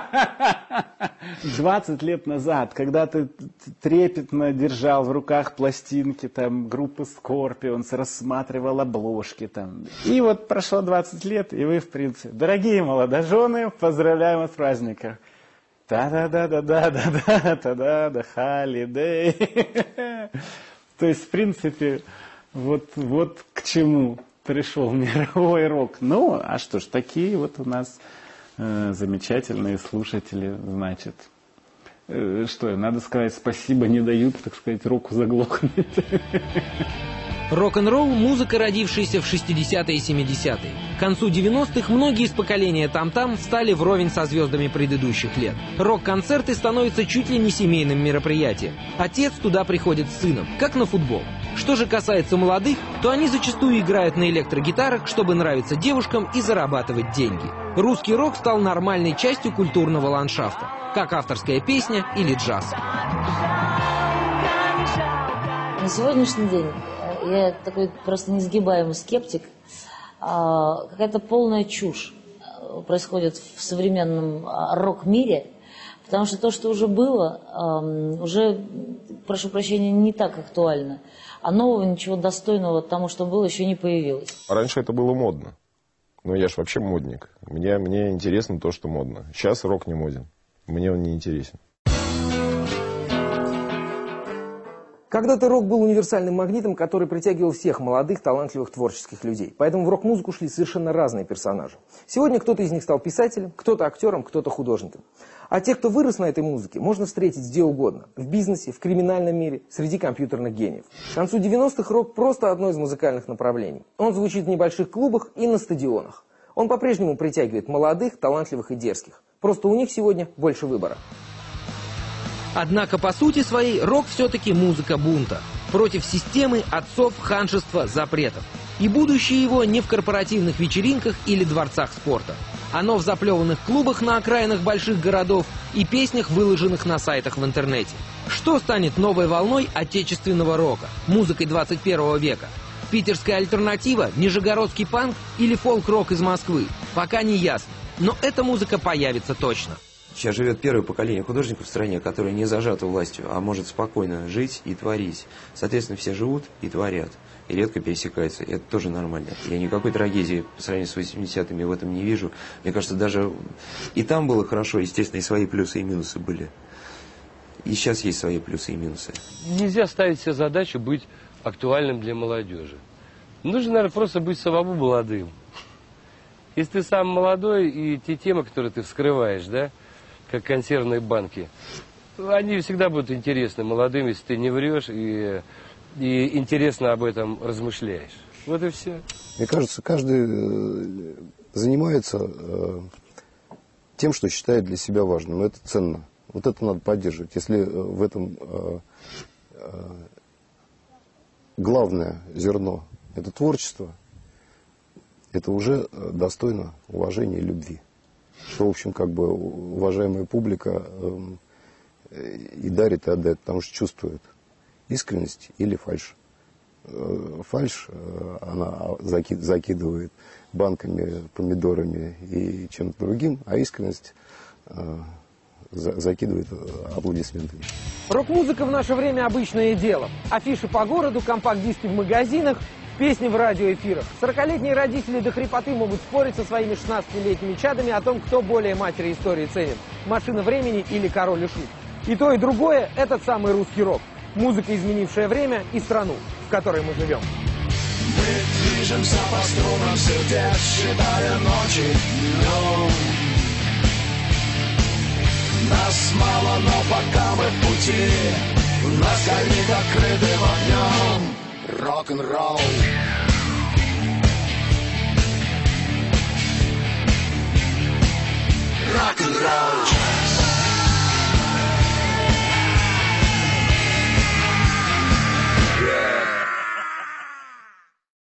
двадцать лет назад, когда ты трепетно держал в руках пластинки там, группы Scorpions, рассматривал обложки там. И вот прошло двадцать лет, и вы, в принципе, дорогие молодожены, поздравляем вас с праздником. Та-да-да-да-да-да-да, та-да-да, холидей. То есть, в принципе, вот, вот к чему пришел мировой рок. Ну, а что ж, такие вот у нас э, замечательные слушатели, значит. Э, что, надо сказать спасибо, не дают, так сказать, року заглохнуть. Рок-н-ролл – музыка, родившаяся в шестидесятые и семидесятые. К концу девяностых многие из поколения там-там встали вровень со звездами предыдущих лет. Рок-концерты становятся чуть ли не семейным мероприятием. Отец туда приходит с сыном, как на футбол. Что же касается молодых, то они зачастую играют на электрогитарах, чтобы нравиться девушкам и зарабатывать деньги. Русский рок стал нормальной частью культурного ландшафта, как авторская песня или джаз. На сегодняшний день я такой просто несгибаемый скептик. Какая-то полная чушь происходит в современном рок-мире, потому что то, что уже было, уже, прошу прощения, не так актуально. А нового, ничего достойного тому, что было, еще не появилось. Раньше это было модно. Но я же вообще модник. Мне, мне интересно то, что модно. Сейчас рок не моден. Мне он не интересен. Когда-то рок был универсальным магнитом, который притягивал всех молодых, талантливых, творческих людей. Поэтому в рок-музыку шли совершенно разные персонажи. Сегодня кто-то из них стал писателем, кто-то актером, кто-то художником. А тех, кто вырос на этой музыке, можно встретить где угодно. В бизнесе, в криминальном мире, среди компьютерных гениев. К концу девяностых рок просто одно из музыкальных направлений. Он звучит в небольших клубах и на стадионах. Он по-прежнему притягивает молодых, талантливых и дерзких. Просто у них сегодня больше выбора. Однако по сути своей рок все-таки музыка бунта. Против системы, отцов, ханжества, запретов. И будущее его не в корпоративных вечеринках или дворцах спорта. Оно в заплеванных клубах на окраинах больших городов и песнях, выложенных на сайтах в интернете. Что станет новой волной отечественного рока, музыкой двадцать первого века? Питерская альтернатива, нижегородский панк или фолк-рок из Москвы? Пока не ясно, но эта музыка появится точно. Сейчас живет первое поколение художников в стране, которое не зажато властью, а может спокойно жить и творить. Соответственно, все живут и творят. И редко пересекаются. И это тоже нормально. Я никакой трагедии по сравнению с восьмидесятыми в этом не вижу. Мне кажется, даже и там было хорошо, естественно, и свои плюсы и минусы были. И сейчас есть свои плюсы и минусы. Нельзя ставить себе задачу быть актуальным для молодежи. Нужно, наверное, просто быть самому молодым. Если ты сам молодой, и те темы, которые ты вскрываешь, да, как консервные банки, они всегда будут интересны молодым, если ты не врешь и... и интересно об этом размышляешь. Вот и все. Мне кажется, каждый занимается тем, что считает для себя важным. Это ценно. Вот это надо поддерживать. Если в этом главное зерно – это творчество, это уже достойно уважения и любви. Что, в общем, как бы уважаемая публика и дарит, и отдает, потому что чувствует. Искренность или фальшь. Фальшь она закидывает банками, помидорами и чем-то другим, а искренность закидывает аплодисментами. Рок-музыка в наше время обычное дело. Афиши по городу, компакт-диски в магазинах, песни в радиоэфирах. сорокалетние родители до хрипоты могут спорить со своими шестнадцатилетними чадами о том, кто более матери истории ценит. «Машина времени» или «Король и Шут». И то, и другое – этот самый русский рок. Музыка, изменившая время и страну, в которой мы живем. Мы движемся по струнам сердец, считая ночи днем. Нас мало, но пока мы в пути, нас горит открытым огнем рок-н-ролл. Рок-н-ролл.